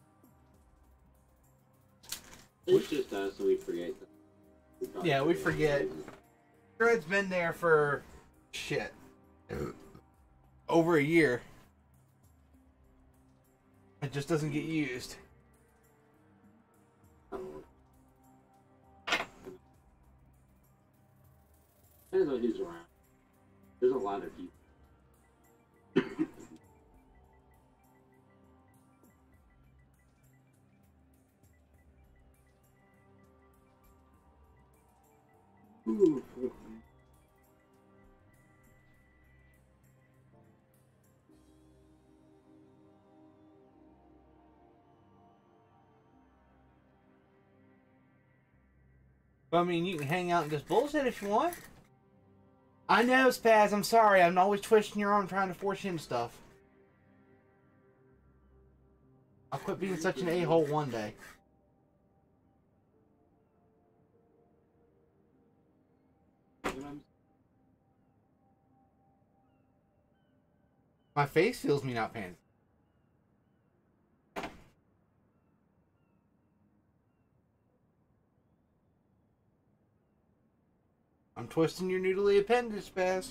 It's just us, and we forget. We probably Yeah, we forget. Thread's been there for shit over a year. It just doesn't get used. Depends on who's around. There's a lot of people. Ooh, But I mean, you can hang out and just bullshit if you want. I know, Spaz. I'm sorry. I'm always twisting your arm trying to force you into stuff. I'll quit being such an a-hole one day. My face feels me not paying. I'm twisting your noodly appendage, Spaz.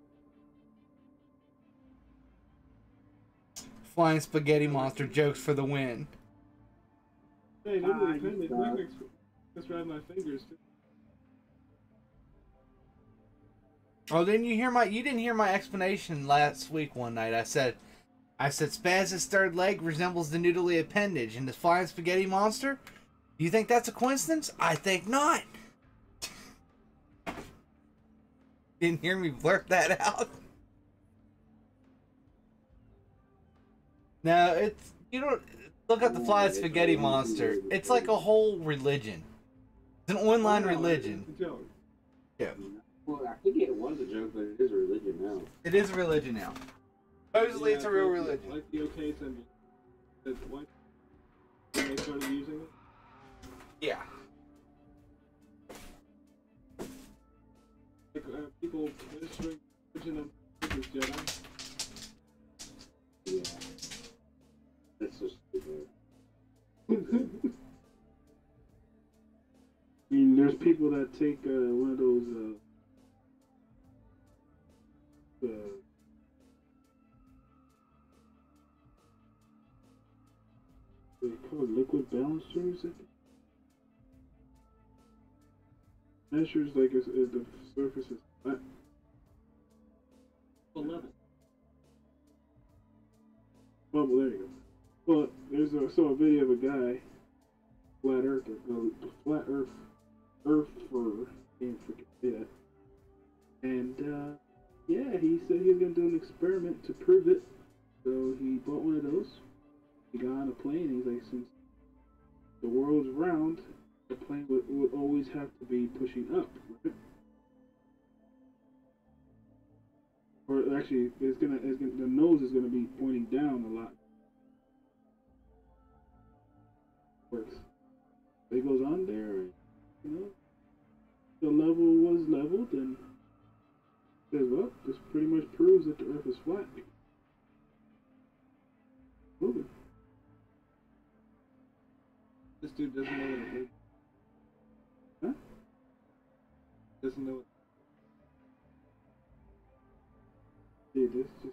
Flying spaghetti monster jokes for the win. Hey, Ah, nobody you depended. suck. Quick, let's grab my fingers too. Oh, didn't you hear my? You didn't hear my explanation last week. One night, I said, I said, Spaz's third leg resembles the noodly appendage in the flying spaghetti monster. Do you think that's a coincidence? I think not. Didn't hear me blurt that out. No, it's you don't look at the flying spaghetti monster. It's like a whole religion. It's an online Oh, religion. it's a joke. Yeah. Well, I think it was a joke, but it is a religion now. It is a religion now. Supposedly it's a real like, religion. Like the OK symbol. That's what when they started using it. Yeah. Like, uh, people registering religion of as Jedi. Yeah. That's so stupid. I mean, there's people that take uh, one of those. Uh, uh, what they call it, liquid balancers. I think. Measures like if, if the surface is flat. Eleven. Oh, well, there you go. Well, there's a, I saw a video of a guy, flat earther, no, flat earth, earther, can't forget that. And, uh, yeah, he said he was going to do an experiment to prove it. So he bought one of those. He got on a plane, and he's like, since the world's round, the plane would, would always have to be pushing up, right? Or actually, it's gonna, it's gonna, the nose is gonna be pointing down a lot. Works. It goes on there, you know. The level was leveled, and says, well, this pretty much proves that the Earth is flat. Moving. This dude doesn't know what it is. Huh? Doesn't know what Dude, this just.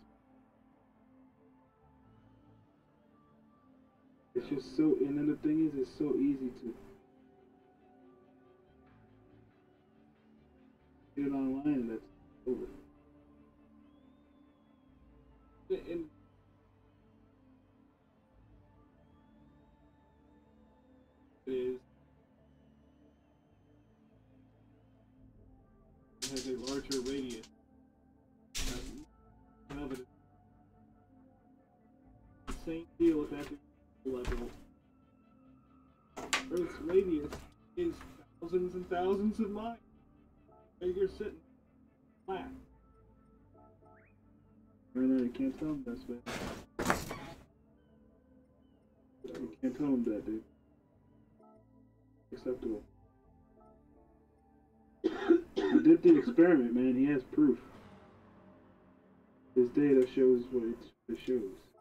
It's just so, and then the thing is, it's so easy to get it online, and that's over. and it is it has a larger radius. Now that it's the same deal with that level. Earth's radius is thousands and thousands of miles. And you're sitting flat. Right now, you can't tell him that's bad. You can't tell him that, dude. Acceptable. He did the experiment, man. He has proof. His data shows what it, it shows.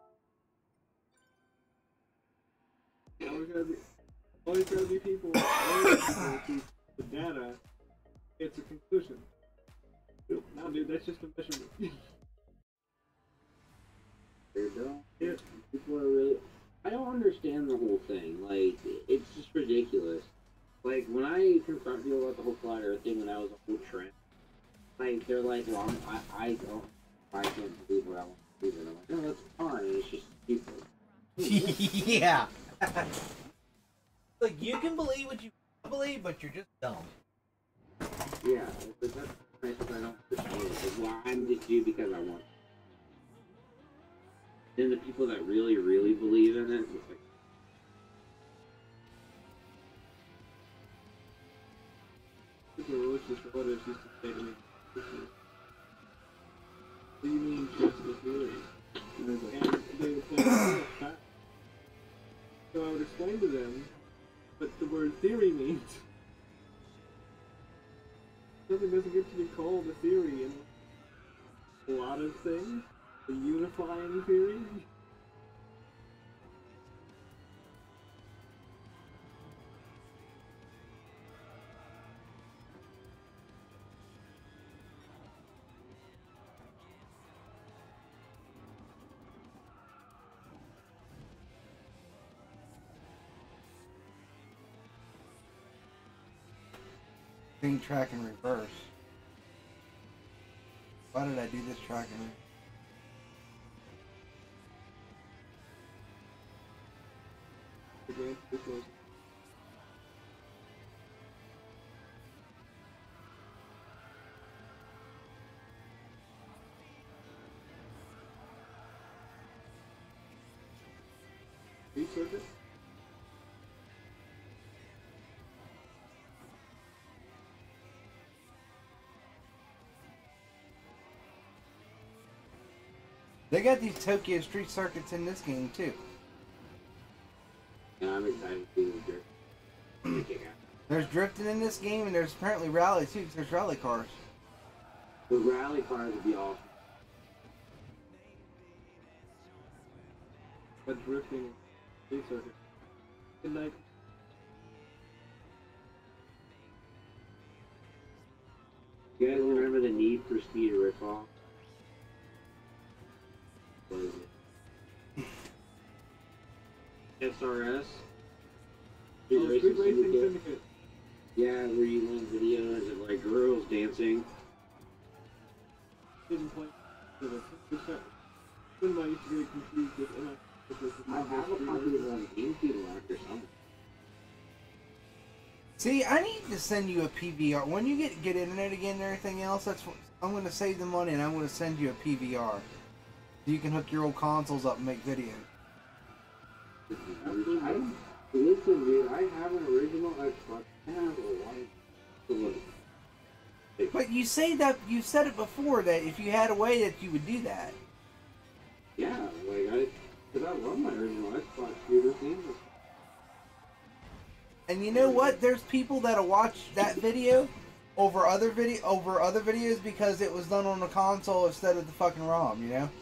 Always gotta be, always gotta be people, always gotta be the data. It's a conclusion. No, dude, that's just a measurement. They're dumb. Yeah. People are really. I don't understand the whole thing. Like, it's just ridiculous. Like, when I confront people about the whole flat Earth thing when I was a whole trend, like, they're like, well, I'm, I, I don't, I can't believe what I want to believe in. I'm like, no, that's fine. It's just stupid. Yeah. Like, you can believe what you believe, but you're just dumb. Yeah, but that's nice if I don't understand it. Like, well, I'm just you because I want. Then the people that really, really believe in it, it's like, Super religious relatives used to say to me, what do you mean just the theory? And they would say, oh, it's fact. So I would explain to them what the word theory means. Something doesn't get to be called a theory in a lot of things. A unifying theory. Thing track in reverse. Why did I do this track in reverse? Research it. They got these Tokyo street circuits in this game too. and I'm excited to see the dirt. There's drifting in this game, and there's apparently rally too, because there's rally cars. The rally cars would be awesome. But drifting street circuit. Good night. You guys remember the Need for Speed ripoff? What is it? S R S? Street Oh, Racing Street Racing Syndicate? Syndicate. Yeah, where you link videos of like girls dancing. Didn't play. When I used to get confused with M I. I have a copy of on GameCube left or something. See, I need to send you a P V R. When you get get internet again and everything else, that's what, I'm going to save the money and I'm going to send you a P V R. So you can hook your old consoles up and make videos. I, listen, dude, I have an original Xbox. I have a white. Look. But you say that you said it before that if you had a way that you would do that. Yeah, like I, because I love my original Xbox shooter games. And you know what? There's people that'll watch that video over other video over other videos because it was done on the console instead of the fucking ROM. You know?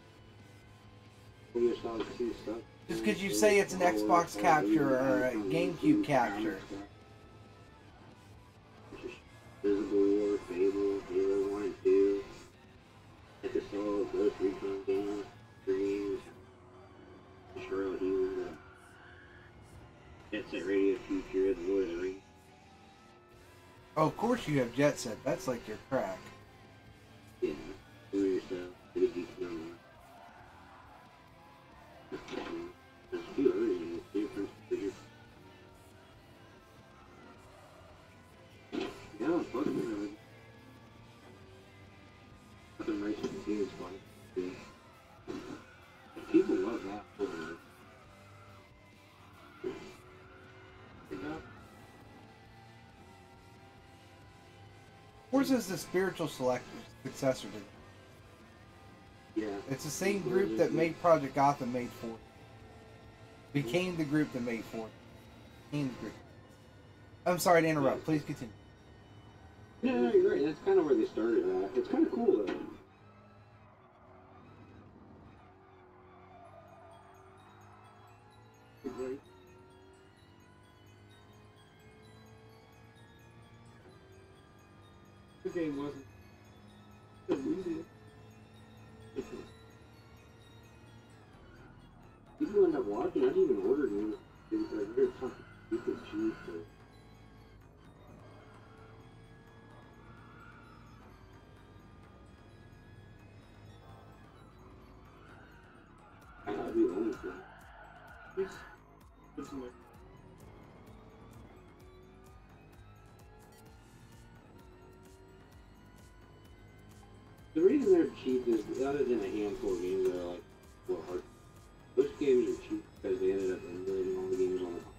Just because you say it's an Xbox capture or a GameCube capture. Visible War, Fable, Halo one and two, Episode, Ghost Recon games, Dreams, Shrill Healer, Jet Set Radio Future, The Lord of the Rings. Oh, of course you have Jet Set. That's like your crack. Yeah, do it yourself. Pretty decent on that. There's a few other games, too, for instance. Yeah, fuck me. Nothing race with the games, fun. People love that. Forza is the spiritual select successor to them. Yeah. It's the same group that made Project Gotham made Forza. Became the group that made Forza. Became the group. I'm sorry to interrupt. Please continue. No, no, you're right. That's kind of where they started at. It's kind of cool, though. Right. The game wasn't so easy. People end up watching. I didn't even order games. Like, there's something stupid cheap. But... I'll be honest with you. Please, put some, like, the reason they're cheap is, other than a handful of games that are like, well, hard. Most games are cheap because they ended up emulating all the games on the console.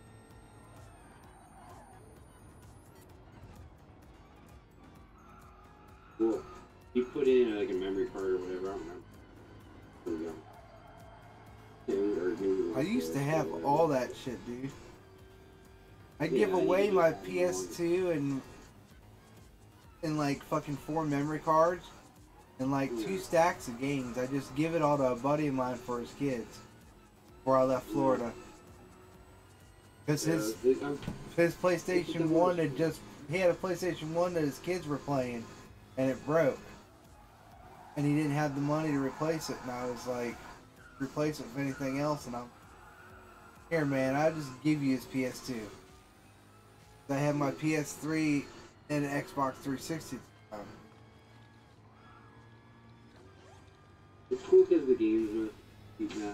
Cool. You put in like a memory card or whatever, I don't remember. There we go. I used to have all that shit, dude. I give away my P S two and and like fucking four memory cards and like two stacks of games. I just give it all to a buddy of mine for his kids before I left Florida. Cause his his PlayStation one had just he had a PlayStation one that his kids were playing and it broke. And he didn't have the money to replace it, and I was like, replace it with anything else, and I'm here, man. I just give you his P S two. I have my P S three and an Xbox three sixty. Um, it's cool because the games are cheap now.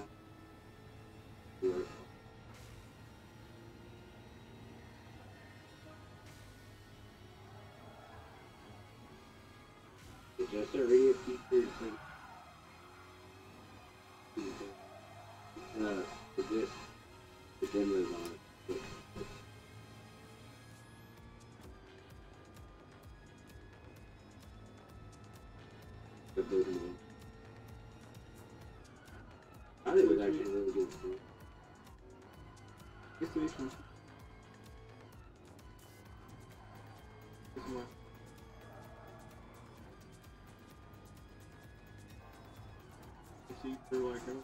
It's just a radio feature. Uh, the disc, the demos on it. The big one. I think it was actually really good too. it's the issue. It's more. See, for like, oh.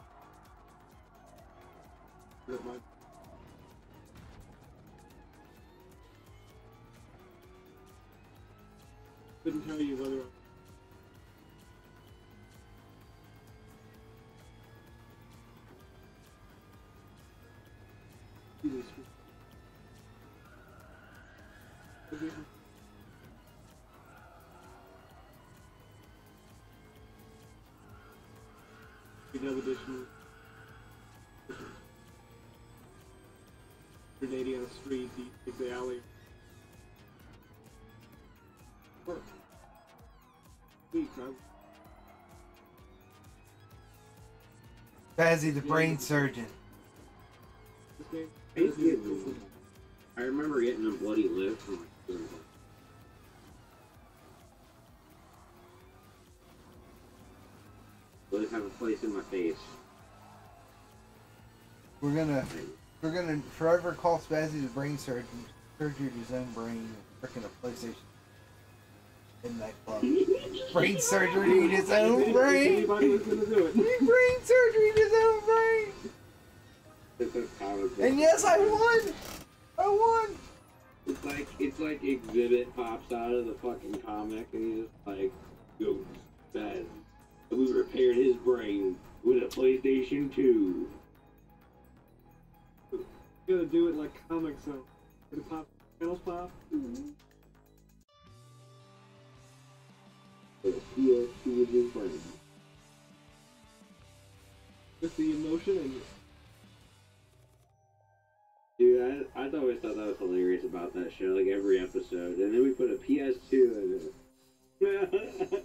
That might. Couldn't tell you whether. Another additional. Grenading on the street, you take the alley. Work. Week, huh? Bazzy the brain surgeon. This game? I remember getting a bloody lip from my place in my face. We're gonna, we're gonna forever call Spazzy's brain surgery, surgery to his own brain, freaking a PlayStation in that club. Brain surgery in his own brain. Anybody was gonna do it. Brain surgery in his own brain. It's a comic book. And yes, I won. I won. It's like it's like Exhibit pops out of the fucking comic and he's just like, "Yo, bad." We repaired his brain with a PlayStation two. You gotta do it like comics, so the pop panels pop. Mm-hmm. With a P S two with his brain. With the emotion and. Dude, I, I always thought that was hilarious about that show, like every episode. And then we put a P S two in it.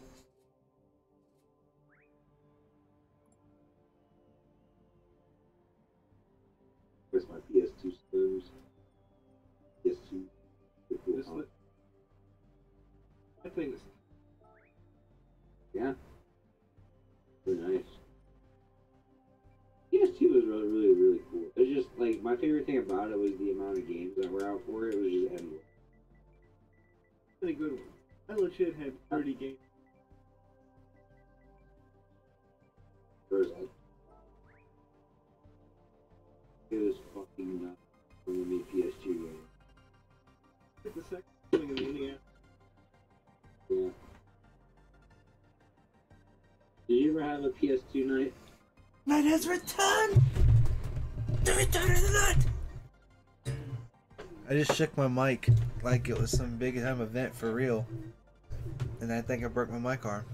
Where's my P S two spoons? P S two. This li- I think it's. Yeah. Really nice. P S two was really, really, really cool. It's just, like, my favorite thing about it was the amount of games that were out for it. It was just endless. Really good one. I legit had thirty games. First, it was fucking nuts when we made P S two games. Like the second thing in the ending. Yeah. Did you ever have a P S two night? Night has returned. The return of the night. I just shook my mic like it was some big time event for real, and I think I broke my mic arm.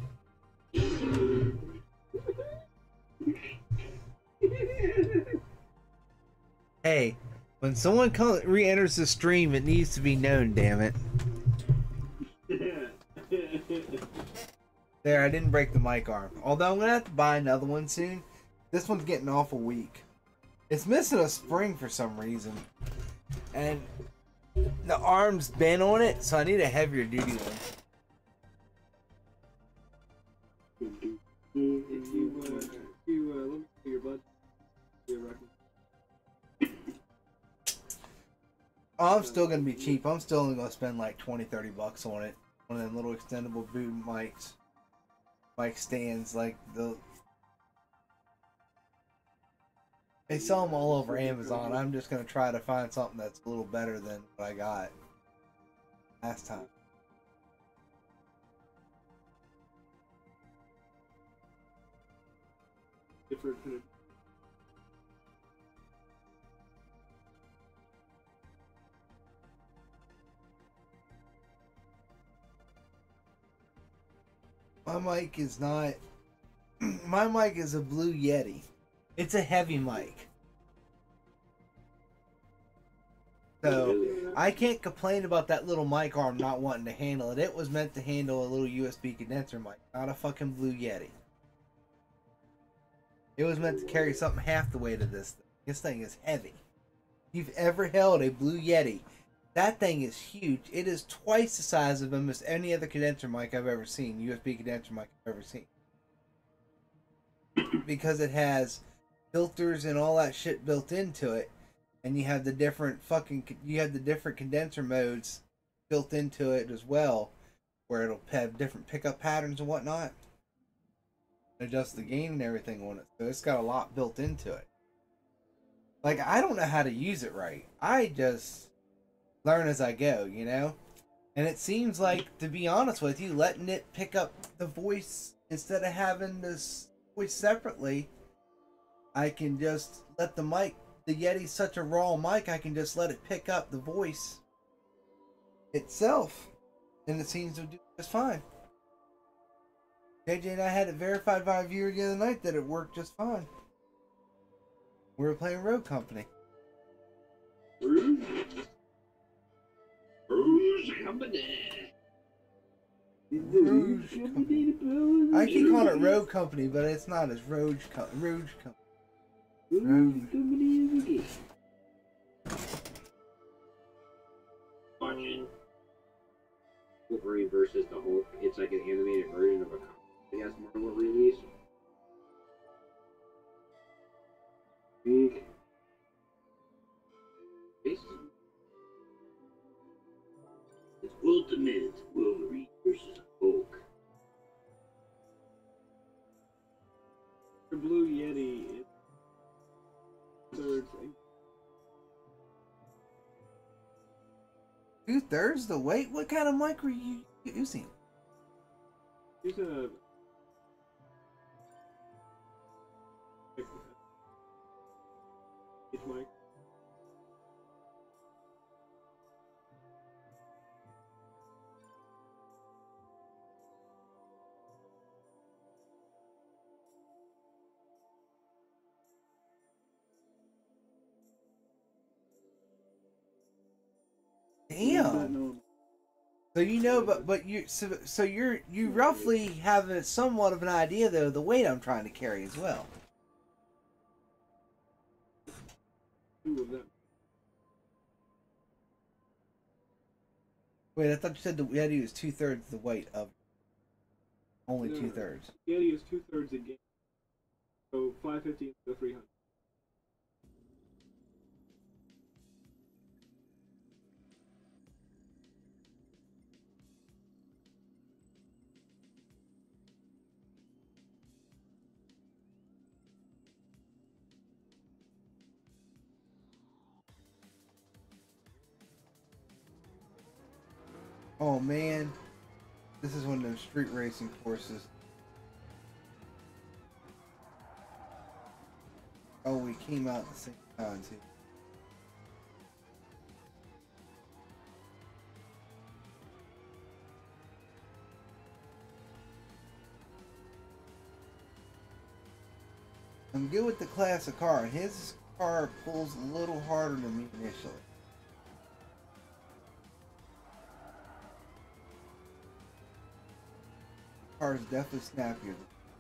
Hey, when someone comes, re-enters the stream, it needs to be known. Damn it! There, I didn't break the mic arm. Although I'm gonna have to buy another one soon. This one's getting awful weak. It's missing a spring for some reason, and the arm's bent on it, so I need a heavier duty one. If you, uh, if you, uh, let me see your budget. Your record. Oh, I'm still gonna be cheap. I'm still only gonna spend like twenty, thirty bucks on it. One of them little extendable boom mics, mic stands, like the. They sell them all over Amazon. I'm just gonna try to find something that's a little better than what I got last time. Different kind of. My mic is not. My mic is a Blue Yeti. It's a heavy mic. So I can't complain about that little mic arm not wanting to handle it. It was meant to handle a little U S B condenser mic, not a fucking Blue Yeti. It was meant to carry something half the weight of this thing. This thing is heavy. If you've ever held a Blue Yeti, that thing is huge. It is twice the size of almost any other condenser mic I've ever seen. U S B condenser mic I've ever seen. Because it has filters and all that shit built into it. And you have the different fucking, you have the different condenser modes built into it as well. Where it'll have different pickup patterns and whatnot. Adjust the gain and everything on it. So it's got a lot built into it. Like, I don't know how to use it right. I just learn as I go, you know? And it seems like, to be honest with you, letting it pick up the voice instead of having this voice separately, I can just let the mic, the Yeti's such a raw mic, I can just let it pick up the voice itself. And it seems to do just fine. J J and I had it verified by a viewer the other night that it worked just fine. We were playing Road Company. Rouge. Rouge Company. Rouge Company. I keep calling it Road Company, but it's not. It's Rouge Company. Rouge Company. Rouge Company. Watching Wolverine versus the Hulk. It's like an animated version of a comic. I guess Marvel release. Weak. It's Ultimate Wolverine versus Hulk. The Blue Yeti is third. Two thirds the weight? What kind of mic were you using? He's a It's Mike. Damn. So you know, but but you so so you're you roughly have a somewhat of an idea though of the weight I'm trying to carry as well. Two of them. Wait, I thought you said the Yeti was two thirds the weight of only No, two thirds. Yeti is two thirds a game. So five fifty to three hundred. Oh man, this is one of those street racing courses. Oh, we came out at the same time too. I'm good with the classic car. His car pulls a little harder than me initially. Car is definitely snappier.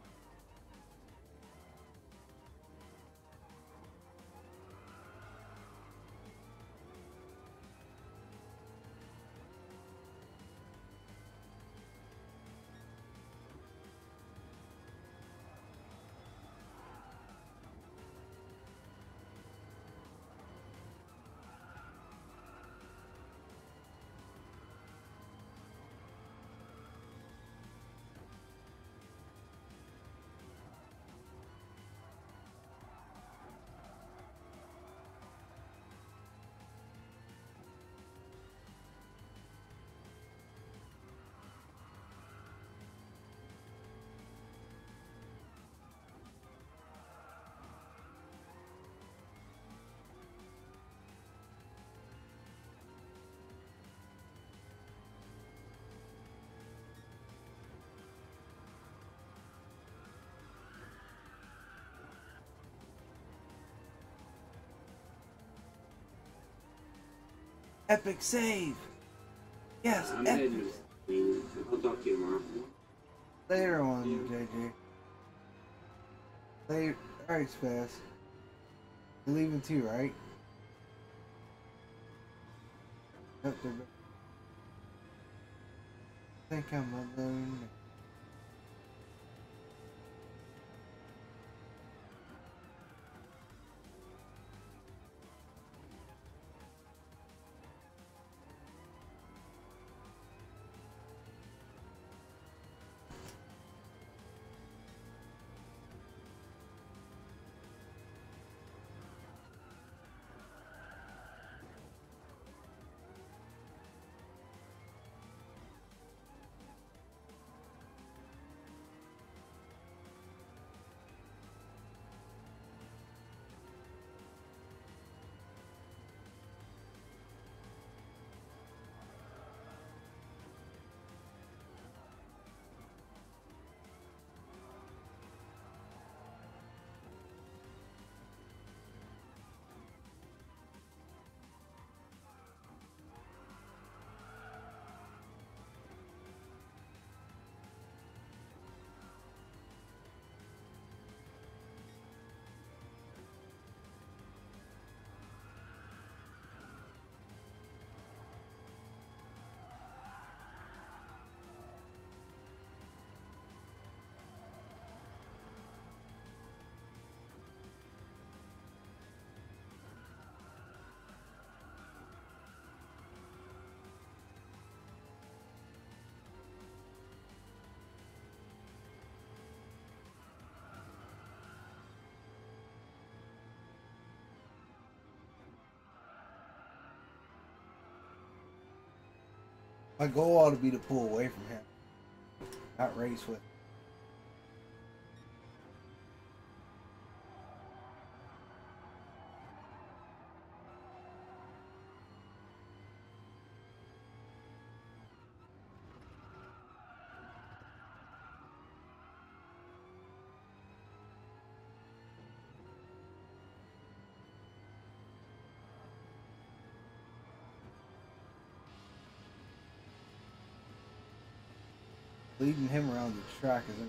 Epic save. Yes, I'm epic. heading to I'll talk to you tomorrow. Later on, J J. Later. Alright, Spaz. You're leaving too, right? Yep, they're back. I think I'm alone. My goal ought to be to pull away from him, not race with him. Leading him around the track isn't.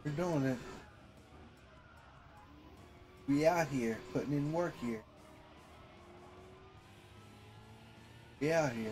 We're doing it. We out here putting in work here. We out here.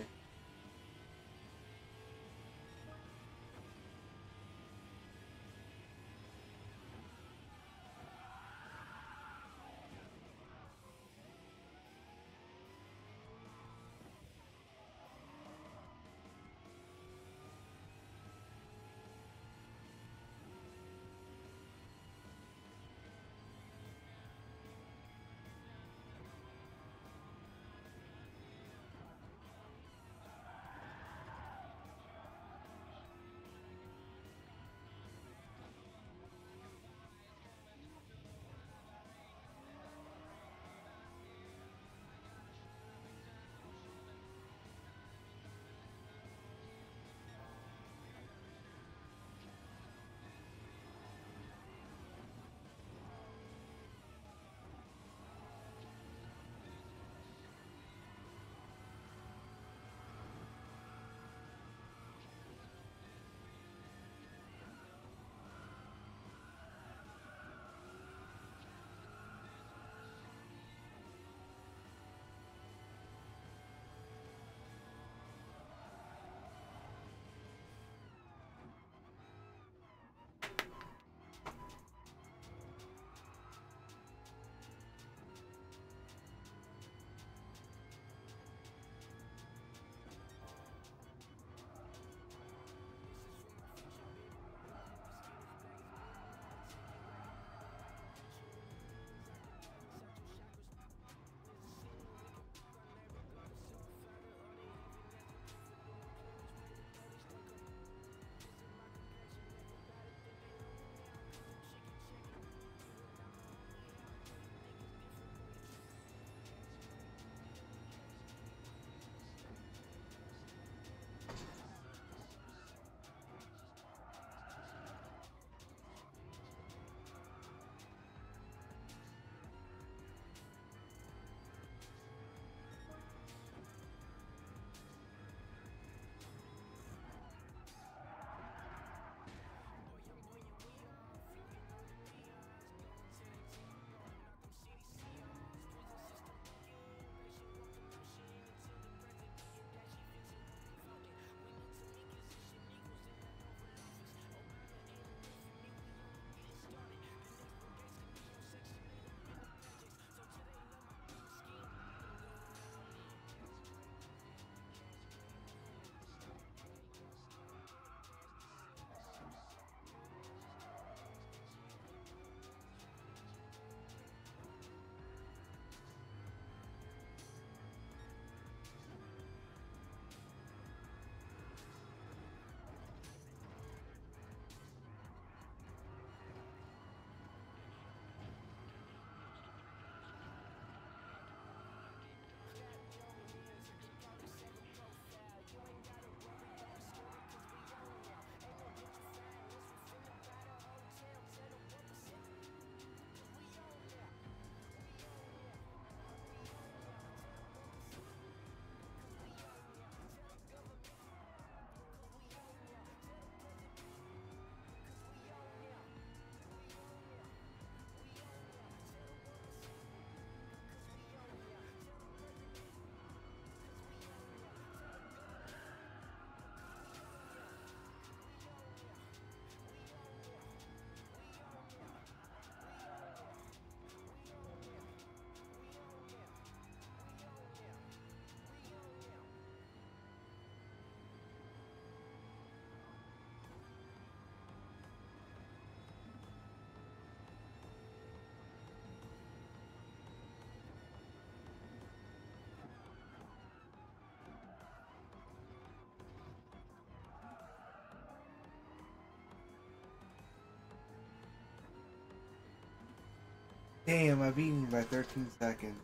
Damn, I beat him by thirteen seconds.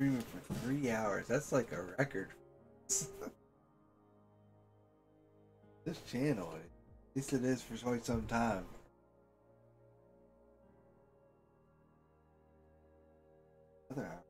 Streaming for three hours. That's like a record. This channel, at least it is for quite some time. Other hour.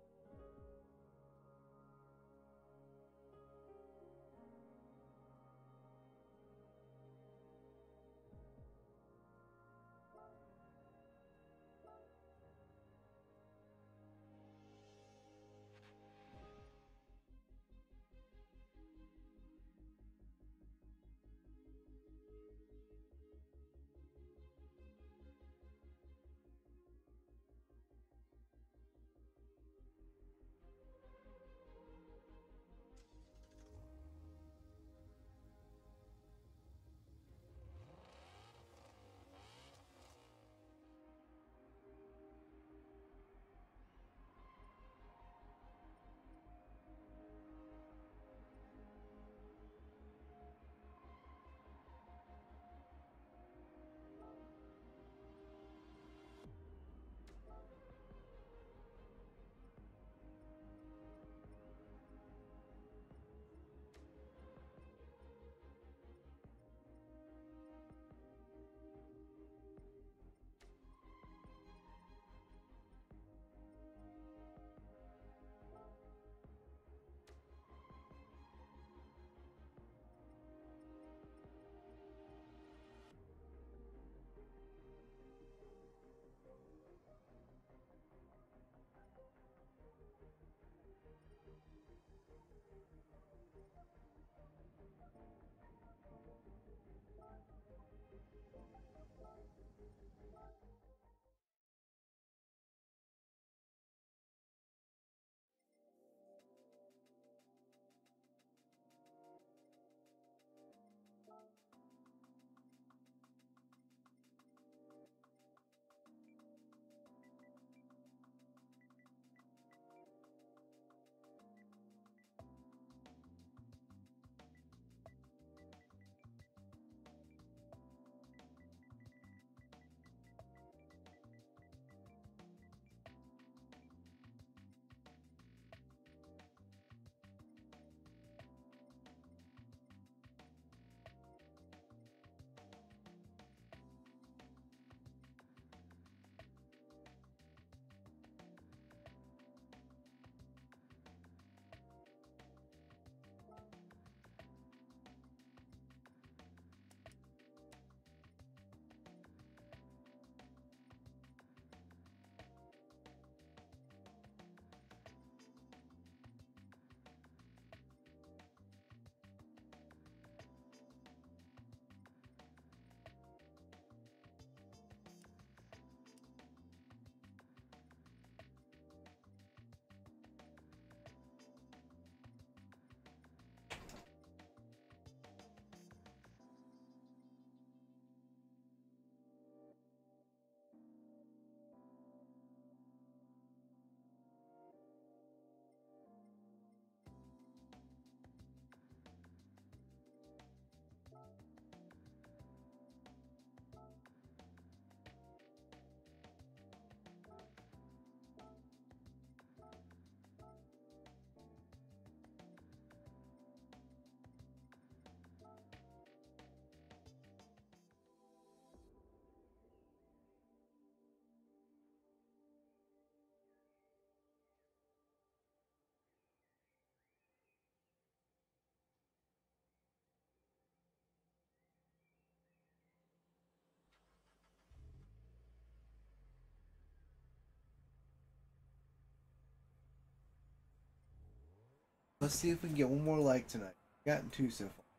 Let's see if we can get one more like tonight. Gotten two so far.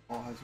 All has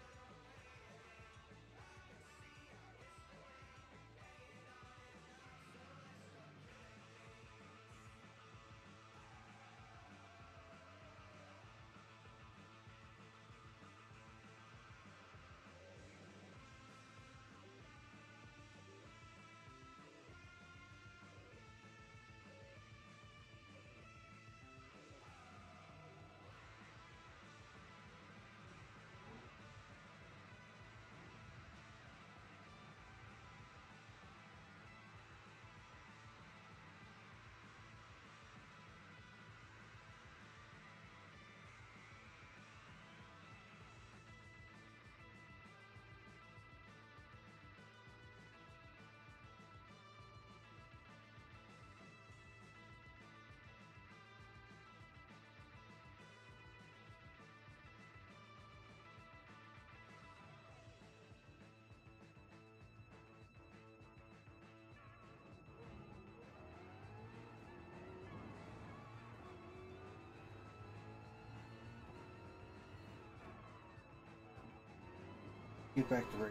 get back to right.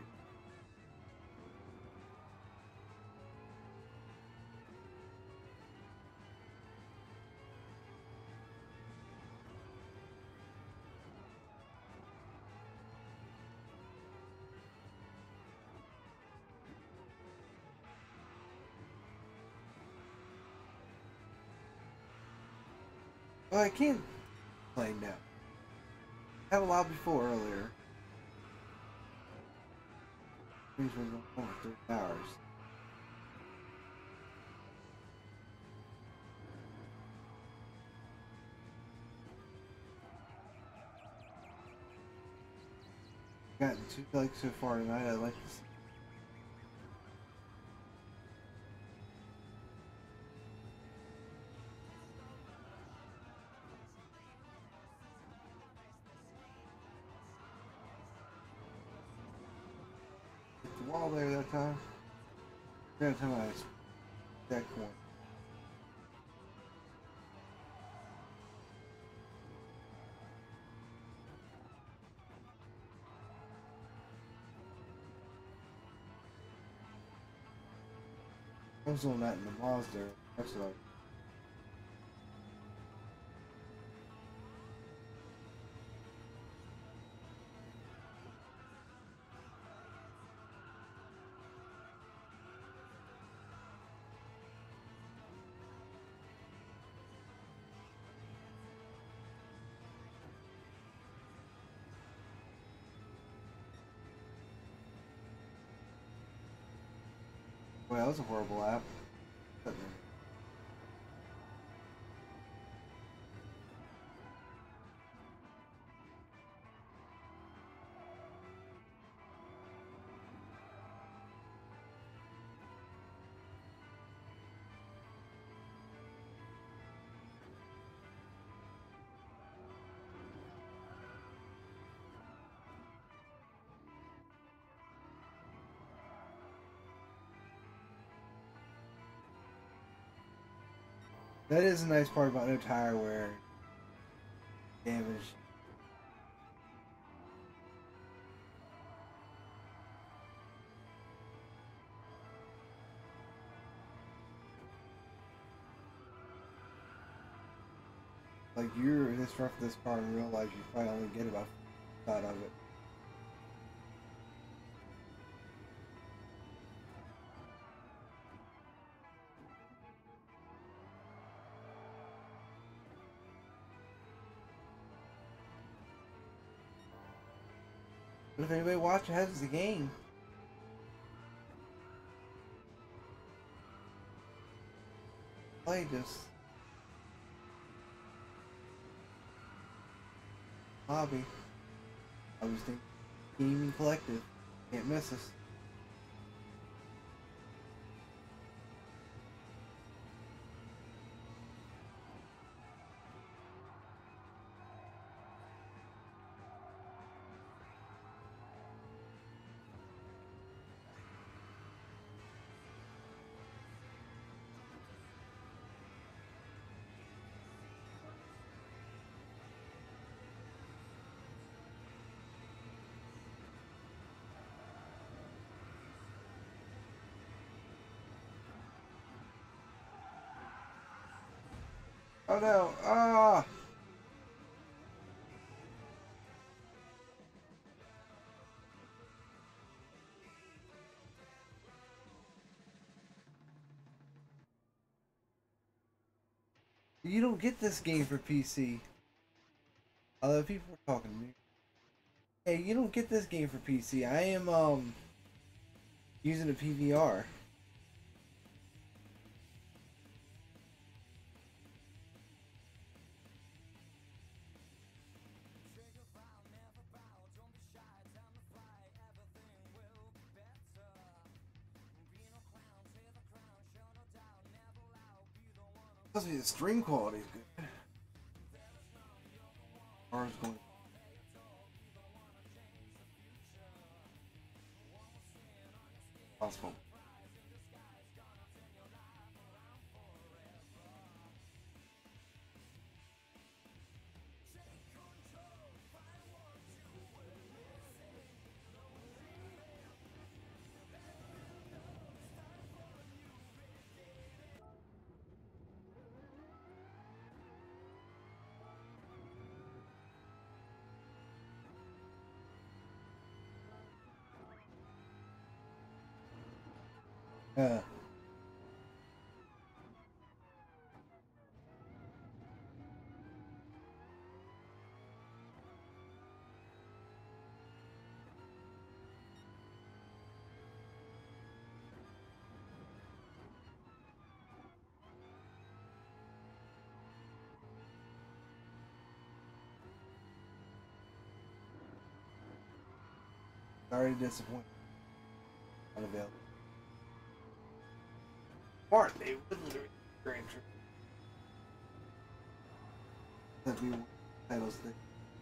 Well, I can't play now. I had a lot before earlier. These were going for three hours. Gotten two likes so far tonight. I'd like to see. The wall there that time. That time I that coin. I was on that in the malls there. That's what I. Well, that was a horrible app. That is a nice part about no tire wear. Damage. Like you're this rough this car and realize you probably only get about out of it. But if anybody watching has the game, play just hobby. I was thinking gaming collective. Can't miss us. Oh no! Ah! You don't get this game for P C. Other people were talking to me. Hey, you don't get this game for P C. I am um using a P V R. Supposed to be the stream quality is good. Ours going. Possible. Yeah. Sorry to disappoint. Unavailable. Smart, they wouldn't do Grand Trip. That'd be one titles thing.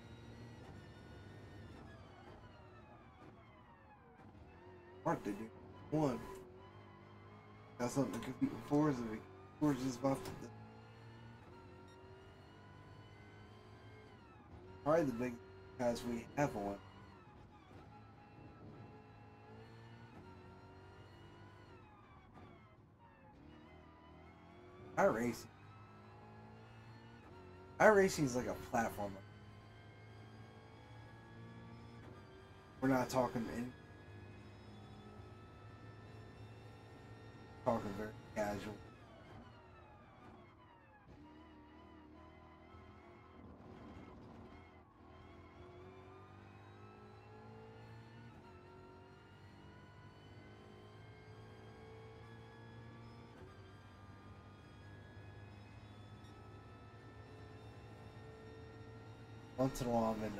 Smart, they do. One. Got something to compete with Forza. Forza's about to. Probably the big guys we have on. iRacing. iRacing is like a platformer. We're not talking any. Talking very casual. Once in a while, I'm in the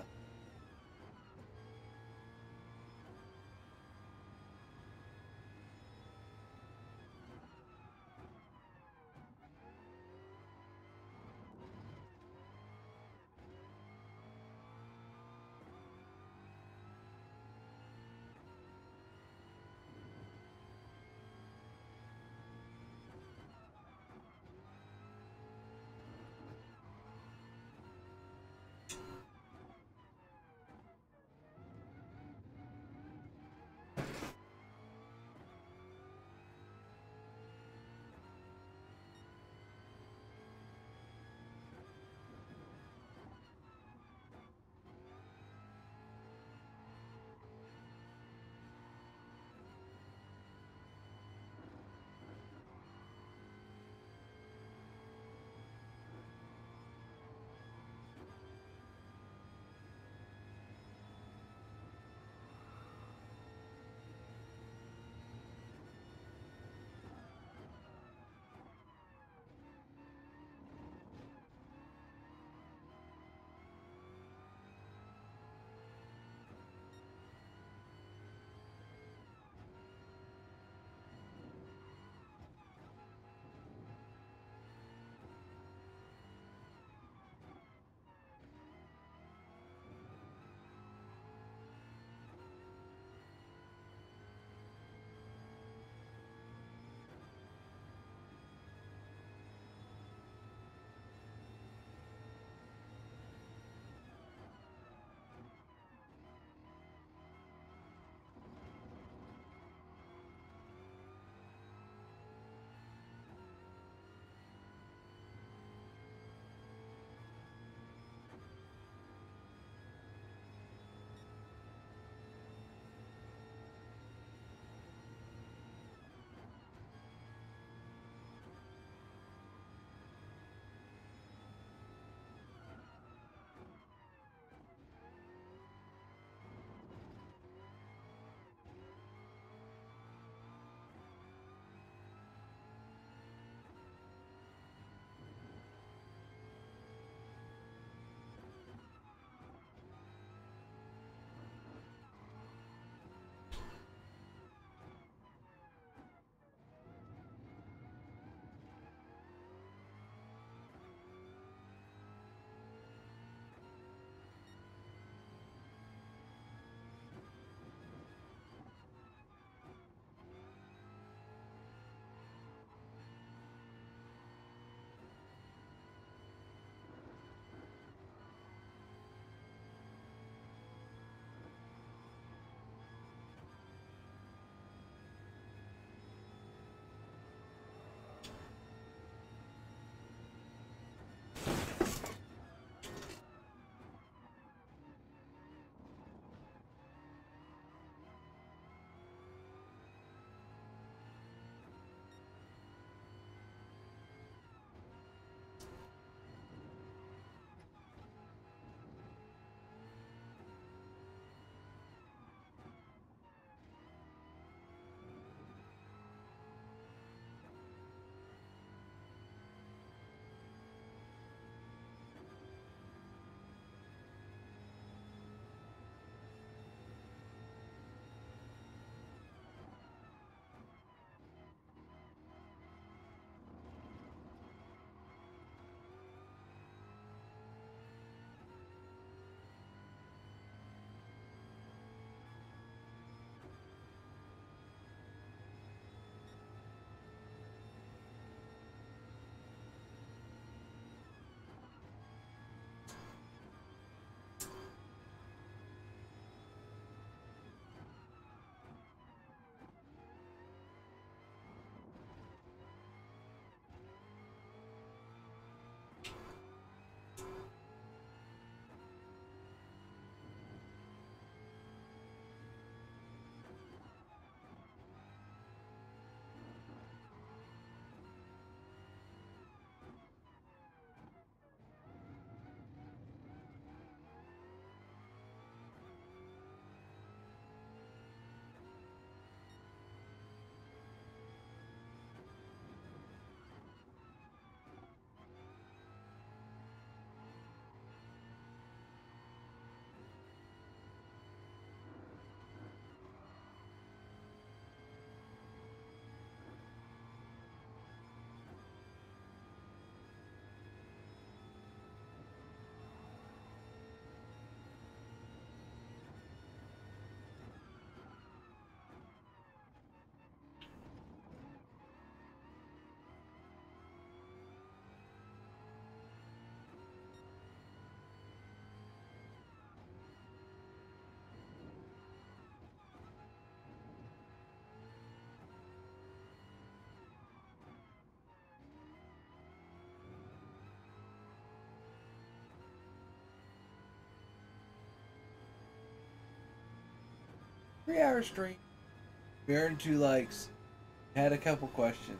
Three hour stream. We earned two likes. Had a couple questions.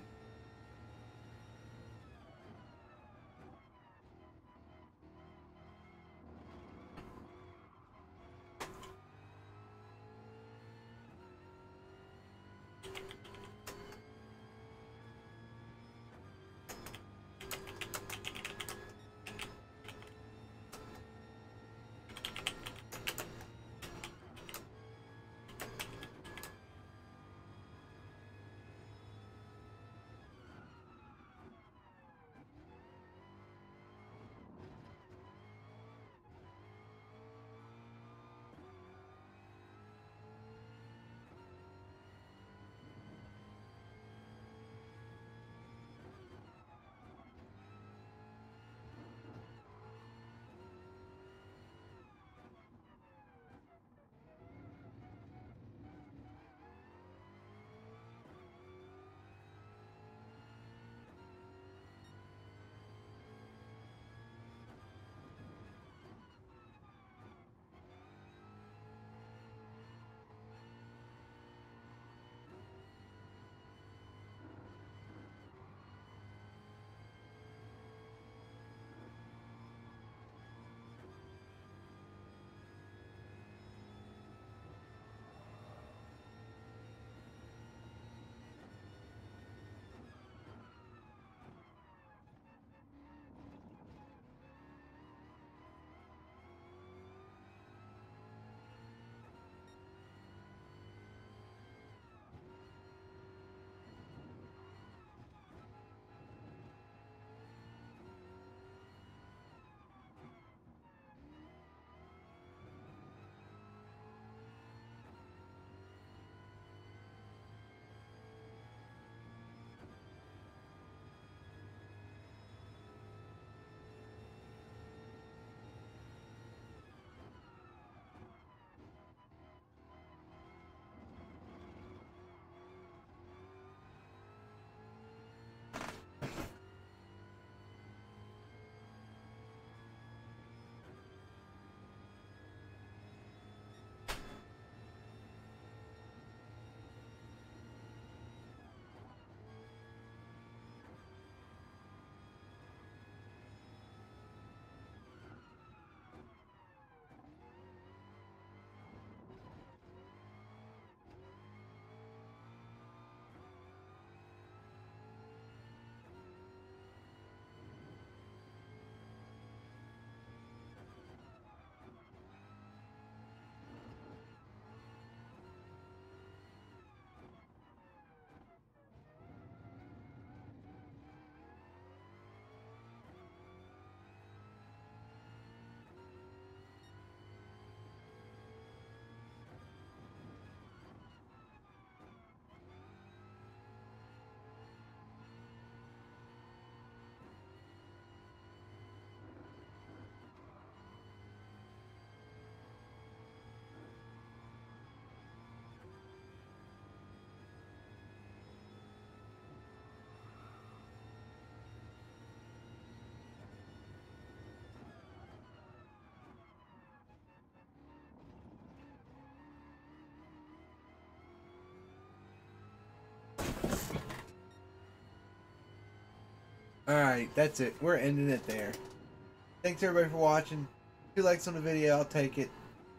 Alright, that's it. We're ending it there. Thanks everybody for watching. Two likes on the video, I'll take it.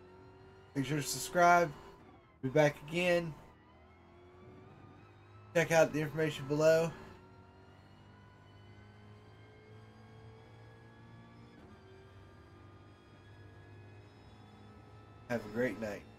Make sure to subscribe. Be back again. Check out the information below. Have a great night.